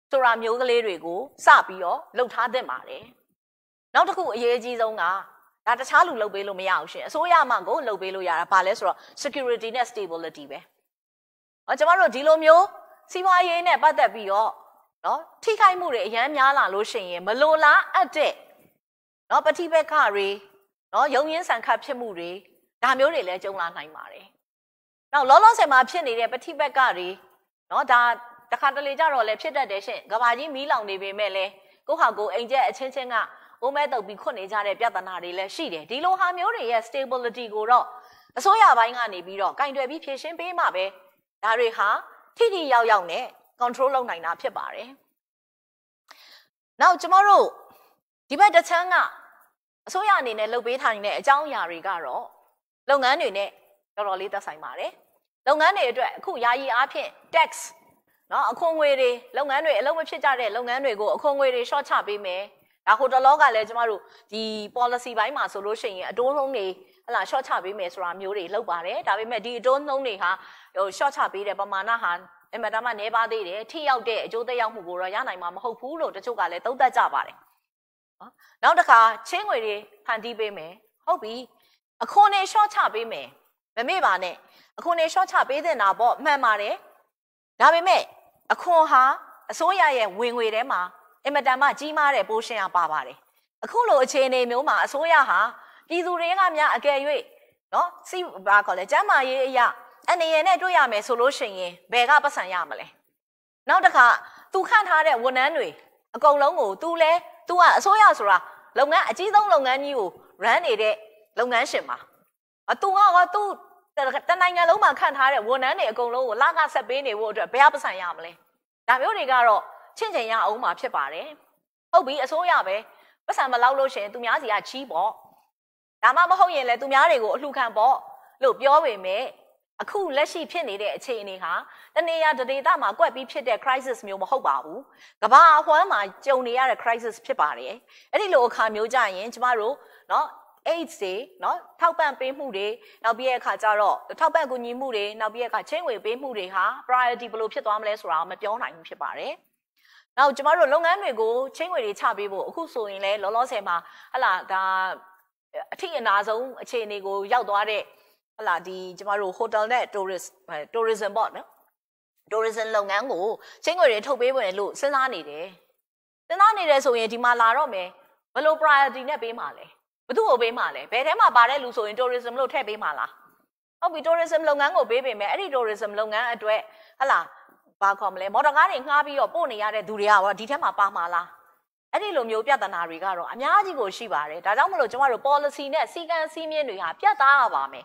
ဆိုတာမျိုးကလေးတွေကိုစပြီးတော့လှုပ်ထားသင့်ပါတယ်နောက်တစ်ခုအရေးကြီးဆုံးကဒါတခြားလူလှုပ်ပေးလို့မရအောင်ရှင်အစိုးရမှကိုလှုပ်ပေးလို့ရတာဘာလဲဆိုတော့ security နဲ့ stability ပဲကျမတို့ဒီလိုမျိုးစီးပွားရေးနဲ့ပတ်သက်ပြီးတော့နော်ထိခိုက်မှုတွေအများများလာလို့ရှိရင်မလိုလားအပ်တဲ့နော်ပဋိပက္ခတွေနော်ရုံရင်းဆန်ခတ်ဖြစ်မှုတွေဒါမျိုးတွေလည်းကြုံလာနိုင်ပါတယ်နောက်လောလောဆယ်မှာဖြစ်နေတဲ့ပဋိပက္ခတွေနော်ဒါတခါတလေကြတော့လည်းဖြစ်တတ်တယ်ရှင်ကဘာကြီးမီးလောင်နေပေမဲ့လည်းကိုဟာကိုအိမ်ကျက်အချင်းချင်းကအိုးမဲတုပ်ပြီးခွတ်နေကြတဲ့ပြဿနာတွေလည်းရှိတယ်ဒီလိုဟာမျိုးတွေရဲ့ stability ကိုတော့အစိုးရပိုင်းကနေပြီးတော့ကင်တွယ်ပြီးဖြည့်ရှင်းပေးမှပဲဒါတွေဟာထိထိရောက်ရောက်နဲ့ control လုပ်နိုင်တာဖြစ်ပါတယ်နောက်ကျမတို့ဒီဘက်တစ်ချမ်းကအစိုးရအနေနဲ့လုပ်ပေးထိုင်တဲ့အကြောင်းအရာတွေကတော့လုပ်ငန်းတွေနဲ့တော်တော်လေးသက်ဆိုင်ပါတယ်လုပ်ငန်းတွေအတွက်အခုယာယီအားဖြင့် tax နော်အခွန်ငွေတွေလုပ်ငန်းတွေအလုပ်မဖြစ်ကြတဲ့လုပ်ငန်းတွေကိုအခွန်ငွေတွေ short ချပေးမယ်ဒါဟိုတလောကလည်းကျမတို့ဒီ policy ဘိုင်းမှာဆိုလို့ရှိရင်အတိုးနှုန်းတွေဟလာ short ချပေးမယ်ဆိုတာမျိုးတွေလုပ်ပါတယ်ဒါပေမဲ့ဒီအတိုးနှုန်းတွေဟာဟို short ချပေးတဲ့ပမာဏဟာအမှန်တမ်းနေပါသေးတယ်ထိရောက်တဲ့အကျိုးသက်ရောက်မှုကိုတော့ရနိုင်မှာမဟုတ်ဘူးလို့တချို့ကလည်းသုံးသပ်ကြပါတယ်နောက်တစ်ခါချင်းငွေတွေဖန်တီးပေးမယ်ဟုတ်ပြီအခွန်တွေ short ချပေးမယ်မမေ့ပါနဲ့အခွန်တွေ short ချပေးတဲ့နာပေါ့မှန်ပါတယ်ဒါပေမဲ့အခွန်ဟာအစိုးရရဲ့ဝင်ငွေထဲမှာအင်မတန်မှကြီးမားတဲ့ပိုးရှင်းအားပါပါတယ်အခုလိုအခြေအနေမျိုးမှာအစိုးရဟာပြည်သူတွေကများအကယ်၍နော်စီဘာခေါ်လဲကျန်းမာရေးအရာအနေနဲ့တွေ့ရမယ်ဆိုလို့ရှိရင်ဘယ်ကပတ်စံရမလဲနောက်တစ်ခါသူခန့်ထားတဲ့ဝန်ထမ်းတွေအကုန်လုံးကိုသူကအစိုးရဆိုတာလုပ်ငန်းအကြီးဆုံးလုပ်ငန်းကြီးကို run နေတဲ့လုပ်ငန်းရှင်ပါသူတနိုင်ငံလုံးမှာခန့်ထားတဲ့ဝန်ထမ်းတွေအကုန်လုံးကိုလကဆက်ပေးနေဖို့အတွက်ဘယ်ကပတ်စံရမလဲဒါမျိုးတွေကတော့ချင့်ချိန်ရအောင်မှာဖြစ်ပါတယ်ဟုတ်ပြီအစိုးရပဲပတ်စံမလောက်လို့ရှိရင်သူများစီကချီးပေါ့ဒါမှမဟုတ်ရင်လည်းသူများတွေကိုအလှခံပေါ့လို့ပြောပေမဲ့အခုလက်ရှိဖြစ်နေတဲ့အခြေအနေဟာတနေရာဒေသမှာကွက်ပြီးဖြစ်တဲ့ crisis မျိုးမဟုတ်ပါဘူးကမ္ဘာအဝှမ်းမှာကြုံနေရတဲ့ crisis ဖြစ်ပါတယ်အဲ့ဒီလိုအခါမျိုးကြရင်ကျမတို့เนาะ AIDS တွေเนาะထောက်ပံ့ပေးမှုတွေနောက်ပြီးတဲ့အခါကျတော့ထောက်ပံ့ကူညီမှုတွေနောက်ပြီးတဲ့အခါချင်းဝေပေးမှုတွေဟာ priority ဘယ်လိုဖြစ်သွားမလဲဆိုတာမပြောနိုင်ဘူးဖြစ်ပါတယ်နောက်ကျမတို့လုပ်ငန်းတွေကိုချင်းဝေတွေချပေးဖို့အခုဆိုရင်လည်းလောလောဆယ်မှာဟလာဒါအထည်အနာဆုံးအခြေအနေကိုရောက်သွားတဲ့ဟလာဒီကျမတို့ hotel နဲ့ tourism ပေါ့နော် tourism လုပ်ငန်းကိုချင်းငွေတွေထုတ်ပေးဝင်လို့စဉ်းစားနေတယ်ဆိုရင်ဒီမှာလာတော့မယ်ဘယ်လို priority နဲ့ပေးမှာလဲဘယ်သူ့ကိုပေးမှာလဲဘယ်ထဲမှာပါတဲ့လူဆိုရင် tourism လို့ထည့်ပေးမှာလားဟုတ်ပြီ tourism လုပ်ငန်းကိုပေးပေမဲ့အဲ့ဒီ tourism လုပ်ငန်းအတွက်ဟလာဘာခေါ်မလဲမော်တော်ကားတွေငှားပြီးတော့ပို့နေရတဲ့သူတွေကရောဒီထဲမှာပါမှာလားအဲ့ဒီလိုမျိုးပြဿနာတွေကတော့အများကြီးကိုရှိပါတယ်ဒါကြောင့်မလို့ကျမတို့ policy နဲ့စီကံစည်းမျဉ်းတွေဟာပြတ်သားရပါမယ်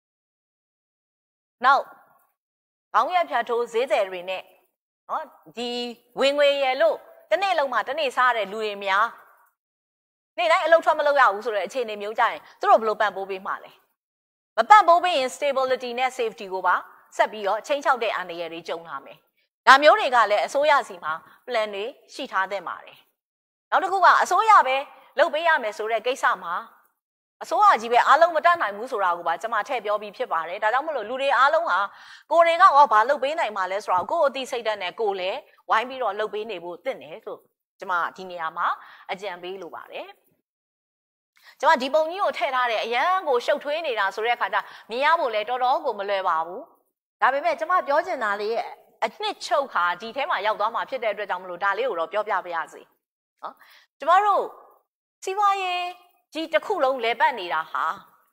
နောက်ဘောင်းရဖြတ်ထိုးဈေးတယ်တွေနဲ့နော်ဒီဝင်ငွေရလို့တစ်နေ့လုံးမှာတစ်နေ့စားတဲ့လူတွေများနေ့တိုင်းအလုပ်ထွက်မလုပ်ရဘူးဆိုတဲ့အခြေအနေမျိုးကြရင်သူတို့ဘယ်လိုပံ့ပိုးပေးမှာလဲမပံ့ပိုးပေးရင် stability နဲ့ safety ကိုပါဆက်ပြီးတော့ချိန်ချောက်တဲ့အန္တရာယ်တွေကြုံလာမယ်ဒါမျိုးတွေကလည်းအစိုးရစီမှာ plan တွေရှိထားသင့်ပါတယ်နောက်တစ်ခုကအစိုးရပဲလုပ်ပေးရမယ်ဆိုတဲ့ကိစ္စမှာအစိုးရကြီးပဲအားလုံးမတတ်နိုင်ဘူးဆိုတာကိုပါကျွန်မထည့်ပြောပြီးဖြစ်ပါတယ်ဒါကြောင့်မလို့လူတွေအားလုံးဟာကိုယ်တွေကဘာလုပ်ပေးနိုင်မှာလဲဆိုတော့ကိုယ်အသိစိတ်ဓာတ်နဲ့ကိုယ်လည်းဝိုင်းပြီးတော့လုပ်ပေးနေဖို့တင့်တယ်ဆိုကျွန်မဒီနေရာမှာအကြံပေးလိုပါတယ်ကျွန်မဒီပုံကြီးကိုထည့်ထားတယ်အရန်ကိုရှုပ်ထွေးနေတာဆိုတဲ့အခါကျမြင်ရဖို့လဲတော်တော်ကိုမလွယ်ပါဘူးဒါပေမဲ့ကျွန်မပြောချင်တာလေးရဲ့အနှစ်ချုပ်ခါဒီထဲမှာရောက်သွားမှာဖြစ်တဲ့အတွက်ကြောင့်မလို့ဒါလေးကိုတော့ပြောပြပါရစေနော်ကျမတို့စီးပွားရေးကြီးတစ်ခုလုံးလဲပတ်နေတာဟာ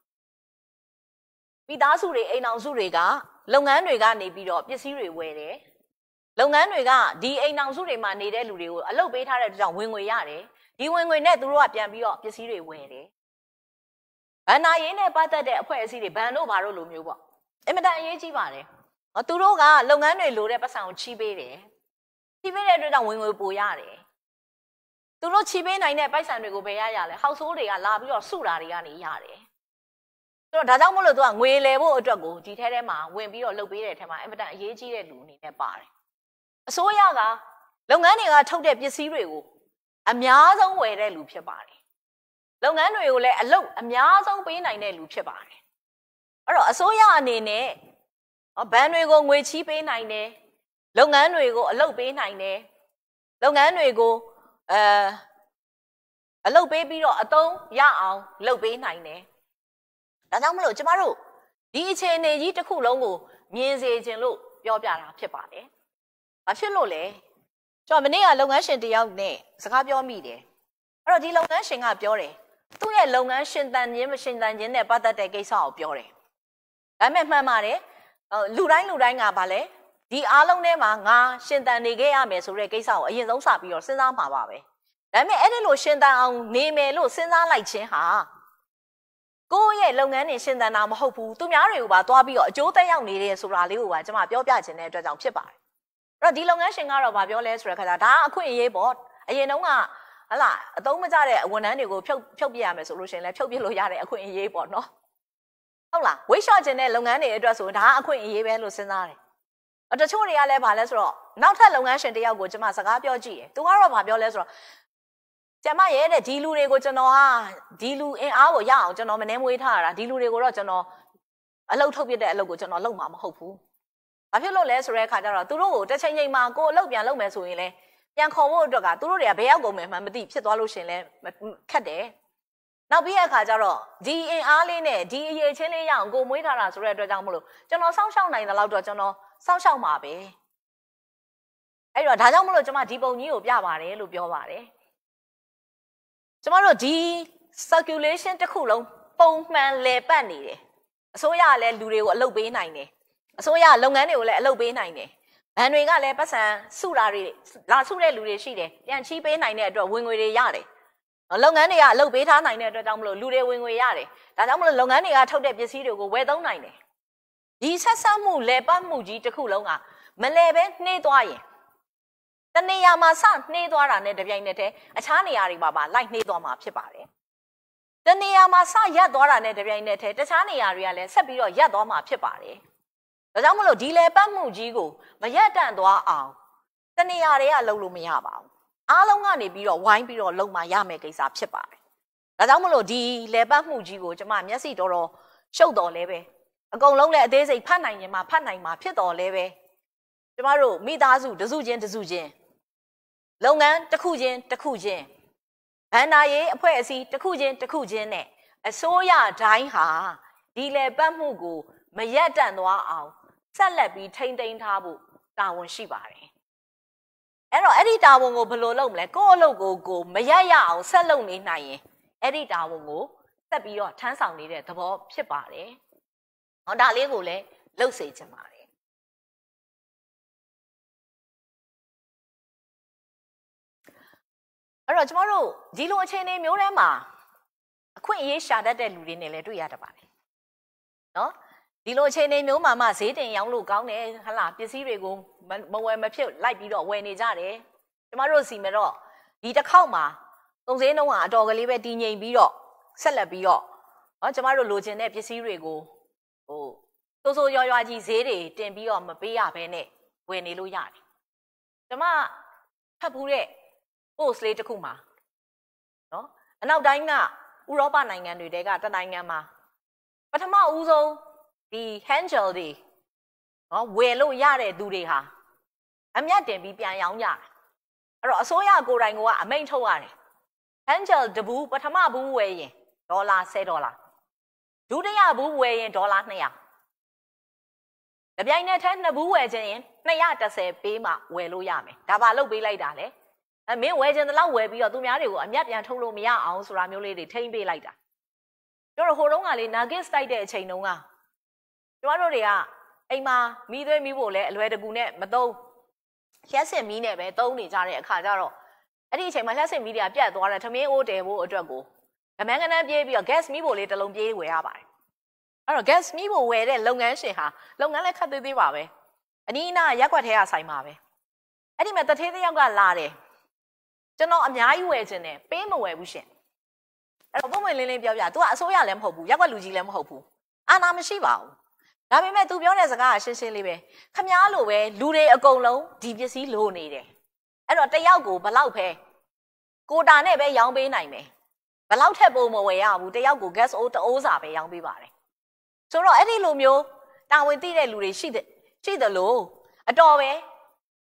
မိသားစုတွေအိမ်အောင်စုတွေကလုပ်ငန်းတွေကနေပြီးတော့ပစ္စည်းတွေဝယ်တယ်လုပ်ငန်းတွေကဒီအိမ်အောင်စုတွေမှာနေတဲ့လူတွေကိုအလုပ်ပေးထားတဲ့အတွက်ကြောင့်ဝင်ငွေရတယ်ဒီဝင်ငွေနဲ့သူတို့ကပြန်ပြီးတော့ပစ္စည်းတွေဝယ်တယ်ဘဏ္ဍာရေးနဲ့ပတ်သက်တဲ့အဖွဲ့အစည်းတွေဘဏ်တို့ဘာတို့လိုမျိုးပေါ့အင်မတန်အရေးကြီးပါတယ်သူတို့ကလုပ်ငန်းတွေလိုတဲ့ပတ်စံကိုချီးပေးတယ်ချီးပေးတဲ့အတွက်ကြောင့်ဝင်ငွေပိုရတယ်သူတို့ချီးပေးနိုင်တဲ့ပိုက်ဆံတွေကိုဘယ်ရလဲဟောက်ဆိုးတွေကလာပြီးတော့စုတာတွေကနေရတယ်ဆိုတော့ဒါကြောင့်မို့လို့သူကငွေလဲဖို့အတွက်ကိုဒီထဲမှာဝင်ပြီးတော့လုပ်ပေးတဲ့ထဲမှာအင်မတန်အရေးကြီးတဲ့လူအနေနဲ့ပါတယ်အစိုးရကလုပ်ငန်းတွေကထုတ်တဲ့ပစ္စည်းတွေကိုအများဆုံးဝယ်တဲ့လူဖြစ်ပါတယ်လုပ်ငန်းတွေကိုလည်းအလုပ်အများဆုံးပေးနိုင်တဲ့လူဖြစ်ပါတယ်အဲ့တော့အစိုးရအနေနဲ့ဘဏ်တွေကိုငွေချီးပေးနိုင်တယ်လုပ်ငန်းတွေကိုအလုပ်ပေးနိုင်တယ်လုပ်ငန်းတွေကိုအလုပ်ပေးပြီးတော့အသုံးရအောင်လုပ်ပေးနိုင်တယ်ဒါကြောင့်မလို့ကျမတို့ဒီအခြေအနေကြီးတစ်ခုလုံးကိုမြင်စေခြင်းလို့ပြောပြတာဖြစ်ပါတယ်ဘာဖြစ်လို့လဲကျွန်တော်မနေ့ကလုပ်ငန်းရှင်တယောက်နဲ့စကားပြောမိတယ်အဲ့တော့ဒီလုပ်ငန်းရှင်ကပြောတယ်သူ့ရဲ့လုပ်ငန်းရှင်တန်ခြင်းမရှင်တန်ခြင်းနဲ့ပတ်သက်တဲ့ကိစ္စကိုပြောတယ်ဒါပေမဲ့မှန်ပါတယ်လူတိုင်းကဘာလဲဒီအားလုံးထဲမှာငါရှင်တန်နေခဲ့ရမယ်ဆိုတဲ့ကိစ္စကိုအရင်ဆုံးစပြီးတော့စဉ်းစားမှာပါပဲဒါပေမဲ့အဲ့ဒီလိုရှင်တန်အောင်နေမယ်လို့စဉ်းစားလိုက်ခြင်းဟာကိုယ့်ရဲ့လုပ်ငန်းတွေရှင်တန်တာမဟုတ်ဘူးသူများတွေကိုပါသွားပြီးတော့အကျိုးသက်ရောက်နေတယ်ဆိုတာလေးကိုပါကျွန်မပြောပြခြင်းတဲ့အတွက်ကြောင့်ဖြစ်ပါတယ်အဲ့တော့ဒီလုပ်ငန်းရှင်ကတော့ဗာပြောလဲဆိုတဲ့ခါကျဒါအခွင့်အရေးပေါ့အရင်တုန်းကဟလာအသုံးမကျတဲ့ဝန်ထမ်းတွေကိုဖြုတ်ပြရမယ်ဆိုလို့ရှိရင်လည်းဖြုတ်ပြလို့ရတဲ့အခွင့်အရေးပေါ့နော်ဟုတ်လားဝိတ်လျှော့ခြင်းတဲ့လုပ်ငန်းတွေအတွက်ဆိုဒါအခွင့်အရေးပဲလို့စဉ်းစားတယ်တချို့တွေကလည်းဗာလဲဆိုတော့နောက်ထပ်လုပ်ငန်းရှင်တယောက်ကိုကျွန်မစကားပြောကြည့်တယ်သူကတော့ဗာပြောလဲဆိုတော့ကျမရဲ့တဲ့ဒီလူတွေကိုကျွန်တော်ဟာဒီလူအင်အားကိုရအောင်ကျွန်တော်မနှဲမွေးထားရတာဒီလူတွေကိုတော့ကျွန်တော်အလုပ်ထုတ်ပြတဲ့အလုပ်ကိုကျွန်တော်လုပ်မှာမဟုတ်ဘူး။ဘာဖြစ်လို့လဲဆိုတဲ့အခါကျတော့သူတို့ကိုတစ်ချိန်ချိန်မှာကိုယ်အလုပ်ပြန်လုပ်မယ်ဆိုရင်လည်းပြန်ခေါ်ဖို့အတွက်ကသူတို့တွေကဘယ်ရောက်ကုန်မယ်မှမသိဖြစ်သွားလို့ရှင်လဲခက်တယ်။နောက်ပြီးတဲ့အခါကျတော့ဒီအင်အားလေးနဲ့ဒီအရေးချင်းလေးရအောင်ကိုမွေးထားတာဆိုတဲ့အတွက်ကြောင့်မလို့ကျွန်တော်စောင့်ရှောက်နိုင်တဲ့လောက်တော့ကျွန်တော်စောင့်ရှောက်မှာပဲ။အဲ့တော့ဒါကြောင့်မလို့ကျွန်မဒီပုံကြီးကိုပြပါတယ်လို့ပြောပါတယ်။ကျမတို့ဒီ circulation တစ်ခုလုံးပုံမှန်လည်ပတ်နေတယ်အစိုးရကလည်းလူတွေကိုအလုပ်ပေးနိုင်တယ်အစိုးရလုပ်ငန်းတွေကိုလည်းအလုပ်ပေးနိုင်တယ်ဘဏ်တွေကလည်းပတ်စံစုတာတွေလာစုတဲ့လူတွေရှိတယ်ပြန်ချီးပေးနိုင်တဲ့အတွက်ဝင်ငွေတွေရတယ်လုပ်ငန်းတွေကအလုပ်ပေးထားနိုင်တဲ့အတွက်ကြောင့်မလို့လူတွေဝင်ငွေရတယ်ဒါကြောင့်မလို့လုပ်ငန်းတွေကထုတ်တဲ့ပစ္စည်းတွေကိုဝယ်သုံးနိုင်တယ်ဒီဆက်ဆက်မှုလည်ပတ်မှုကြီးတစ်ခုလုံးကမလည်ပဲနှေးသွားရင်တနေရာမှာစနှေးသွားတာနဲ့တပြိုင်နက်တည်းအခြားနေရာတွေမှာပါလိုက်နှေးသွားမှာဖြစ်ပါတယ်။တနေရာမှာစရက်သွားတာနဲ့တပြိုင်နက်တည်းတခြားနေရာတွေကလည်းဆက်ပြီးတော့ရက်သွားမှာဖြစ်ပါတယ်။ဒါကြောင့်မလို့ဒီလေပတ်မှုကြီးကိုမရက်တန့်သွားအောင်တနေရာတွေကလှုပ်လို့မရပါဘူး။အားလုံးကနေပြီးတော့ဝိုင်းပြီးတော့လှုပ်မှရမယ်ကိစ္စဖြစ်ပါတယ်။ဒါကြောင့်မလို့ဒီလေပတ်မှုကြီးကိုကျွန်မမျက်စိတော်ရှုပ်တော်လဲပဲအကုန်လုံးလည်းအသေးစိတ်ဖတ်နိုင်ရင်မှဖတ်နိုင်မှာဖြစ်တော်လဲပဲကျမတို့မိသားစုတစုချင်းလုပ်ငန်းတစ်ခုချင်းဘဏ္ဍာရေးအဖွဲ့အစည်းတစ်ခုချင်းနဲ့အစိုးရတိုင်းဟာဒီလေပတ်မှုကိုမရက်တန့်သွားအောင်ဆက်လက်ပြီးထိန်းသိမ်းထားဖို့တာဝန်ရှိပါတယ်အဲ့တော့အဲ့ဒီတာဝန်ကိုဘယ်လိုလုပ်မလဲကိုယ့်အလုပ်ကိုမရက်ရအောင်ဆက်လုပ်နေနိုင်ရင်အဲ့ဒီတာဝန်ကိုဆက်ပြီးတော့ထမ်းဆောင်နေတဲ့သဘောဖြစ်ပါတယ်ဟောဒါလေးကိုလည်းလုပ်စေချင်ပါတယ်အဲ့တော့ကျမတို့ဒီလိုအခြေအနေမျိုးထဲမှာအခွင့်အရေးရှာတတ်တဲ့လူတွေနဲ့လည်းတွေ့ရတတ်ပါတယ်နော်ဒီလိုအခြေအနေမျိုးမှာမှဈေးတင်ရောင်းလို့ကောင်းတယ်ဟလာပစ္စည်းတွေကိုမဝယ်မဖြစ်လိုက်ပြီးတော့ဝယ်နေကြတယ်ကျမတို့စီမှာတော့ဒီတစ်ခေါက်မှာသုံးဈေးနှုန်းကအတော်ကလေးပဲတည်ငြိမ်ပြီးတော့ဆက်လက်ပြီးတော့ကျမတို့လိုချင်တဲ့ပစ္စည်းတွေကိုစိုးစိုးရွားကြီးဈေးတွေတင်ပြီးတော့မပေးရဘဲနဲ့ဝယ်နေလို့ရတယ်ကျမဖတ်ဘူးတဲ့post လေးတစ်ခုမှာနော်အနောက်တိုင်းကဥရောပနိုင်ငံတွေတဲကတနိုင်ငံမှာပထမဦးဆုံးဒီ handgel တွေနော်ဝယ်လို့ရတဲ့သူတွေဟာအမြတ်တင်ပြီးပြန်ရောင်းကြတယ်အဲ့တော့အစိုးရကိုယ်တိုင်ကအမိန့်ထုတ်ရတယ် handgel တဘူးပထမဘူးဝယ်ရင်$10ဒုတိယဘူးဝယ်ရင်$200တပြိုင်နက်တည်းနှစ်ဘူးဝယ်ခြင်းရင်210ပေးမှဝယ်လို့ရမယ်ဒါပါလုပ်ပေးလိုက်တာလေမင်းဝယ်ခြင်းတလောက်ဝယ်ပြီးတော့သူများတွေကိုအမြတ်ပြန်ထုတ်လို့မရအောင်ဆိုတာမျိုးလေးတွေထိမ့်ပေးလိုက်တာပြောတော့ဟိုတုန်းကလေ nuggets တိုက်တဲ့အချိန်တုန်းကကျမတို့တွေကအိမ်မှာမီးသွေးမီးဖို့လဲအလွယ်တကူနဲ့မသုံးလျှက်စစ်မီးနဲ့ပဲသုံးနေကြတဲ့အခါကျတော့အဲ့ဒီအချိန်မှာလျှက်စစ်မီးတွေကပြတ်သွားတယ်ထမင်းအိုးတယ်ဖို့အတွက်ကိုဓမန်းကနန်းပြေးပြီးတော့ gas မီးဖို့လေးတစ်လုံးပြေးဝယ်ရပါတယ်အဲ့တော့ gas မီးဖို့ဝယ်တဲ့လုပ်ငန်းရှင်ဟာလုပ်ငန်းလည်းခက်သေးသေးပါပဲအနီးအနားရက်ွက်ထဲကဆိုင်ပါပဲအဲ့ဒီမှာတထေးတစ်ယောက်ကလာတယ်ကျွန်တော်အများကြီးဝယ်ခြင်းနဲ့ပေးမဝယ်ဘူးရှင်အဲ့တော့ပုံမှန်လင်းပြောပြ तू ကအစိုးရလည်းမဟုတ်ဘူးရက်ွက်လူကြီးလည်းမဟုတ်ဘူးအာဏာမရှိပါဘူးဒါပေမဲ့ तू ပြောတဲ့စကားကရှင်းရှင်းလေးပဲခမားလိုပဲလူတွေအကုန်လုံးဒီပစ္စည်းလိုနေတယ်အဲ့တော့တယောက်ကိုဘလောက်ပဲကိုတာနဲ့ပဲရောင်းပေးနိုင်မယ်ဘလောက်ထက်ပိုမဝယ်ရဘူးတယောက်ကို gas အိုးတအိုးစာပဲရောင်းပေးပါတယ်ဆိုတော့အဲ့ဒီလိုမျိုးတာဝန်သိတဲ့လူတွေရှိတယ်လို့အတော်ပဲ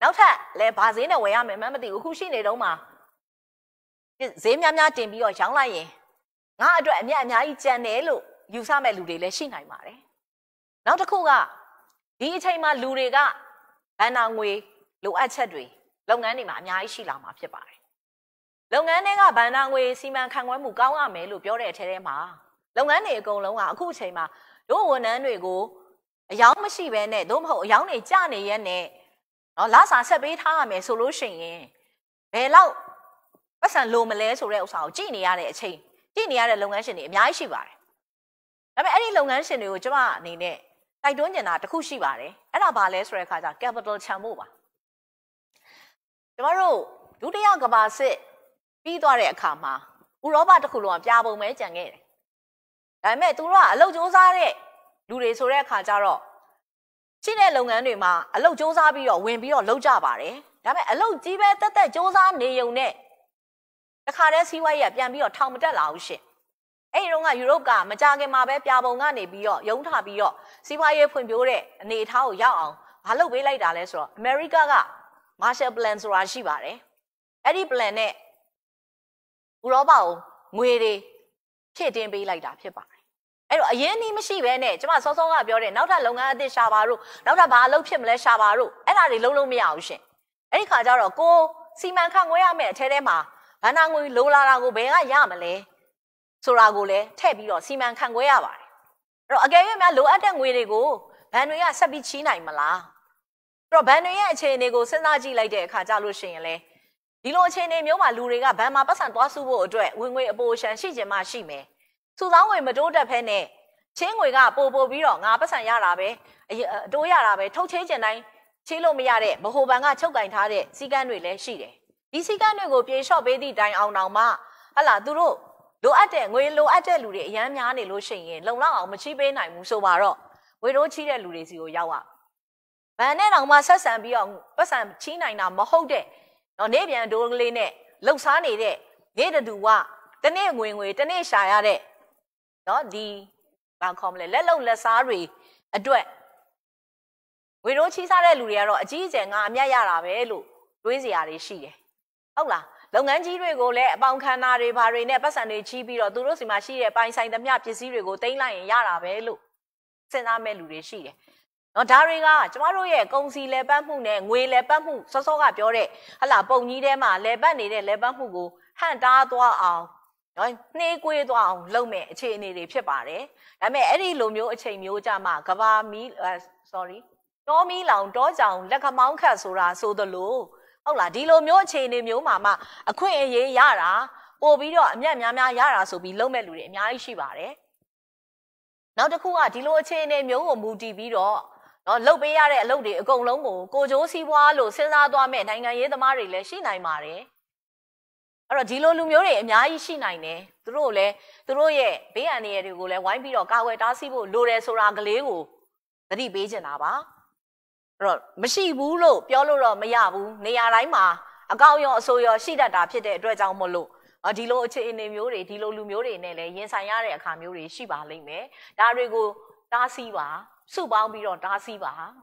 နောက်ထပ်လည်းဘာဈေးနဲ့ဝယ်ရမယ်မှမသိဘူးအခုရှိနေတော့မှဈေးများများတင်ပြီးတော့ရောင်းလိုက်ရင်ငါအတွက်အမြတ်အများကြီးကျန်တယ်လို့ယူဆမဲ့လူတွေလည်းရှိနိုင်ပါတယ်နောက်တစ်ခုကဒီအချိန်မှာလူတွေကဘဏ္ဍာငွေလိုအပ်ချက်တွေလုပ်ငန်းတွေမှာအများကြီးရှိလာမှာဖြစ်ပါတယ်လုပ်ငန်းတွေကဘဏ္ဍာငွေစီမံခန့်ခွဲမှုကောင်းရမယ်လို့ပြောတဲ့အထဲထဲမှာလုပ်ငန်းတွေအကုန်လုံးကအခုအချိန်မှာတို့ဝန်ထမ်းတွေကိုအယောင်မရှိဘဲနဲ့တို့မဟုတ်အယောင်တွေကျနေရက်နဲ့နော်လစာဆက်ပေးထားရမယ်ဆိုလို့ရှိရင်ဘယ်လောက်ပတ်စံလိုမလဲဆိုတဲ့ဥစ္စာကိုကြည့်နေရတဲ့အချိန်ကြည့်နေရတဲ့လုပ်ငန်းရှင်တွေအများကြီးရှိပါတယ်ဒါပေမဲ့အဲ့ဒီလုပ်ငန်းရှင်တွေကိုကျွန်မအနေနဲ့တိုက်တွန်းနေတာတစ်ခုရှိပါတယ်အဲ့ဒါဘာလဲဆိုတဲ့အခါကျ capital ချန်ဖို့ပါကျွန်တော်တို့ဒုတိယကမ္ဘာစစ်ပြီးသွားတဲ့အခါမှာဥရောပတစ်ခုလုံးကပြာပုံပဲကြံခဲ့တယ်ဒါပေမဲ့သူတို့ကအလုပ်စ조사တဲ့လူတွေဆိုတဲ့အခါကျတော့ရှိတဲ့လုပ်ငန်းတွေမှာအလုပ်စ조사ပြီးတော့ဝင်ပြီးတော့လုပ်ကြပါတယ်ဒါပေမဲ့အလုပ်ကြီးပဲတက်တက်စ조사နေုံနဲ့တခါတည်းစီးပွားရေးကပြန်ပြီးတော့ထောင်မတက်လာဘူးရှင့်အဲ့ဒီတော့ကယူရိုပကမကြခင်မှာပဲပြာပုံကနေပြီးတော့ရုံးထားပြီးတော့စီးပွားရေးဖွံ့ဖြိုးတဲ့အနေအထားကိုရောက်အောင်မလုပ်ပေးလိုက်တာလဲဆိုတော့အမေရိကက Marshall Plan ဆိုတာရှိပါတယ်အဲ့ဒီ plan နဲ့ဥရောပကိုငွေတွေဖြည့်တင်းပေးလိုက်တာဖြစ်ပါတယ်အဲ့တော့အရင်နီးမရှိဘဲနဲ့ကျမစောစောကပြောတဲ့နောက်ထပ်လုပ်ငန်းအသစ်ရှာပါတို့နောက်ထပ်ဘာအလုပ်ဖြစ်မလဲရှာပါတို့အဲ့ဒါတွေလုံးလုံးမရဘူးရှင်အဲ့ဒီခါကျတော့ကိုစီမံခန့်ခွဲရမယ့်အထဲထဲမှာဘဏ္ဍာငွေလိုလာတာကိုဘယ်ကရမလဲဆိုတာကိုလည်းထည့်ပြီးတော့စီမံခန့်ခွဲရပါတယ်အဲ့တော့အကယ်၍များလိုအပ်တဲ့ငွေတွေကိုဘဏ်တွေကဆက်ပြီးချီးနိုင်မလားအဲ့တော့ဘဏ်တွေရဲ့အခြေအနေကိုစဉ်းစားကြည့်လိုက်တဲ့အခါကျလို့ရှိရင်လေဒီလိုအခြေအနေမျိုးမှာလူတွေကဘဏ်မှာပတ်စံသွားစုဖို့အတွက်ဝင်ငွေအပိုရှန်ရှိချင်မှရှိမယ်စုဆောင်းငွေမတိုးတက်ဖဲနဲ့ချင်းငွေကပို့ပြီးတော့ငါပတ်စံရတာပဲအတိုးရတာပဲထုတ်ချေးကျင်တိုင်းချေးလို့မရတဲ့ဗဟိုဘဏ်ကချုပ်ကင်ထားတဲ့စီကန်းတွေလည်းရှိတယ်ဒီစီကန်းတွေကိုပြေလျှော့ပေးသည့်တိုင်အောင်တောင်မှဟလာသူတို့လိုအပ်တဲ့ငွေလိုအပ်တဲ့လူတွေအများများနေလို့ရှိရင်လုံလောက်အောင်မချီးပေးနိုင်ဘူးဆိုပါတော့ငွေတိုးချီးတဲ့လူတွေစီကိုရောက်ရဘဏ်နဲ့တောင်မှဆက်ဆံပြီးတော့ပတ်စံချီးနိုင်တာမဟုတ်တဲ့နော်နေပြန်ဒိုးကလေးနဲ့လှုပ်ရှားနေတဲ့နေတူကတနေ့ငွေတနေ့ရှာရတဲ့နော်ဒီဘာခေါ်မလဲလက်လုံလက်စားတွေအတွက်ငွေတိုးချီးစားတဲ့လူတွေကတော့အကြီးအကျယ်ငါအမြတ်ရတာပဲလို့တွေးစရာတွေရှိတယ်ဟုတ်လားလုပ်ငန်းကြီးတွေကိုလည်းအပေါင်ခံတာတွေဘာတွေနဲ့ပတ်စံတွေချီးပြီးတော့သူတို့စီမှာရှိတဲ့ပိုင်ဆိုင်သမျှပစ္စည်းတွေကိုတင်လိုက်ရင်ရတာပဲလို့စဉ်းစားမဲ့လူတွေရှိတယ်နော်ဒါတွေကကျမတို့ရဲ့ကုန်စည်လဲပတ်မှုနဲ့ငွေလဲပတ်မှုစောစောကပြောတဲ့ဟလာပုံကြီးထဲမှာလဲပတ်နေတဲ့လဲပတ်မှုကိုဟန့်တားသွားအောင်နော်နှေးကွေးသွားအောင်လုပ်မဲ့အခြေအနေတွေဖြစ်ပါတယ်ဒါပေမဲ့အဲ့ဒီလိုမျိုးအချိန်မျိုးကြမှာကဘာမီတောမီလောင်တောကြောင်လက်ခမောင်းခတ်ဆိုတာဆိုသလိုဟုတ်လားဒီလိုမျိုးအခြေအနေမျိုးမှာမှအခွင့်အရေးရတာပို့ပြီးတော့အမြတ်များများရတာဆိုပြီးလုပ်မဲ့လူတွေအများကြီးရှိပါတယ်နောက်တစ်ခုကဒီလိုအခြေအနေမျိုးကိုမူတည်ပြီးတော့နော်လုပ်ပေးရတဲ့အလုပ်တွေအကုန်လုံးကိုကြိုးစည်းပွားလို့စဉ်းစားသွားမဲ့နိုင်ငံရေးသမားတွေလည်းရှိနိုင်ပါတယ်အဲ့တော့ဒီလိုလူမျိုးတွေအများကြီးရှိနိုင်တယ်သူတို့လည်းသူတို့ရဲ့ဘေးအန္တရာယ်တွေကိုလည်းဝိုင်းပြီးတော့ကာကွယ်တားဆီးဖို့လိုတယ်ဆိုတာကလေးကိုသတိပေးချင်တာပါအဲ့တော့မရှိဘူးလို့ပြောလို့တော့မရဘူးနေရာတိုင်းမှာအကောင့်ရောအဆိုးရောရှိတတ်တာဖြစ်တဲ့အတွက်ကြောင့်မို့လို့ဒီလိုအခြေအနေမျိုးတွေဒီလိုလူမျိုးတွေနဲ့လည်းရင်ဆိုင်ရတဲ့အခါမျိုးတွေရှိပါလိမ့်မယ်ဒါတွေကိုတားဆီးပါစုပေါင်းပြီးတော့တားဆီးပါဒါ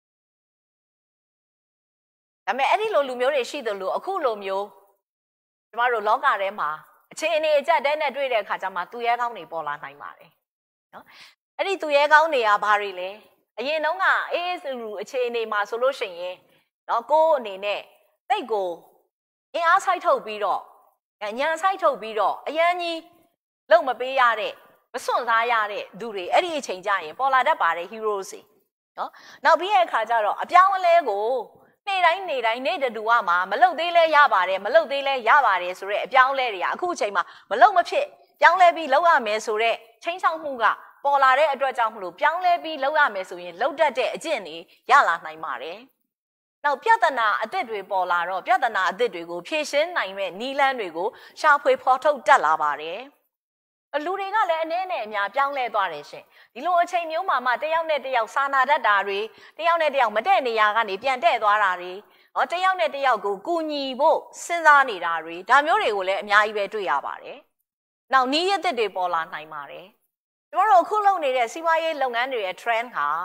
ပေမဲ့အဲ့ဒီလိုလူမျိုးတွေရှိတယ်လို့အခုလိုမျိုးကျမတို့လောကထဲမှာအခြေအနေအကျက်တဲနဲ့တွေ့တဲ့အခါကျမှသူရဲကောင်းတွေပေါ်လာနိုင်ပါတယ်နော်အဲ့ဒီသူရဲကောင်းတွေကဘာတွေလဲအရင်တုန်းကအေးလူအခြေအနေမှာဆိုလို့ရှိရင်နော်ကိုယ်အနေနဲ့တိတ်ကိုအင်အားဆိုင်ထုတ်ပြီးတော့ညံဆိုင်ထုတ်ပြီးတော့အရန်ကြီးလုံမပေးရတဲ့မစွန့်စားရတဲ့သူတွေအဲ့ဒီအချိန်ကျရင်ပေါ်လာတတ်ပါတယ် heroes တွေနော်နောက်ပြီးတဲ့အခါကျတော့အပြောင်းအလဲကိုနေ့တိုင်းနေ့တူကမှမလုတ်သေးလဲရပါတယ်မလုတ်သေးလဲရပါတယ်ဆိုတော့အပြောင်းလဲတွေကအခုအချိန်မှာမလုတ်မဖြစ်ပြောင်းလဲပြီးလောက်ရမယ်ဆိုတော့ချင်းချောက်မှုကပေါ်လာတဲ့အတွက်ကြောင့်မလို့ပြောင်းလဲပြီးလောက်ရမယ်ဆိုရင်လောက်တတ်တဲ့အကျင့်တွေရလာနိုင်ပါတယ်နောက်ပြဿနာအသစ်တွေပေါ်လာတော့ပြဿနာအသစ်တွေကိုဖြေရှင်းနိုင်မဲ့နည်းလမ်းတွေကိုရှာဖွေဖော်ထုတ်တတ်လာပါတယ်လူတွေကလည်းအနေနဲ့အများပြောင်းလဲသွားတယ်ရှင်ဒီလိုအချိန်မျိုးမှာတယောက်နဲ့တယောက်စာနာတတ်တာတွေတယောက်နဲ့တယောက်မတည့်နေရကနေပြန်တဲ့သွားတာတွေတယောက်နဲ့တယောက်ကိုကူညီဖို့စဉ်းစားနေတာတွေဒါမျိုးတွေကိုလည်းအများကြီးပဲတွေ့ရပါတယ်နောက်နည်းရသစ်တွေပေါ်လာနိုင်ပါတယ်ကျွန်တော်တို့အခုလုပ်နေတဲ့စီးပွားရေးလုပ်ငန်းတွေရဲ့ trend ဟာ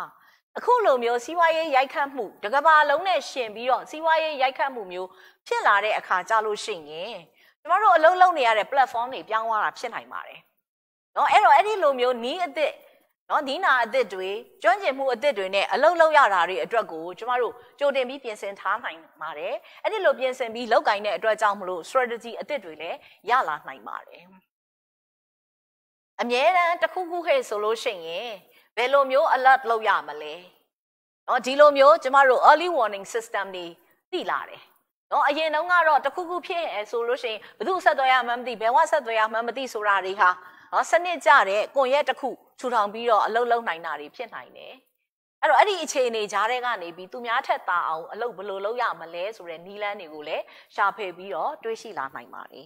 အခုလိုမျိုးစီးပွားရေးရိုက်ခတ်မှုတကဘာလုံးနဲ့ရှင်ပြီးတော့စီးပွားရေးရိုက်ခတ်မှုမျိုးဖြစ်လာတဲ့အခါကြလို့ရှိရင်ကျမတို့အလုံးလုံးနေရတဲ့ platform တွေပြောင်းသွားတာဖြစ်နိုင်ပါတယ်เนาะအဲ့တော့အဲ့ဒီလိုမျိုးနီးအစ်စ်เนาะဒီနာအစ်စ်တွေကျွမ်းကျင်မှုအစ်စ်တွေနဲ့အလုံးလုံးရတာတွေအတွက်ကိုကျမတို့ကြိုတင်ပြီးပြင်ဆင်ထားနိုင်ပါတယ်အဲ့ဒီလိုပြင်ဆင်ပြီးလောက်ကင်တဲ့အတွက်ကြောင့်မလို့ strategy အစ်စ်တွေလည်းရလာနိုင်ပါတယ်အမြဲတမ်းတစ်ခုခုဟဲ့ဆိုလို့ရှိရင်ဘယ်လိုမျိုး alert လုပ်ရမလဲเนาะဒီလိုမျိုးကျမတို့ early warning system တွေသိလာတယ်เนาะအရင်တုန်းကတော့တစ်ခုခုဖြစ်ရဆိုလို့ရှိရင်ဘယ်သူဆက်သွယ်ရမှန်းမသိဘယ်ဝဆက်သွယ်ရမှန်းမသိဆိုတာတွေဟာเนาะစနစ်ကြတဲ့ကွန်ရက်တစ်ခုထူထောင်ပြီးတော့အလုပ်လုပ်နိုင်တာတွေဖြစ်နိုင်တယ်အဲ့တော့အဲ့ဒီအခြေအနေကြားတဲ့ကနေပြီးသူများထက်သာအောင်အလုပ်ဘယ်လိုလုပ်ရမလဲဆိုတဲ့နည်းလမ်းတွေကိုလည်းရှာဖွေပြီးတော့တွေးရှိလာနိုင်ပါတယ်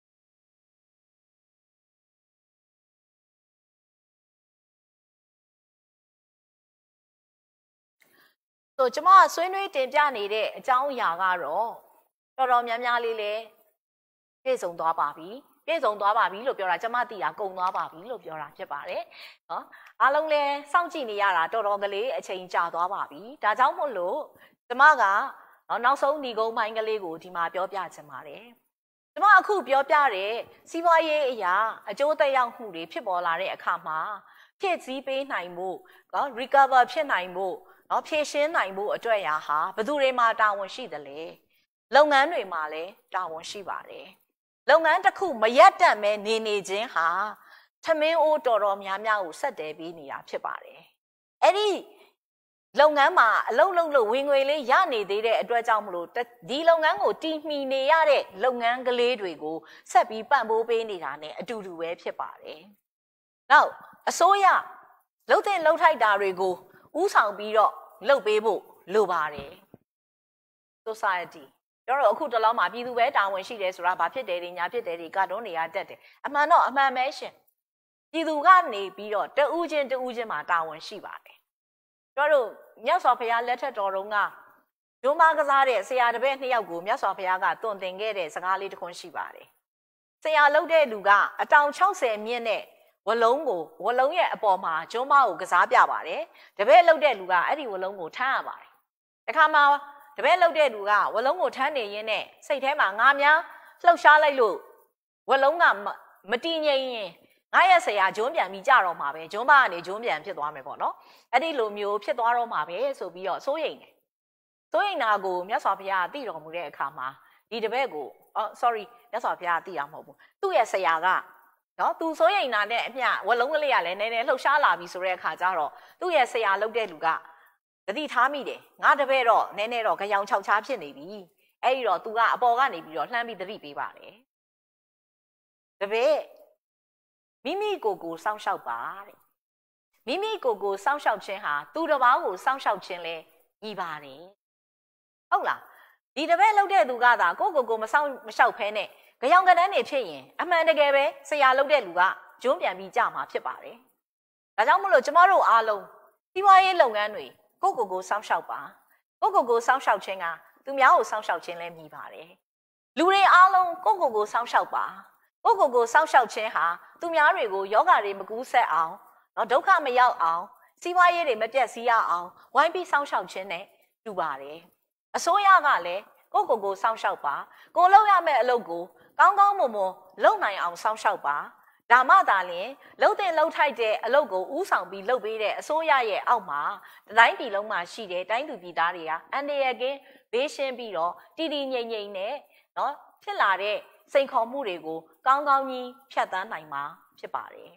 ဆိုကျမဆွေးနွေးတင်ပြနေတဲ့အကြောင်းအရာကတော့တော်တော်များများလေးလည်းပြည့်စုံသွားပါပြီပြည့်စုံသွားပါပြီလို့ပြောတာကျမသိတာကုန်သွားပါပြီလို့ပြောတာဖြစ်ပါတယ်နော်အားလုံးလည်းစောင့်ကြည့်နေရတာတော်တော်ကလေးအချိန်ကြာသွားပါပြီဒါကြောင့်မို့လို့ကျမကနောက်ဆုံးဒီကုန်းပိုင်းကလေးကိုဒီမှာပြောပြချင်ပါတယ်ကျမအခုပြောပြတဲ့စီးပွားရေးအရာအကျိုးသက်ရောက်မှုတွေဖြစ်ပေါ်လာတဲ့အခါမှာဖြည့်ဆည်းပေးနိုင်မှုrecover ဖြစ်နိုင်မှုဖြည့်ရှင်းနိုင်ဖို့အတွက်ရာဟာဘယ်သူတွေမှာတာဝန်ရှိသလဲလုပ်ငန်းတွေမှာလည်းတာဝန်ရှိပါတယ်လုပ်ငန်းတစ်ခုမရက်တန့်မဲနေခြင်းဟာထမင်းအိုးတော်တော်များများကိုဆက်တယ်ပြီးနေတာဖြစ်ပါတယ်အဲ့ဒီလုပ်ငန်းမှာအလုပ်လုပ်လို့ဝင်ငွေလေးရနေသေးတဲ့အတွက်ကြောင့်မလို့ဒီလုပ်ငန်းကိုတည်မီနေရတဲ့လုပ်ငန်းကလေးတွေကိုဆက်ပြီးပံ့ပိုးပေးနေတာ ਨੇ အတူတူပဲဖြစ်ပါတယ်နောက်အစိုးရလှုပ်တဲ့လှုပ်ထိုက်တာတွေကိုဥဆောင်ပြီးတော့လုပ်ပေးဖို့လိုပါတယ် society ကျတော့အခုတလောမှာပြည်သူပဲတာဝန်ရှိတယ်ဆိုတာဘာဖြစ်တယ်ညာဖြစ်တယ်တွေကတော့နေရတတ်တယ်အမှန်တော့အမှန်ပဲရှင်ပြည်သူကနေပြီးတော့တဦးချင်းမှာတာဝန်ရှိပါတယ်ကျတော့မြတ်စွာဘုရားလက်ထက်တော်တုန်းကဒုမကစားတဲ့ဆရာတပည့်2ယောက်ကိုမြတ်စွာဘုရားကတွင်တင်ခဲ့တဲ့စကားလေးတစ်ခွန်းရှိပါတယ်ဆရာလုပ်တဲ့လူကအတောင်60မြင့်နဲ့ဝလုံးရဲ့အပေါ်မှာကျွန်းမကိုကစားပြပါတယ်တပည့်လှုပ်တဲ့လူကအဲ့ဒီဝလုံးကိုထမ်းရပါတယ်တခါမှတပည့်လှုပ်တဲ့လူကဝလုံးကိုထမ်းနေရင်းနဲ့စိတ်ထဲမှာငါများလှုပ်ရှားလိုက်လို့ဝလုံးကမတည်ငြိမ်ရင်ငါရဲ့ဆရာကျွန်းပြန်ပြီးကြတော့မှာပဲကျွန်းမကနေကျွန်းပြန်ဖြစ်သွားမယ်ပေါ့နော်အဲ့ဒီလိုမျိုးဖြစ်သွားတော့မှာပဲဆိုပြီးတော့စိုးရိမ်တာကိုမြတ်စွာဘုရားသိတော်မူတဲ့အခါမှာဒီတပည့်ကိုsorry မြတ်စွာဘုရားသိတာမဟုတ်ဘူးသူ့ရဲ့ဆရာကနော်သူစိုးရိမ်တာနဲ့အမျှဝလုံးကလေးကလည်းနည်းနည်းလှုပ်ရှားလာပြီဆိုတဲ့အခါကျတော့သူ့ရဲ့ဆရာလုပ်တဲ့လူကတတိထားမိတယ်ငါတပည့်တော့နည်းနည်းတော့ကြောင်6ချားဖြစ်နေပြီအဲ့ဒီတော့သူကအပေါ်ကနေပြီးတော့လှမ်းပြီးတတိပေးပါတယ်တပည့်မိမိကိုယ်စောင့်ရှောက်ပါတဲ့မိမိကိုယ်စောင့်ရှောက်ခြင်းဟာသူတစ်ပါးကိုစောင့်ရှောက်ခြင်းလဲညီပါတယ်ဟုတ်လားဒီတပည့်လုပ်တဲ့သူကသာကိုယ်မစောင့်မရှောက်ဖဲနဲ့ကြောင်ကတန်းနေဖြစ်ရင်အမှန်တကယ်ပဲဆရာလုပ်တဲ့လူကကျွန်းပြန်ပြီးကြမှာဖြစ်ပါတယ်ဒါကြောင့်မလို့ကျမတို့အားလုံးစီးပွားရေးလုပ်ငန်းတွေကိုစောင့်ရှောက်ပါကိုစောင့်ရှောက်ခြင်းကသူများကိုစောင့်ရှောက်ခြင်းလဲမြည်ပါတယ်လူတွေအားလုံးကိုစောင့်ရှောက်ပါကိုစောင့်ရှောက်ခြင်းဟာသူများတွေကိုယောဂတွေမကူးဆက်အောင်ဒုက္ခမရောက်အောင်စီးပွားရေးတွေမပြတ်စီးရအောင်ဝိုင်းပြီးစောင့်ရှောက်ခြင်းနဲ့တူပါတယ်အစိုးရကလည်းကိုစောင့်ရှောက်ပါကိုလုပ်ရမယ့်အလုပ်ကိုကောင်းမွန်လုပ်နိုင်အောင်စောင့်ရှောက်ပါဒါမှသာလျှင်လှုပ်ထိုက်တဲ့အလုပ်ကိုဥဆောင်ပြီးလုပ်ပေးတဲ့အစိုးရရဲ့အောက်မှာတိုင်းပြည်လုံးမှာရှိတဲ့တိုင်းသူပြည်သားတွေဟာအန္တရာယ်ကင်းဘေးရှင်းပြီးတော့တည်ငြိမ်နဲ့နော်ဖြစ်လာတဲ့စိန်ခေါ်မှုတွေကိုကောင်းကြီးဖြတ်သန်းနိုင်မှာဖြစ်ပါတယ်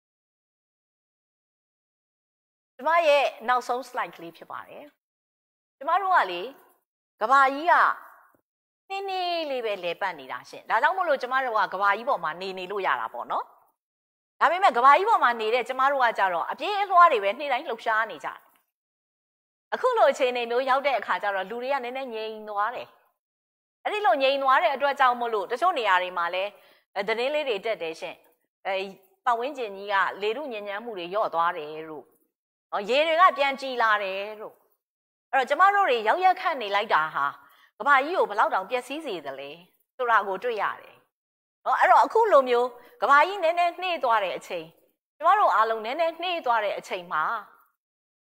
ကျမရဲ့နောက်ဆုံး slide ကလေးဖြစ်ပါတယ်ကျမတို့ကလေကဘာကြီးကနည်းလေးပဲလဲပတ်နေတာရှင်ဒါကြောင့်မို့လို့ကျမတို့ကကဘာကြီးပေါ်မှာနေလို့ရတာပေါ့နော်ဒါပေမဲ့ကဘာကြီးပေါ်မှာနေတဲ့ကျမတို့ကကြတော့အပြည့်အလွှားတွေပဲနေ့တိုင်းလှုပ်ရှားနေကြတယ်အခုလိုအခြေအနေမျိုးရောက်တဲ့အခါကျတော့လူတွေကနည်းနည်းငြိမ်သွားတယ်အဲ့ဒီလိုငြိမ်သွားတဲ့အတွက်ကြောင့်မို့လို့တချို့နေရာတွေမှာလဲသတင်းလေးတွေတက်တယ်ရှင်ပတ်ဝန်းကျင်ကြီးကလေထုညဉ့်ညမ်းမှုတွေလျော့သွားတယ်လို့ရေတွေကပြန်ကြည်လာတယ်လို့အဲ့တော့ကျမတို့တွေရောက်ရက်ခတ်နေလိုက်တာဟာကဘာကြီးကိုဘလောက်တောင်ပျက်စီးစေသလဲဆိုတာကိုတွေ့ရတယ်အဲ့တော့အခုလိုမျိုးကဘာကြီးနည်းနည်းနှေးသွားတဲ့အချိန်ကျမတို့အားလုံးနည်းနည်းနှေးသွားတဲ့အချိန်မှာကျ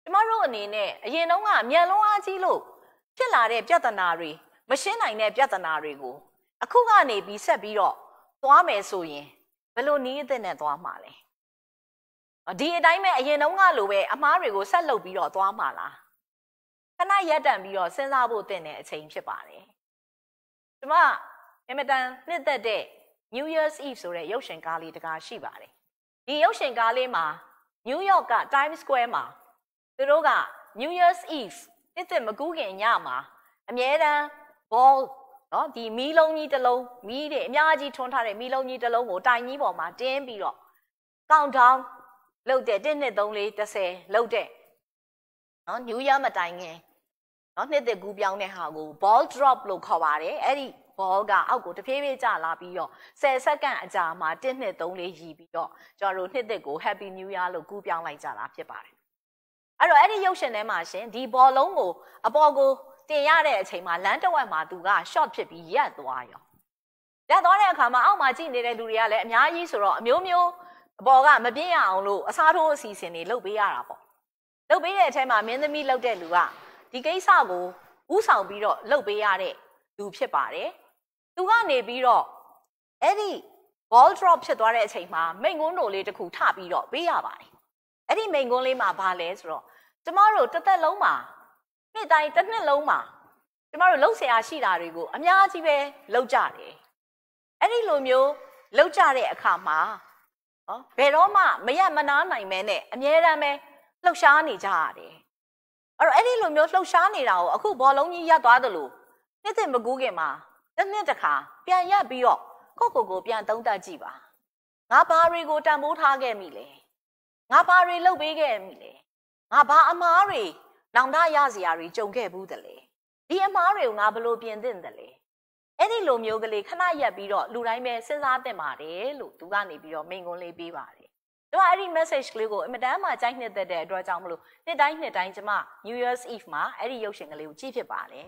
ကျမတို့အနေနဲ့အရင်တုန်းကမြန်လုံးအားကြီးလို့ဖြစ်လာတဲ့ပြဿနာတွေမရှင်းနိုင်တဲ့ပြဿနာတွေကိုအခုကနေပြီးဆက်ပြီးတော့သွားမယ်ဆိုရင်ဘယ်လိုနည်းအသစ်နဲ့သွားမှာလဲဒီအတိုင်းပဲအရင်တုန်းကလိုပဲအမားတွေကိုဆက်လုပ်ပြီးတော့သွားမှာလားခဏရပ်တန့်ပြီးတော့စဉ်းစားဖို့တင်တဲ့အချိန်ဖြစ်ပါတယ်ကျမအမတန်နှစ်သက်တဲ့ New Year's Eve ဆိုတဲ့ရုပ်ရှင်ကားလေးတကားရှိပါတယ်ဒီရုပ်ရှင်ကားလေးမှာ New York က Times Square မှာသူတို့က New Year's Eve တစ်မကူးခင်ညမှာအမြဲတမ်း ball နော်ဒီမီးလုံးကြီးတစ်လုံးမီးတွေအများကြီးထွန်းထားတဲ့မီးလုံးကြီးတစ်လုံးကိုတိုင်ကြီးပေါ်မှာတင်းပြီးတော့ countdown လုပ်တဲ့1 2 3 4 10လုပ်တဲ့နော် New Year မတိုင်ခင်နော်နှစ်သက်ကူးပြောင်းတဲ့ဟာကို ball drop လို့ခေါ်ပါတယ်အဲ့ဒီ ball ကအောက်ကိုတဖြည်းဖြည်းကျလာပြီးတော့10စက္ကန့်အကြာမှာ1 2 3 4ရီပြီးတော့ကျွန်တော်တို့နှစ်သက်ကို Happy New Year လို့ကူးပြောင်းလိုက်ကြတာဖြစ်ပါတယ်အဲ့တော့အဲ့ဒီရုပ်ရှင်ထဲမှာရှင်ဒီ ball လုံးကိုအပေါ်ကိုတင်ရတဲ့အချိန်မှာလမ်းတစ်ဝက်မှာသူက short ဖြစ်ပြီးရပ်သွားရောရပ်သွားတဲ့အခါမှာအောက်မှာကြည့်နေတဲ့လူတွေကလည်းအများကြီးဆိုတော့အမျိုးမျိုးအပေါ်ကမပြင်းရအောင်လို့အစားထိုးအစီအစဉ်တွေလုပ်ပေးရတာပေါ့လုပ်ပေးတဲ့အချိန်မှာမင်းသမီးလုပ်တဲ့လူကဒီကိစ္စကိုဥဆောင်ပြီးတော့လုပ်ပေးရတဲ့လူဖြစ်ပါတယ်သူကနေပြီးတော့အဲ့ဒီ ball drop ဖြစ်သွားတဲ့အချိန်မှာမိန်ကွန်းတို့လေးတစ်ခုထပြီးတော့ပေးရပါတယ်အဲ့ဒီမိန်ကွန်းလေးမှာဘာလဲဆိုတော့ကျမတို့တစ်သက်လုံးမှာနှစ်တိုင်းတစ်နှစ်လုံးမှာကျမတို့လှုပ်ရှားရှိတာတွေကိုအများကြီးပဲလှုပ်ကြတယ်အဲ့ဒီလိုမျိုးလှုပ်ကြတဲ့အခါမှာနော်ဘယ်တော့မှမရမနာနိုင်မဲနဲ့အမြဲတမ်းပဲလှုပ်ရှားနေကြရတယ်အဲ့တော့အဲ့ဒီလိုမျိုးလှုပ်ရှားနေတာကိုအခုဘောလုံးကြီးရပ်သွားသလိုနှစ်သက်မကူးခင်မှာတစ်နှစ်တစ်ခါပြန်ရပ်ပြီးတော့ကိုပြန်သုံးသပ်ကြည့်ပါငါဘာတွေကိုတန်ဖိုးထားခဲ့မိလဲငါဘာတွေလုပ်ပေးခဲ့မိလဲငါဘာအမားတွေနောင်တရစရာတွေကြုံခဲ့ဘူးတလေဒီအမားတွေကိုငါဘလို့ပြင်သင့်တယ်လေအဲ့ဒီလိုမျိုးကလေးခဏရက်ပြီးတော့လူတိုင်းပဲစဉ်းစားသင့်ပါတယ်လို့သူကနေပြီးတော့မိန့်ခွန်းလေးပေးပါတယ်တော့အဲ့ဒီ message ကလေးကိုအမတန်မှကြိုက်နှစ်သက်တဲ့အတွက်ကြောင့်မလို့နှစ်တိုင်းကျမ New Year's Eve မှာအဲ့ဒီရုပ်ရှင်ကလေးကိုကြည့်ဖြစ်ပါတယ်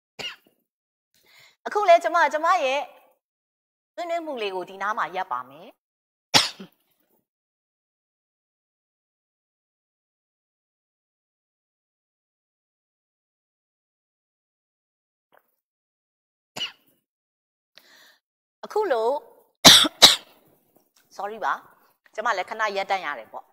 အခုလဲကျမရဲ့ဆွေးနွေးမှုလေးကိုဒီနားမှာရပ်ပါမယ်အခုလို့ sorry ပါကျမလည်းခဏရပ်တန့်ရတယ်ပေါ့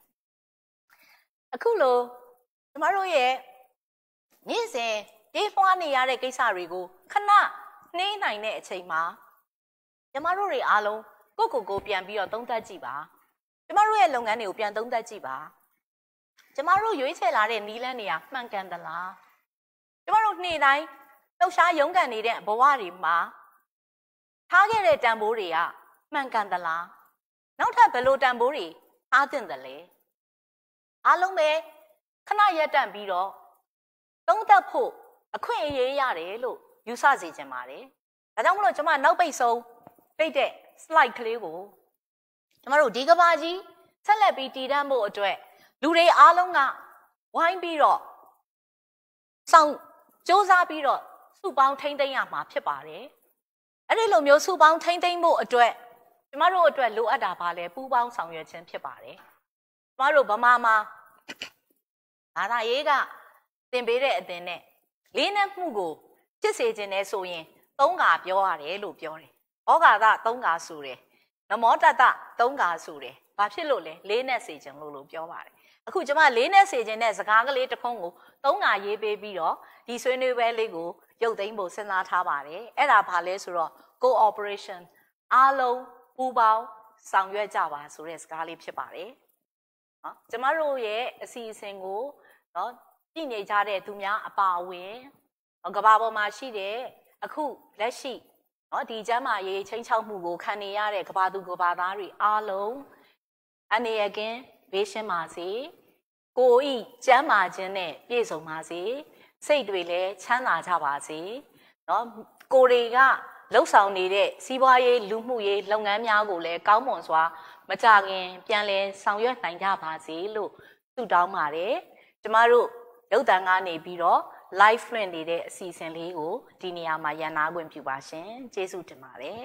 အခုလို့ကျမတို့ရဲ့နေ့စဉ်ပြေးလွှားနေရတဲ့ကိစ္စတွေကိုခဏနှေးနိုင်တဲ့အချိန်မှာကျမတို့တွေအားလုံးကိုပြန်ပြီးတော့သုံးသပ်ကြည့်ပါကျမတို့ရဲ့လုပ်ငန်းတွေကိုပြန်သုံးသပ်ကြည့်ပါကျမတို့ရွေးချယ်လာတဲ့နည်းလမ်းတွေကမှန်ကန်သလားကျမတို့နေ့တိုင်းလှုပ်ရှားရုန်းကန်နေတဲ့ဘဝတွေမှာထားခဲ့တဲ့တန်ဖိုးတွေကမှန်ကန်သလားနောက်ထပ်ဘယ်လိုတန်ဖိုးတွေထားသင့်တယ်လဲအားလုံးပဲခဏရပ်တန့်ပြီးတော့သုံးသပ်ဖို့အခွင့်အရေးရတယ်လို့ယူဆစေချင်ပါတယ်ဒါကြောင့်မလို့ကျွန်မနောက်ပိတ်ဆုံးပိတ်တဲ့ slide ကလေးကိုကျွန်တော်တို့ဒီကဘာကြီးဆက်လက်ပြီးတည်တံ့ဖို့အတွက်လူတွေအားလုံးကဝိုင်းပြီးတော့ဆောင်စ조사ပြီးတော့စုပေါင်းထိမ့်သိမ်းရမှာဖြစ်ပါတယ်အဲ့ဒီလိုမျိုးစုပေါင်းထိမ့်သိမ်းဖို့အတွက်ကျမတို့အတွက်လိုအပ်တာပါလဲပူးပေါင်းဆောင်ရွက်ခြင်းဖြစ်ပါတယ်ကျမတို့ဗမာမှာဘာသာရေးကသင်ပေးတဲ့အသင်နဲ့လေးနက်မှုကိုဖြစ်စေခြင်းနဲ့ဆိုရင်သုံးခါပြောရတယ်လို့ပြောတယ်ဩဃာသသုံးခါဆိုတယ်နမောတတသုံးခါဆိုတယ်ဘာဖြစ်လို့လဲလေးနက်စေခြင်းလို့ပြောပါတယ်အခုကျမလေးနက်စေခြင်းနဲ့စကားကလေးတစ်ခုကိုသုံးခါရေးပေးပြီးတော့ဒီဆွေးနွေးပွဲလေးကိုရုပ်သိမ်းဖို့စဉ်းစားထားပါတယ်အဲ့ဒါဘာလဲဆိုတော့ cooperation အားလုံးပူးပေါင်းဆောင်ရွက်ကြပါဆိုတဲ့စကားလေးဖြစ်ပါတယ်နော်ကျမတို့ရဲ့အစီအစဉ်ကိုနော်ကြည့်နေကြတဲ့သူများအပါအဝင်ကမ္ဘာပေါ်မှာရှိတဲ့အခုလက်ရှိနော်ဒီကျမ်းမာရေးချင်းချောက်မှုကိုခံနေရတဲ့ကမ္ဘာသူကမ္ဘာသားတွေအားလုံးအနေရကင်းဘေးရှင်းပါစေကိုဤကျမ်းမာခြင်းနဲ့ပြည့်စုံပါစေစိတ်တွေလည်းချမ်းသာကြပါစေနော်ကိုတွေကလှုပ်ဆောင်နေတဲ့စီးပွားရေးလူမှုရေးလုပ်ငန်းများကိုလည်းကောင်းမွန်စွာမကြခင်ပြန်လည်ဆောင်ရွက်နိုင်ကြပါစေလို့ဆုတောင်းပါတယ်ကျမတို့ရုပ်သံကနေပြီးတော့ live လွှင့်နေတဲ့အစီအစဉ်လေးကိုဒီနေရာမှာရန်နာခွင့်ပြုပါရှင်ကျေးဇူးတင်ပါတယ်